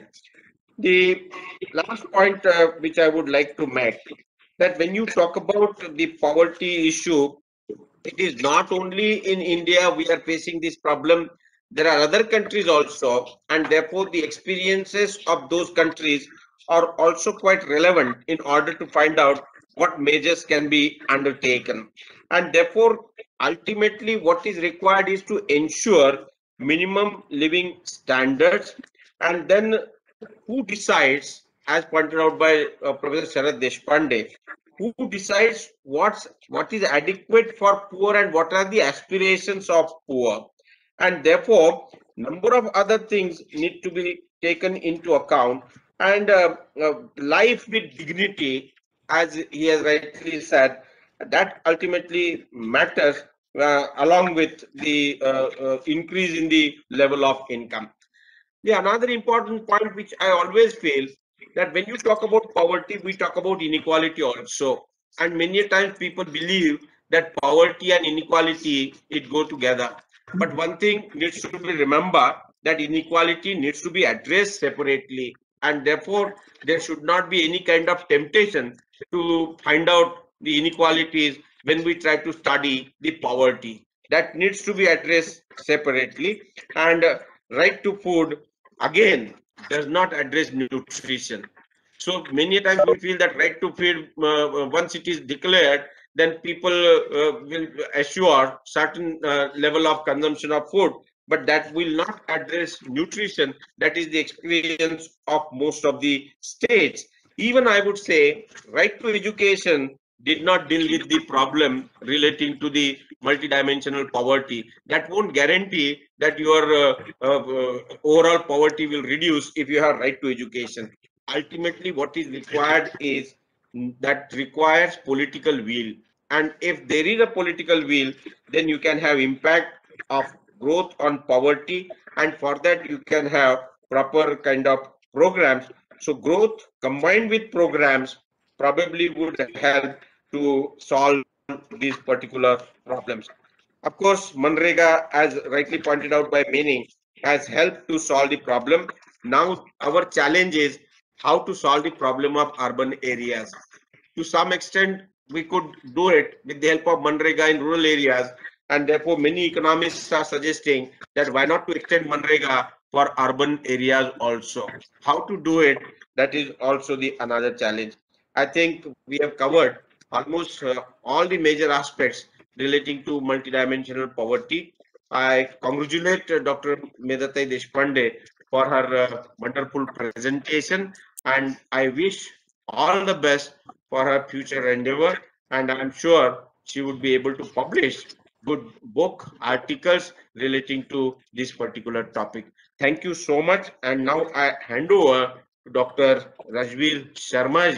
The last point which I would like to make, that when you talk about the poverty issue, it is not only in India we are facing this problem. There are other countries also, and therefore the experiences of those countries are also quite relevant in order to find out what measures can be undertaken. And therefore, ultimately, what is required is to ensure minimum living standards, and then who decides, as pointed out by Professor Sharad Deshpande, who decides what is adequate for poor and what are the aspirations of poor, and therefore number of other things need to be taken into account, and life with dignity, as he has rightly said, that ultimately matters along with the increase in the level of income. The another important point which I always feel, that when you talk about poverty, we talk about inequality also. And many times people believe that poverty and inequality, it go together. But one thing needs to be remembered, that inequality needs to be addressed separately. And therefore, there should not be any kind of temptation to find out the inequalities when we try to study the poverty. That needs to be addressed separately. And right to food, again, does not address nutrition. So many times we feel that right to feed, once it is declared, then people will assure certain level of consumption of food, but that will not address nutrition. That is the experience of most of the states. Even I would say, right to education did not deal with the problem relating to the multidimensional poverty. That won't guarantee that your overall poverty will reduce if you have right to education. Ultimately, what is required is that requires political will. And if there is a political will, then you can have impact of growth on poverty, and for that you can have proper kind of programs. So growth combined with programs probably would help to solve these particular problems. Of course, Manrega, as rightly pointed out by many, has helped to solve the problem. Now our challenge is how to solve the problem of urban areas. To some extent, we could do it with the help of Manrega in rural areas, and therefore many economists are suggesting that why not to extend Manrega for urban areas also. How to do it, that is also the another challenge. I think we have covered almost all the major aspects relating to multidimensional poverty. I congratulate Dr. Medhatai Deshpande for her wonderful presentation, and I wish all the best for her future endeavor, and I'm sure she would be able to publish good book articles relating to this particular topic. Thank you so much, and now I hand over to Dr. Rajveer Sharma ji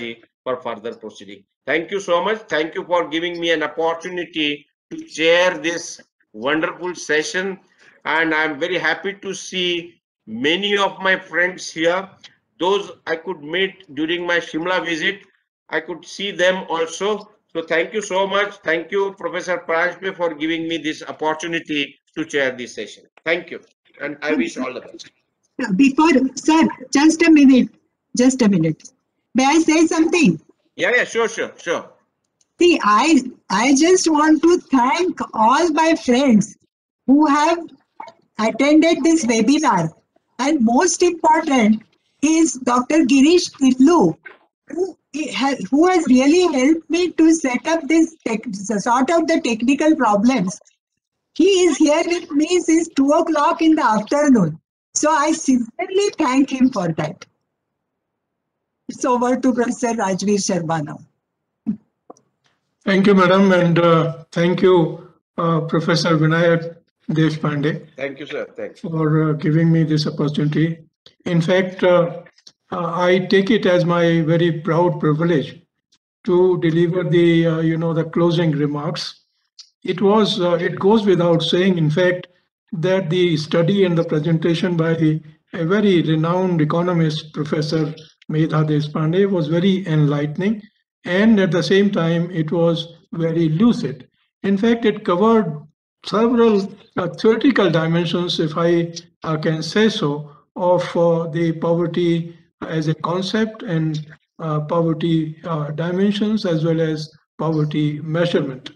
for further proceeding. Thank you so much. Thank you for giving me an opportunity to chair this wonderful session. And I'm very happy to see many of my friends here. Those I could meet during my Shimla visit, I could see them also. So thank you so much. Thank you, Professor Pranjpe, for giving me this opportunity to chair this session. Thank you. And I wish all the best. Before, sir, just a minute. May I say something? Yeah, sure. See, I just want to thank all my friends who have attended this webinar. And most important is Dr. Girish Tillu, who has really helped me to set up this, sort out the technical problems. He is here with me since 2 o'clock in the afternoon. So I sincerely thank him for that. It's over to Professor Rajveer Sharma now. Thank you, madam, and thank you, Professor Vinayak Deshpande. Thank you, sir. Thanks for giving me this opportunity. In fact, I take it as my very proud privilege to deliver the the closing remarks. It goes without saying, in fact, that the study and the presentation by a very renowned economist, Professor Medha Deshpande, was very enlightening, and at the same time, it was very lucid. In fact, it covered several theoretical dimensions, if I can say so, of the poverty as a concept and poverty dimensions as well as poverty measurement.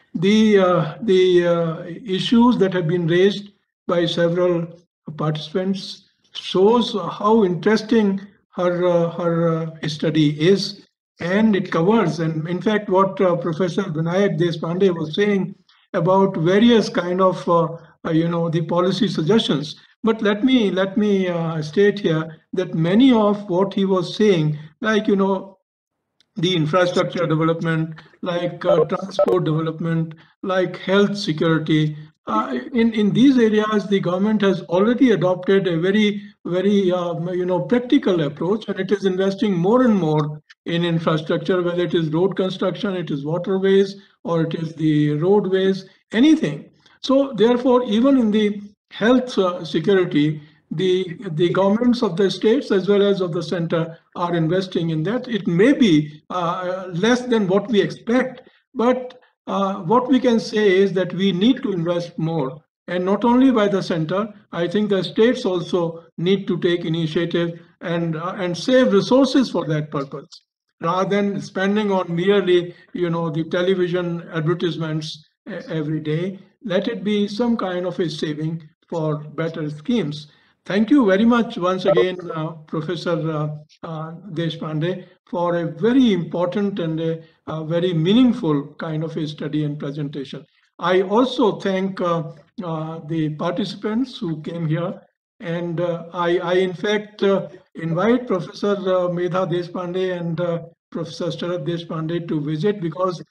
The issues that have been raised by several participants shows how interesting her study is, and it covers, and in fact what Professor Vinayak Deshpande was saying about various kind of the policy suggestions. But let me state here that many of what he was saying, like the infrastructure development, like transport development, like health security. In these areas, the government has already adopted a very practical approach, and it is investing more and more in infrastructure, whether it is road construction, it is waterways, or it is the roadways, anything. So therefore, even in the health security, the governments of the states as well as of the center are investing in that. It may be less than what we expect, but what we can say is that we need to invest more, and not only by the center. I think the states also need to take initiative and save resources for that purpose, rather than spending on merely the television advertisements every day. Let it be some kind of a saving for better schemes. Thank you very much once again, Professor Deshpande, for a very important and a very meaningful kind of a study and presentation. I also thank the participants who came here, and I in fact invite Professor Medha Deshpande and Professor Sharad Deshpande to visit, because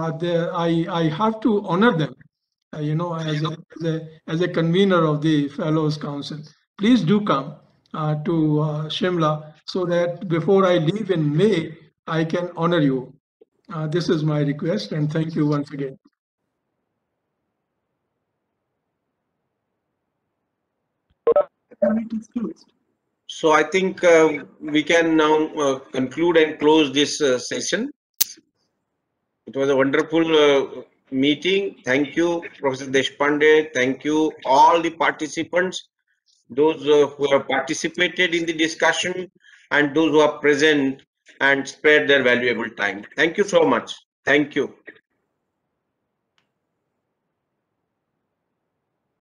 I have to honor them, as a convener of the Fellows Council. Please do come to Shimla, so that before I leave in May, I can honor you. This is my request, and thank you once again. So I think we can now conclude and close this session. It was a wonderful meeting. Thank you, Professor Deshpande. Thank you, all the participants, those who have participated in the discussion, and those who are present and spared their valuable time. Thank you so much. Thank you.